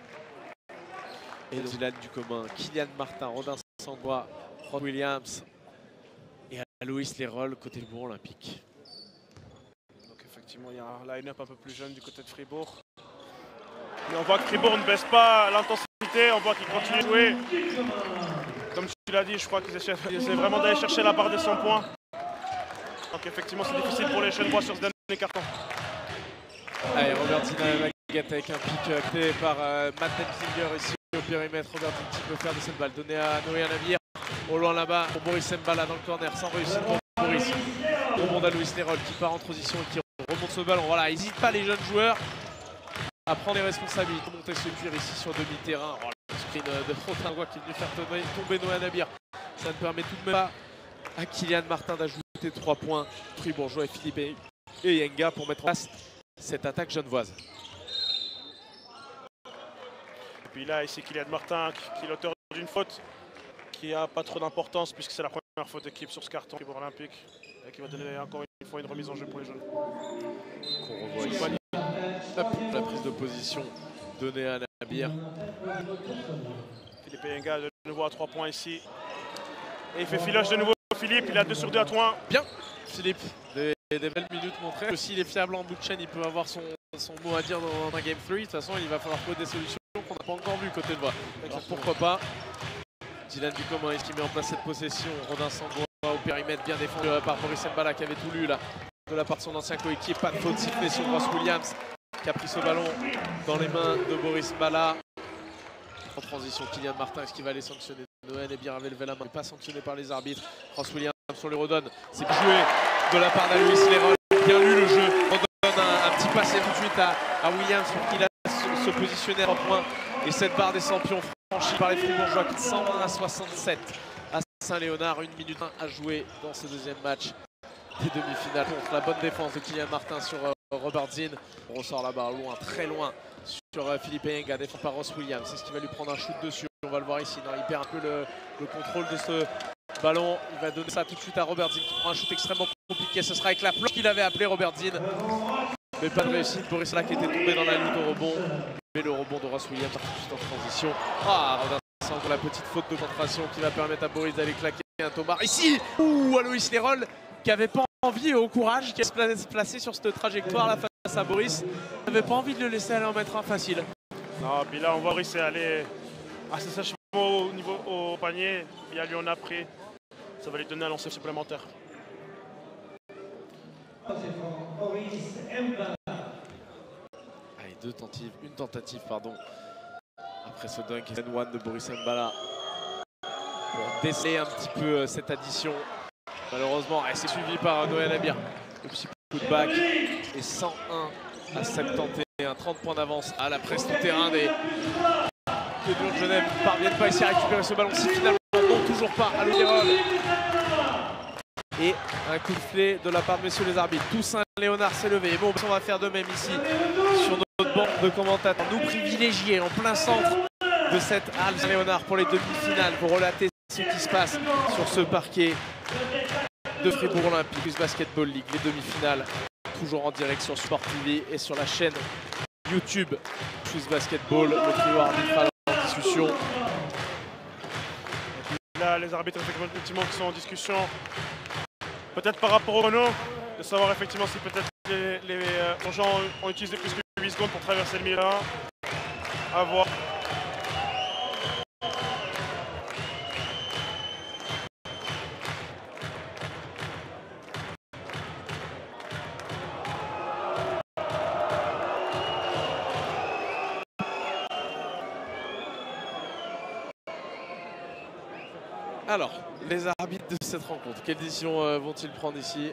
Et Dylan Ducomin, Kylian Martin, Rodin Sangwa, Rod Williams. Et à Louis Leroll côté Fribourg Olympique. Donc effectivement il y a un line-up un peu plus jeune du côté de Fribourg. Mais on voit que Fribourg ne baisse pas l'intensité, on voit qu'ils continuent de jouer. Comme tu l'as dit, je crois qu'ils essaient, essaient vraiment d'aller chercher la barre des cent points. Donc effectivement c'est difficile pour les Genevois sur ce dernier carton. Allez, Robert Dina Baguette avec un pic acté par euh, Matt Denfinger ici au périmètre. Robert Dina qui peut faire de cette balle donnée à Noé Nabir. Au loin là-bas pour Boris Mbala dans le corner sans réussite pour Boris. Au monde à Louis Leroll qui part en transition et qui remonte ce ballon. Voilà, n'hésite pas les jeunes joueurs à prendre les responsabilités, monter ce cuir ici sur demi-terrain. Oh, le screen de Frontin qui est venu faire tomber Noé Nabir. Ça ne permet tout de même pas à Kylian Martin d'ajouter trois points. Fribourgeois et Philippe et Yenga pour mettre en place cette attaque genevoise. Et puis là, ici Kylian Martin qui est l'auteur d'une faute qui n'a pas trop d'importance puisque c'est la première faute d'équipe sur ce carton Fribourg Olympique et qui va donner encore une fois une remise en jeu pour les jeunes. Qu'on revoit ici. La, la prise de position donnée à Nabir. Philippe Yenga de nouveau à trois points ici. Et il fait filoche de nouveau Philippe, il a deux sur deux à trois. Bien Philippe, des, des belles minutes montrées. S'il est fiable en bout de chaîne, il peut avoir son, son mot à dire dans un game trois. De toute façon, il va falloir trouver des solutions qu'on n'a pas encore vues côté de voie. Alors pourquoi pas. Dylan Ducomin qui met en place cette possession. Rodin Sangwa au périmètre bien défendu par Boris Mbala qui avait tout lu là de la part de son ancien coéquipier. Pas de faute sifflée sur Ross Williams qui qui a pris ce ballon dans les mains de Boris Mbala. En transition, Kylian Martin, est-ce qu'il va les sanctionner? Noël est bien avait levé la main, pas sanctionné par les arbitres. Ross Williams, on lui redonne. C'est joué de la part d'Aloïs Leroll. Bien lu le jeu. On donne un, un petit passé tout de suite à, à Williams pour qu'il a se, se positionner à point. Et cette barre des champions franchie par les Fribourgeois, cent un à soixante-sept à Saint-Léonard. Une minute un à jouer dans ce deuxième match des demi-finales. Contre la bonne défense de Kylian Martin sur euh, Robert Zinn. On ressort la barre loin, très loin sur euh, Philippe Enga, défendu par Ross Williams. C'est ce qui va lui prendre un shoot dessus. On va le voir ici. Non, il perd un peu le, le contrôle de ce ballon. Il va donner ça tout de suite à Robert Zinn qui prend un shoot extrêmement compliqué. Ce sera avec la planche qu'il avait appelé Robert Zinn. Mais pas de réussite. Boris là qui était tombé dans la lutte au rebond. Mais le rebond de Ross Williams tout de suite en transition. Ah, la petite faute de concentration qui va permettre à Boris d'aller claquer un tomard. Ici, ouh, Aloïs Leroll qui avait pas envie et au courage, qui allait se placer sur cette trajectoire là face à Boris. Il n'avait pas envie de le laisser aller en mettre un facile. Non, puis là on voit Boris est allé assez sèchement au niveau au panier. Bien lui en a pris. Ça va lui donner un lancer supplémentaire. Allez, deux tentatives, une tentative pardon. Après ce dunk and one de Boris Mbala pour déceler un petit peu cette addition. Malheureusement, elle s'est suivie par Noël Abir. Le petit coup de back et cent un à soixante et un, trente points d'avance à la presse tout terrain des de Lyon de Genève. Ne parviennent pas ici à récupérer ce ballon. Si finalement, non, toujours pas à Leroll. Et un coup de filet de la part de messieurs les arbitres. Toussaint Léonard s'est levé. Bon, on va faire de même ici sur notre banc de commentateurs. Nous privilégiés en plein centre de cette halle Léonard pour les demi-finales, pour relater ce qui se passe sur ce parquet de Fribourg Olympique, Swiss Basketball League, les demi-finales, toujours en direct sur Sport T V et sur la chaîne YouTube Swiss Basketball, le trio arbitral en discussion. Là, les arbitres effectivement qui sont en discussion, peut-être par rapport au chrono, de savoir effectivement si peut-être les, les euh, gens ont utilisé plus que huit secondes pour traverser le milieu. À voir. Alors, les arbitres de cette rencontre, quelle décision euh, vont-ils prendre ici?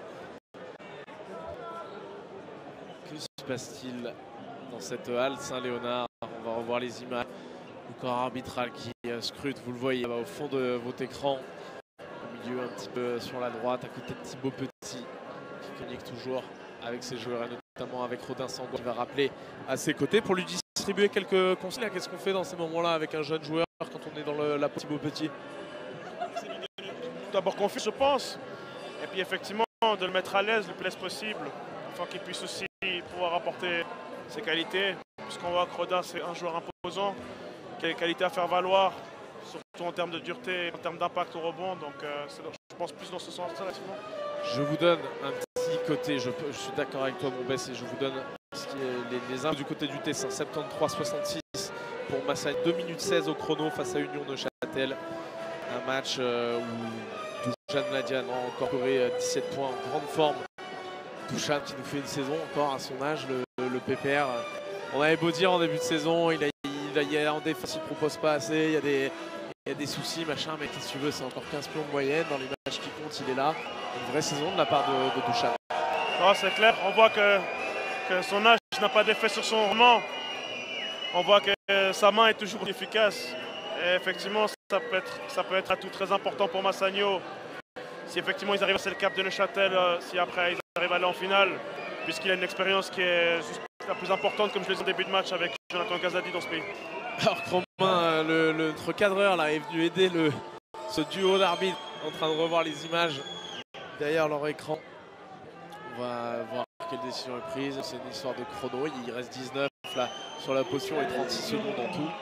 Que se passe-t-il dans cette halle Saint-Léonard? On va revoir les images. Le corps arbitral qui euh, scrute, vous le voyez au fond de votre écran. Au milieu, un petit peu sur la droite, à côté de Thibaut Petit, qui communique toujours avec ses joueurs, et notamment avec Rodin Sango, qui va rappeler à ses côtés pour lui distribuer quelques conseils. Qu'est-ce qu'on fait dans ces moments-là avec un jeune joueur quand on est dans le, la Thibaut Petit? D'abord confiance, je pense, et puis effectivement de le mettre à l'aise le plus possible, afin qu'il puisse aussi pouvoir apporter ses qualités, puisqu'on voit que Rodin c'est un joueur imposant, qui a des qualités à faire valoir, surtout en termes de dureté, en termes d'impact au rebond, donc euh, je pense plus dans ce sens-là. Je vous donne un petit côté, je, peux, je suis d'accord avec toi mon Bess, et je vous donne ce qui est les, les infos du côté du Tessin, soixante-treize soixante-six pour Massagnes, deux minutes seize au chrono face à Union de Châtel. Un match euh, où Dusan Mladian a encore scoré dix-sept points en grande forme. Dusan qui nous fait une saison encore à son âge, le, le P P R. On avait beau dire en début de saison, il a, il a, il a en défense, il ne propose pas assez, il y a des, il y a des soucis, machin, mais qu'est-ce que tu veux, c'est encore quinze pions de moyenne. Dans les matchs qui comptent, il est là. Une vraie saison de la part de, de Dusan. Non, c'est clair, on voit que, que son âge n'a pas d'effet sur son rendement. On voit que euh, sa main est toujours efficace. Et effectivement, ça peut, être, ça peut être un tout très important pour Massagno. Si effectivement ils arrivent à passer le cap de Neuchâtel, euh, si après ils arrivent à aller en finale, puisqu'il a une expérience qui est juste la plus importante, comme je l'ai dit en début de match avec Jonathan Kazadi dans ce pays. Alors Romain, le, le, notre cadreur là, est venu aider le, ce duo d'arbitres en train de revoir les images derrière leur écran. On va voir quelle décision est prise. C'est une histoire de chrono. Il reste dix-neuf là sur la potion et trente-six secondes en tout.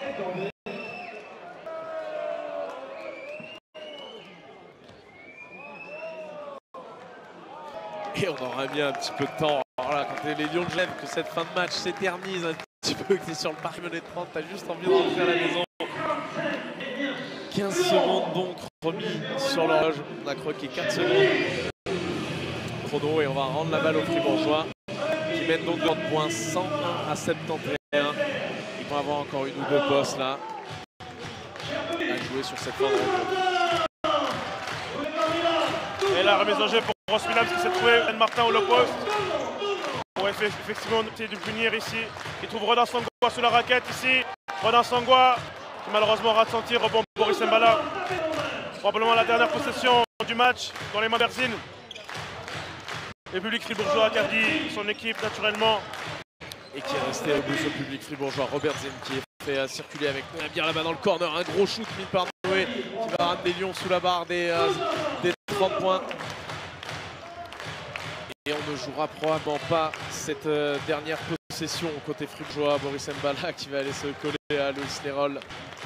Et on aura mis un petit peu de temps. Alors là, quand t'es les Lions de Genève, que cette fin de match s'éternise un petit peu, que t'es sur le parc mené de trente, t'as juste envie de rentrer à la maison. quinze secondes donc remis sur l'horloge. On a croqué quatre secondes. Chrono et on va rendre la balle aux Fribourgeois qui qui mène donc de points cent un à soixante-onze. Ils vont avoir encore une ou deux postes là à jouer sur cette fin de rencontre. Et la remise en jeu pour Ross Williams qui s'est trouvé Anne Martin au low post. Pour effectivement essayer de punir ici. Il trouve Rodin Sangwa sous la raquette ici. Rodin Sangwa qui malheureusement rate son tir. Rebond Boris Mbala. Probablement la dernière possession du match dans les mains d'Erzine. Le public fribourgeois qui a dit son équipe naturellement. Et qui est resté au bout sur le public fribourgeois. Robert Zinn qui est fait euh, circuler avec Noé bien là-bas dans le corner. Un gros shoot mis par Noé qui va ramener Lyon sous la barre des, euh, des trente points. Et on ne jouera probablement pas cette euh, dernière possession côté fribourgeois. Boris Mbala qui va aller se coller à Loïs Leroll.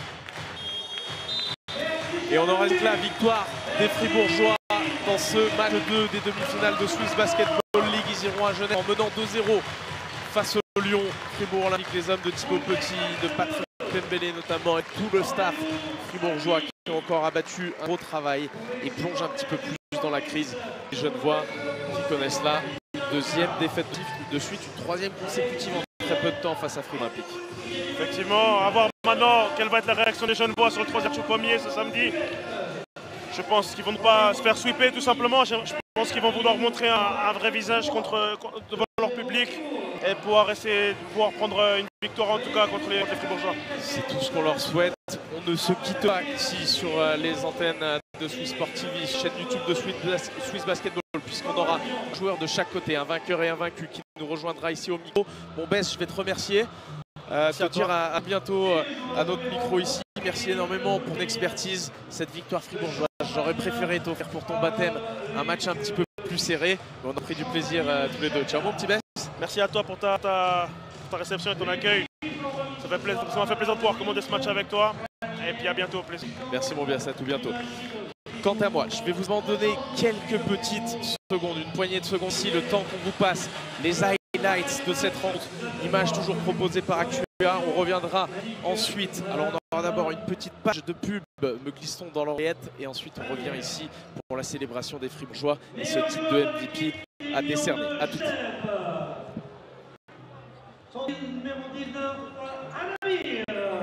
Et on aura la victoire des fribourgeois dans ce match deux des demi-finales de Swiss Basketball League. Ils iront à Genève en menant deux zéro face au Lyon. Fribourg Olympique, les hommes de Thibaut Petit, de Patrick Pembele notamment, et tout le staff fribourgeois qui ont encore abattu un gros travail et plonge un petit peu plus dans la crise. Les Genevois qui connaissent là une deuxième défaite de suite, une troisième consécutive en très peu de temps face à Fribourg Olympique. Effectivement, à voir maintenant quelle va être la réaction des Genevois sur le troisième show premier ce samedi. Je pense qu'ils ne vont pas se faire sweeper tout simplement. Je pense qu'ils vont vouloir montrer un, un vrai visage contre, contre, devant leur public et pouvoir essayer de pouvoir prendre une victoire en tout cas contre les, les Fribourgeois. C'est tout ce qu'on leur souhaite. On ne se quitte pas ici sur les antennes de Swiss Sport T V, chaîne YouTube de Swiss Basketball, puisqu'on aura un joueur de chaque côté, un vainqueur et un vaincu qui nous rejoindra ici au micro. Bon Bess, je vais te remercier. Euh, te dire à, à bientôt euh, à notre micro ici. Merci énormément pour ton expertise, cette victoire fribourgeoise. J'aurais préféré t'offrir pour ton baptême un match un petit peu plus serré, mais on a pris du plaisir euh, tous les deux. Ciao mon petit Bess. Merci à toi pour ta, ta, ta réception et ton accueil. Ça fait plaisir, ça m'a fait plaisir de pouvoir commander ce match avec toi. Et puis à bientôt, au plaisir. Merci mon Bess, à tout bientôt. Quant à moi, je vais vous en donner quelques petites secondes, une poignée de secondes si le temps qu'on vous passe les highlights de cette rencontre, image toujours proposée par Actua. On reviendra ensuite, alors on aura d'abord une petite page de pub, me glissons dans l'oreillette, et ensuite on revient ici pour la célébration des Fribourgeois et ce titre de M V P à décerner. À tout de suite. Numéro dix-neuf, Anamir.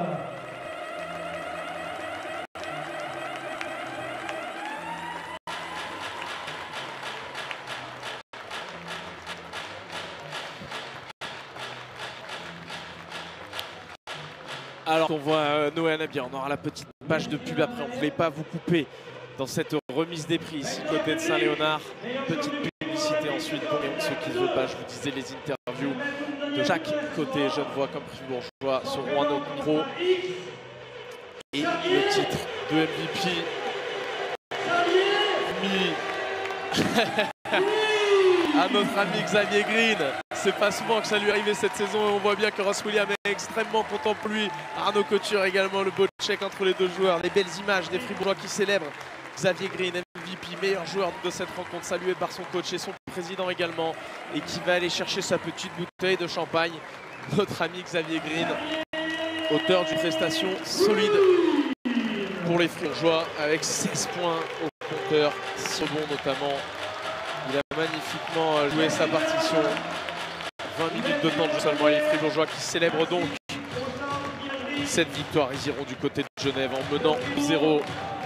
Alors on voit euh, Noé Anabia, on aura la petite page de pub après, on ne voulait pas vous couper dans cette remise des prix ici côté de Saint-Léonard. Petite publicité ensuite, bon, et ceux qui ne veulent pas, je vous disais les interviews de chaque côté, Genevois comme Fribourgeois seront à notre micro. Et le titre de M V P mis à notre ami Xavier Green. C'est pas souvent que ça lui arrivait cette saison et on voit bien que Ross Williams est extrêmement content pour lui. Arnaud Couture également, le beau check entre les deux joueurs. Les belles images des Fribourgeois qui célèbrent Xavier Green, M V P, meilleur joueur de cette rencontre, salué par son coach et son président également, et qui va aller chercher sa petite bouteille de champagne. Notre ami Xavier Green, auteur d'une prestation solide pour les Fribourgeois avec seize points au compteur, second notamment. Il a magnifiquement joué sa partition. vingt minutes de temps de jeu seulement, les Fribourgeois qui célèbrent donc cette victoire. Ils iront du côté de Genève en menant zéro.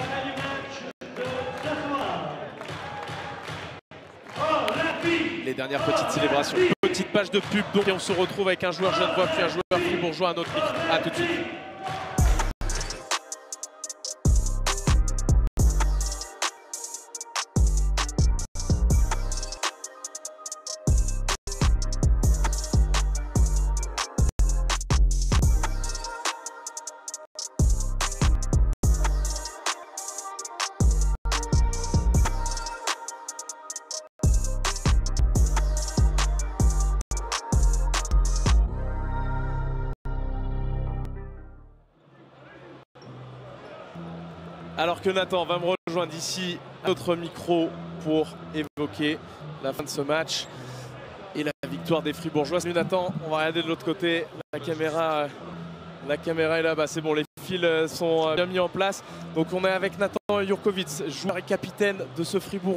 Les dernières petites célébrations. Petite page de pub donc, et on se retrouve avec un joueur genevois puis un joueur fribourgeois à notre micro. A tout de suite. Alors que Nathan va me rejoindre ici à notre micro pour évoquer la fin de ce match et la victoire des Fribourgeois. Salut Nathan, on va regarder de l'autre côté. La caméra, la caméra est là, bah, c'est bon, les fils sont bien mis en place. Donc on est avec Nathan Jurkovic, joueur et capitaine de ce Fribourg Olympique.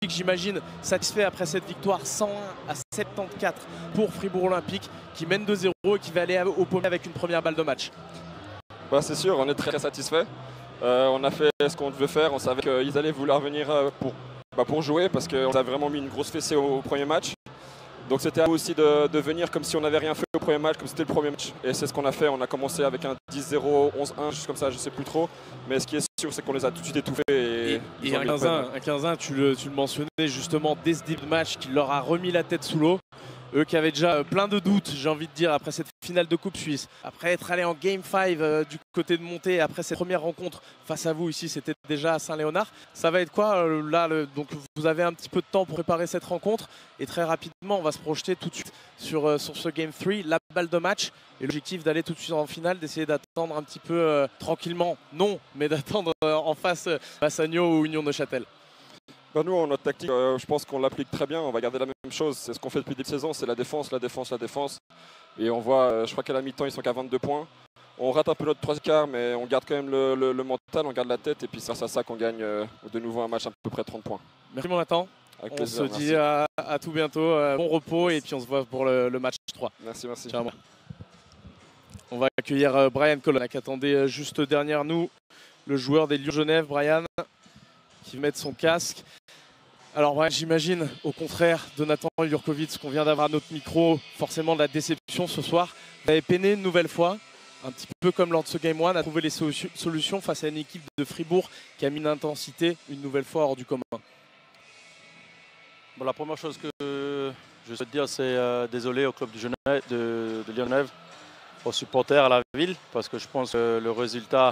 j'imagine, satisfait après cette victoire cent un à soixante-quatorze pour Fribourg Olympique qui mène deux zéro et qui va aller au pommier avec une première balle de match. Bah, c'est sûr, on est très, très satisfait. Euh, on a fait ce qu'on devait faire. On savait qu'ils allaient vouloir venir pour, bah, pour jouer parce qu'on a vraiment mis une grosse fessée au, au premier match. Donc c'était à nous aussi de, de venir comme si on n'avait rien fait au premier match, comme c'était le premier match. Et c'est ce qu'on a fait. On a commencé avec un dix zéro, onze un, juste comme ça, je ne sais plus trop. Mais ce qui est sûr, c'est qu'on les a tout de suite étouffés. Et, et, et un quinze un, un quinze un, tu le, tu le mentionnais justement dès ce début de match, qui leur a remis la tête sous l'eau. Eux qui avaient déjà plein de doutes, j'ai envie de dire, après cette finale de Coupe Suisse, après être allé en Game cinq euh, du côté de Monté, après cette première rencontre face à vous ici, c'était déjà à Saint-Léonard. Ça va être quoi euh, là le, donc vous avez un petit peu de temps pour préparer cette rencontre et très rapidement, on va se projeter tout de suite sur, euh, sur ce Game trois, la balle de match et l'objectif d'aller tout de suite en finale, d'essayer d'attendre un petit peu euh, tranquillement, non, mais d'attendre euh, en face euh, Massagno ou Union Neuchâtel. Ben nous, notre tactique, euh, je pense qu'on l'applique très bien. On va garder la même chose. C'est ce qu'on fait depuis le début de saison, c'est la défense, la défense, la défense. Et on voit, euh, je crois qu'à la mi-temps, ils sont qu'à vingt-deux points. On rate un peu notre troisième quart, mais on garde quand même le, le, le mental, on garde la tête. Et puis c'est à ça qu'on gagne euh, de nouveau un match à peu près trente points. Merci mon Nathan. Avec on plaisir, se dit à, à tout bientôt. Euh, bon repos et puis on se voit pour le, le match trois. Merci, merci. Ciao. On va accueillir euh, Brian Colonna qui attendait juste derrière nous, le joueur des Lions Genève, Brian, qui va mettre son casque. Alors Brian, j'imagine, au contraire de Nathan Jurkovic, qu'on vient d'avoir à notre micro, forcément de la déception ce soir. Vous avez peiné une nouvelle fois, un petit peu comme lors de ce Game un, à trouver les solutions face à une équipe de Fribourg qui a mis une intensité une nouvelle fois hors du commun. Bon, la première chose que je souhaite dire, c'est euh, désolé au club de, Genève, de, de Lyon-Genève, aux supporters, à la ville, parce que je pense que le résultat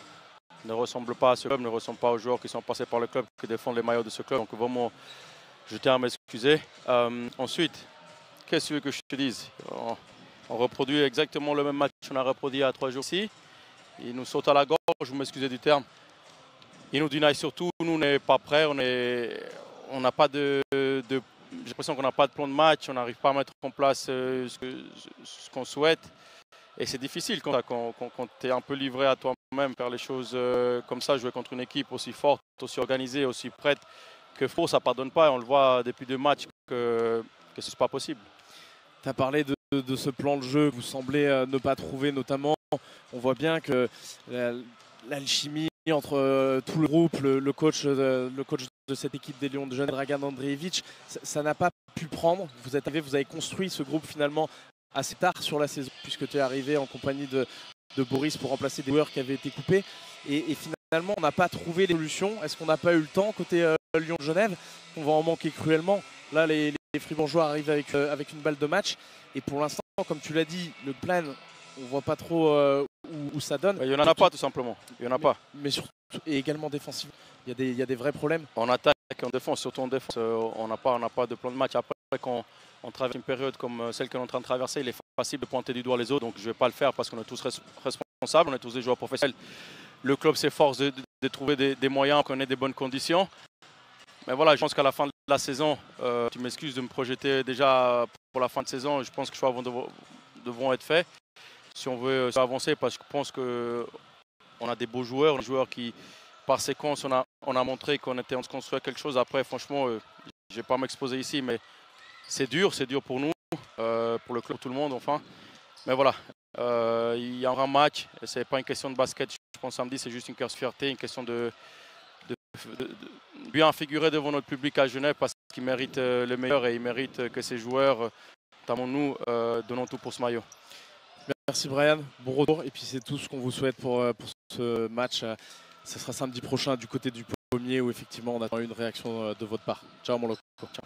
ne ressemble pas à ce club, ne ressemble pas aux joueurs qui sont passés par le club, qui défendent les maillots de ce club. Donc vraiment, je tiens à m'excuser. Euh, ensuite, qu'est-ce que tu veux que je te dise? on, on reproduit exactement le même match qu'on a reproduit il y a trois jours ici. Il nous saute à la gorge, je m'excuse du terme. Il nous deny surtout, nous on n'est pas prêts, on est, on n'a pas de, de j'ai l'impression qu'on n'a pas de plan de match, on n'arrive pas à mettre en place euh, ce, que, ce qu'on souhaite. Et c'est difficile quand, quand, quand, quand tu es un peu livré à toi-même, faire les choses euh, comme ça, jouer contre une équipe aussi forte, aussi organisée, aussi prête que Faux, ça ne pardonne pas. Et on le voit depuis deux matchs que, que ce n'est pas possible. Tu as parlé de, de ce plan de jeu que vous semblez euh, ne pas trouver, notamment. On voit bien que l'alchimie entre euh, tout le groupe, le, le, coach, euh, le coach de cette équipe des Lions de Genève, Dragan Andreevich, ça n'a pas pu prendre. Vous êtes arrivé, vous avez construit ce groupe finalement assez tard sur la saison, puisque tu es arrivé en compagnie de, de Boris pour remplacer des joueurs qui avaient été coupés. Et, et finalement, on n'a pas trouvé les solutions. Est-ce qu'on n'a pas eu le temps côté euh, Lyon-Genève? On va en manquer cruellement. Là, les, les Fribourgeois arrivent avec, euh, avec une balle de match. Et pour l'instant, comme tu l'as dit, le plan, on ne voit pas trop euh, où, où ça donne. Il n'y en a pas, tout simplement. Il y en a mais, pas. Mais surtout, et également défensivement, il y a des, il y a des vrais problèmes. En attaque et en défense, surtout en défense, euh, on n'a pas, on n'a pas de plan de match. Après, quand on traverse une période comme celle qu'on est en train de traverser, il est facile de pointer du doigt les autres. Donc je ne vais pas le faire parce qu'on est tous responsables, on est tous des joueurs professionnels. Le club s'efforce de, de, de trouver des, des moyens, qu'on ait des bonnes conditions. Mais voilà, je pense qu'à la fin de la saison, euh, tu m'excuses de me projeter déjà pour la fin de saison. Je pense que les choix devront être faits si on veut avancer, parce que je pense qu'on a des beaux joueurs, des joueurs qui, par séquence, on a, on a montré qu'on était en train de construire quelque chose. Après, franchement, euh, je ne vais pas m'exposer ici, mais c'est dur, c'est dur pour nous, euh, pour le club, tout le monde, enfin. Mais voilà, euh, il y aura un match, ce n'est pas une question de basket, je pense samedi, c'est juste une question de fierté, une question de, de, de, de bien figurer devant notre public à Genève, parce qu'ils méritent le meilleur et ils méritent que ces joueurs, notamment nous, euh, donnons tout pour ce maillot. Merci Brian, bon retour, et puis c'est tout ce qu'on vous souhaite pour, pour ce match. Ce sera samedi prochain du côté du pommier où effectivement on attend une réaction de votre part. Ciao mon loco. Ciao.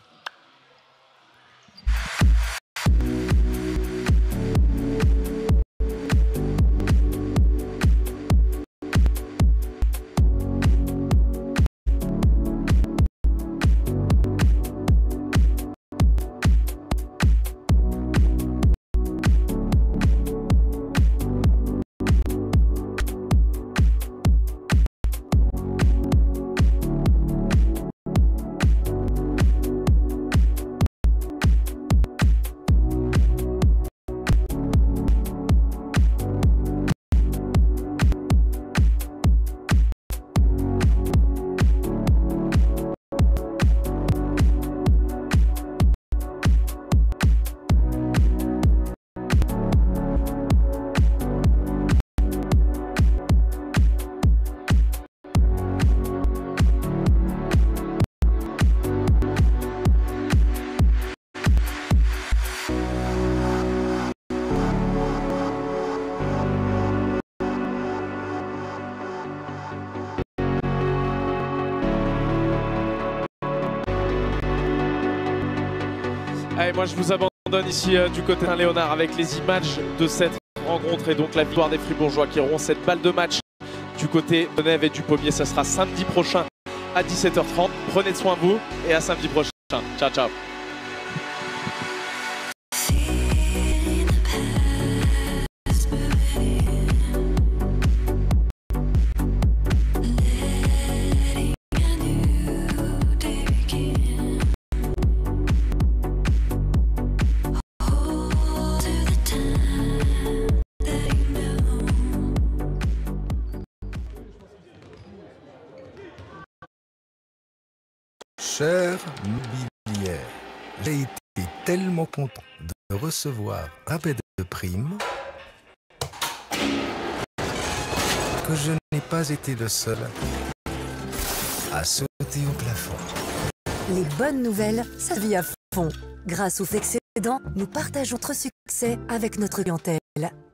Allez, moi je vous abandonne ici euh, du côté de Saint-Léonard avec les images de cette rencontre et donc la victoire des Fribourgeois qui auront cette balle de match du côté de Nève et du Pommier. Ça sera samedi prochain à dix-sept heures trente. Prenez soin de vous et à samedi prochain. Ciao, ciao. Cher Mobilière, j'ai été tellement content de recevoir un rabais de prime que je n'ai pas été le seul à sauter au plafond. Les bonnes nouvelles, ça vit à fond. Grâce au Flexcédent, nous partageons notre succès avec notre clientèle.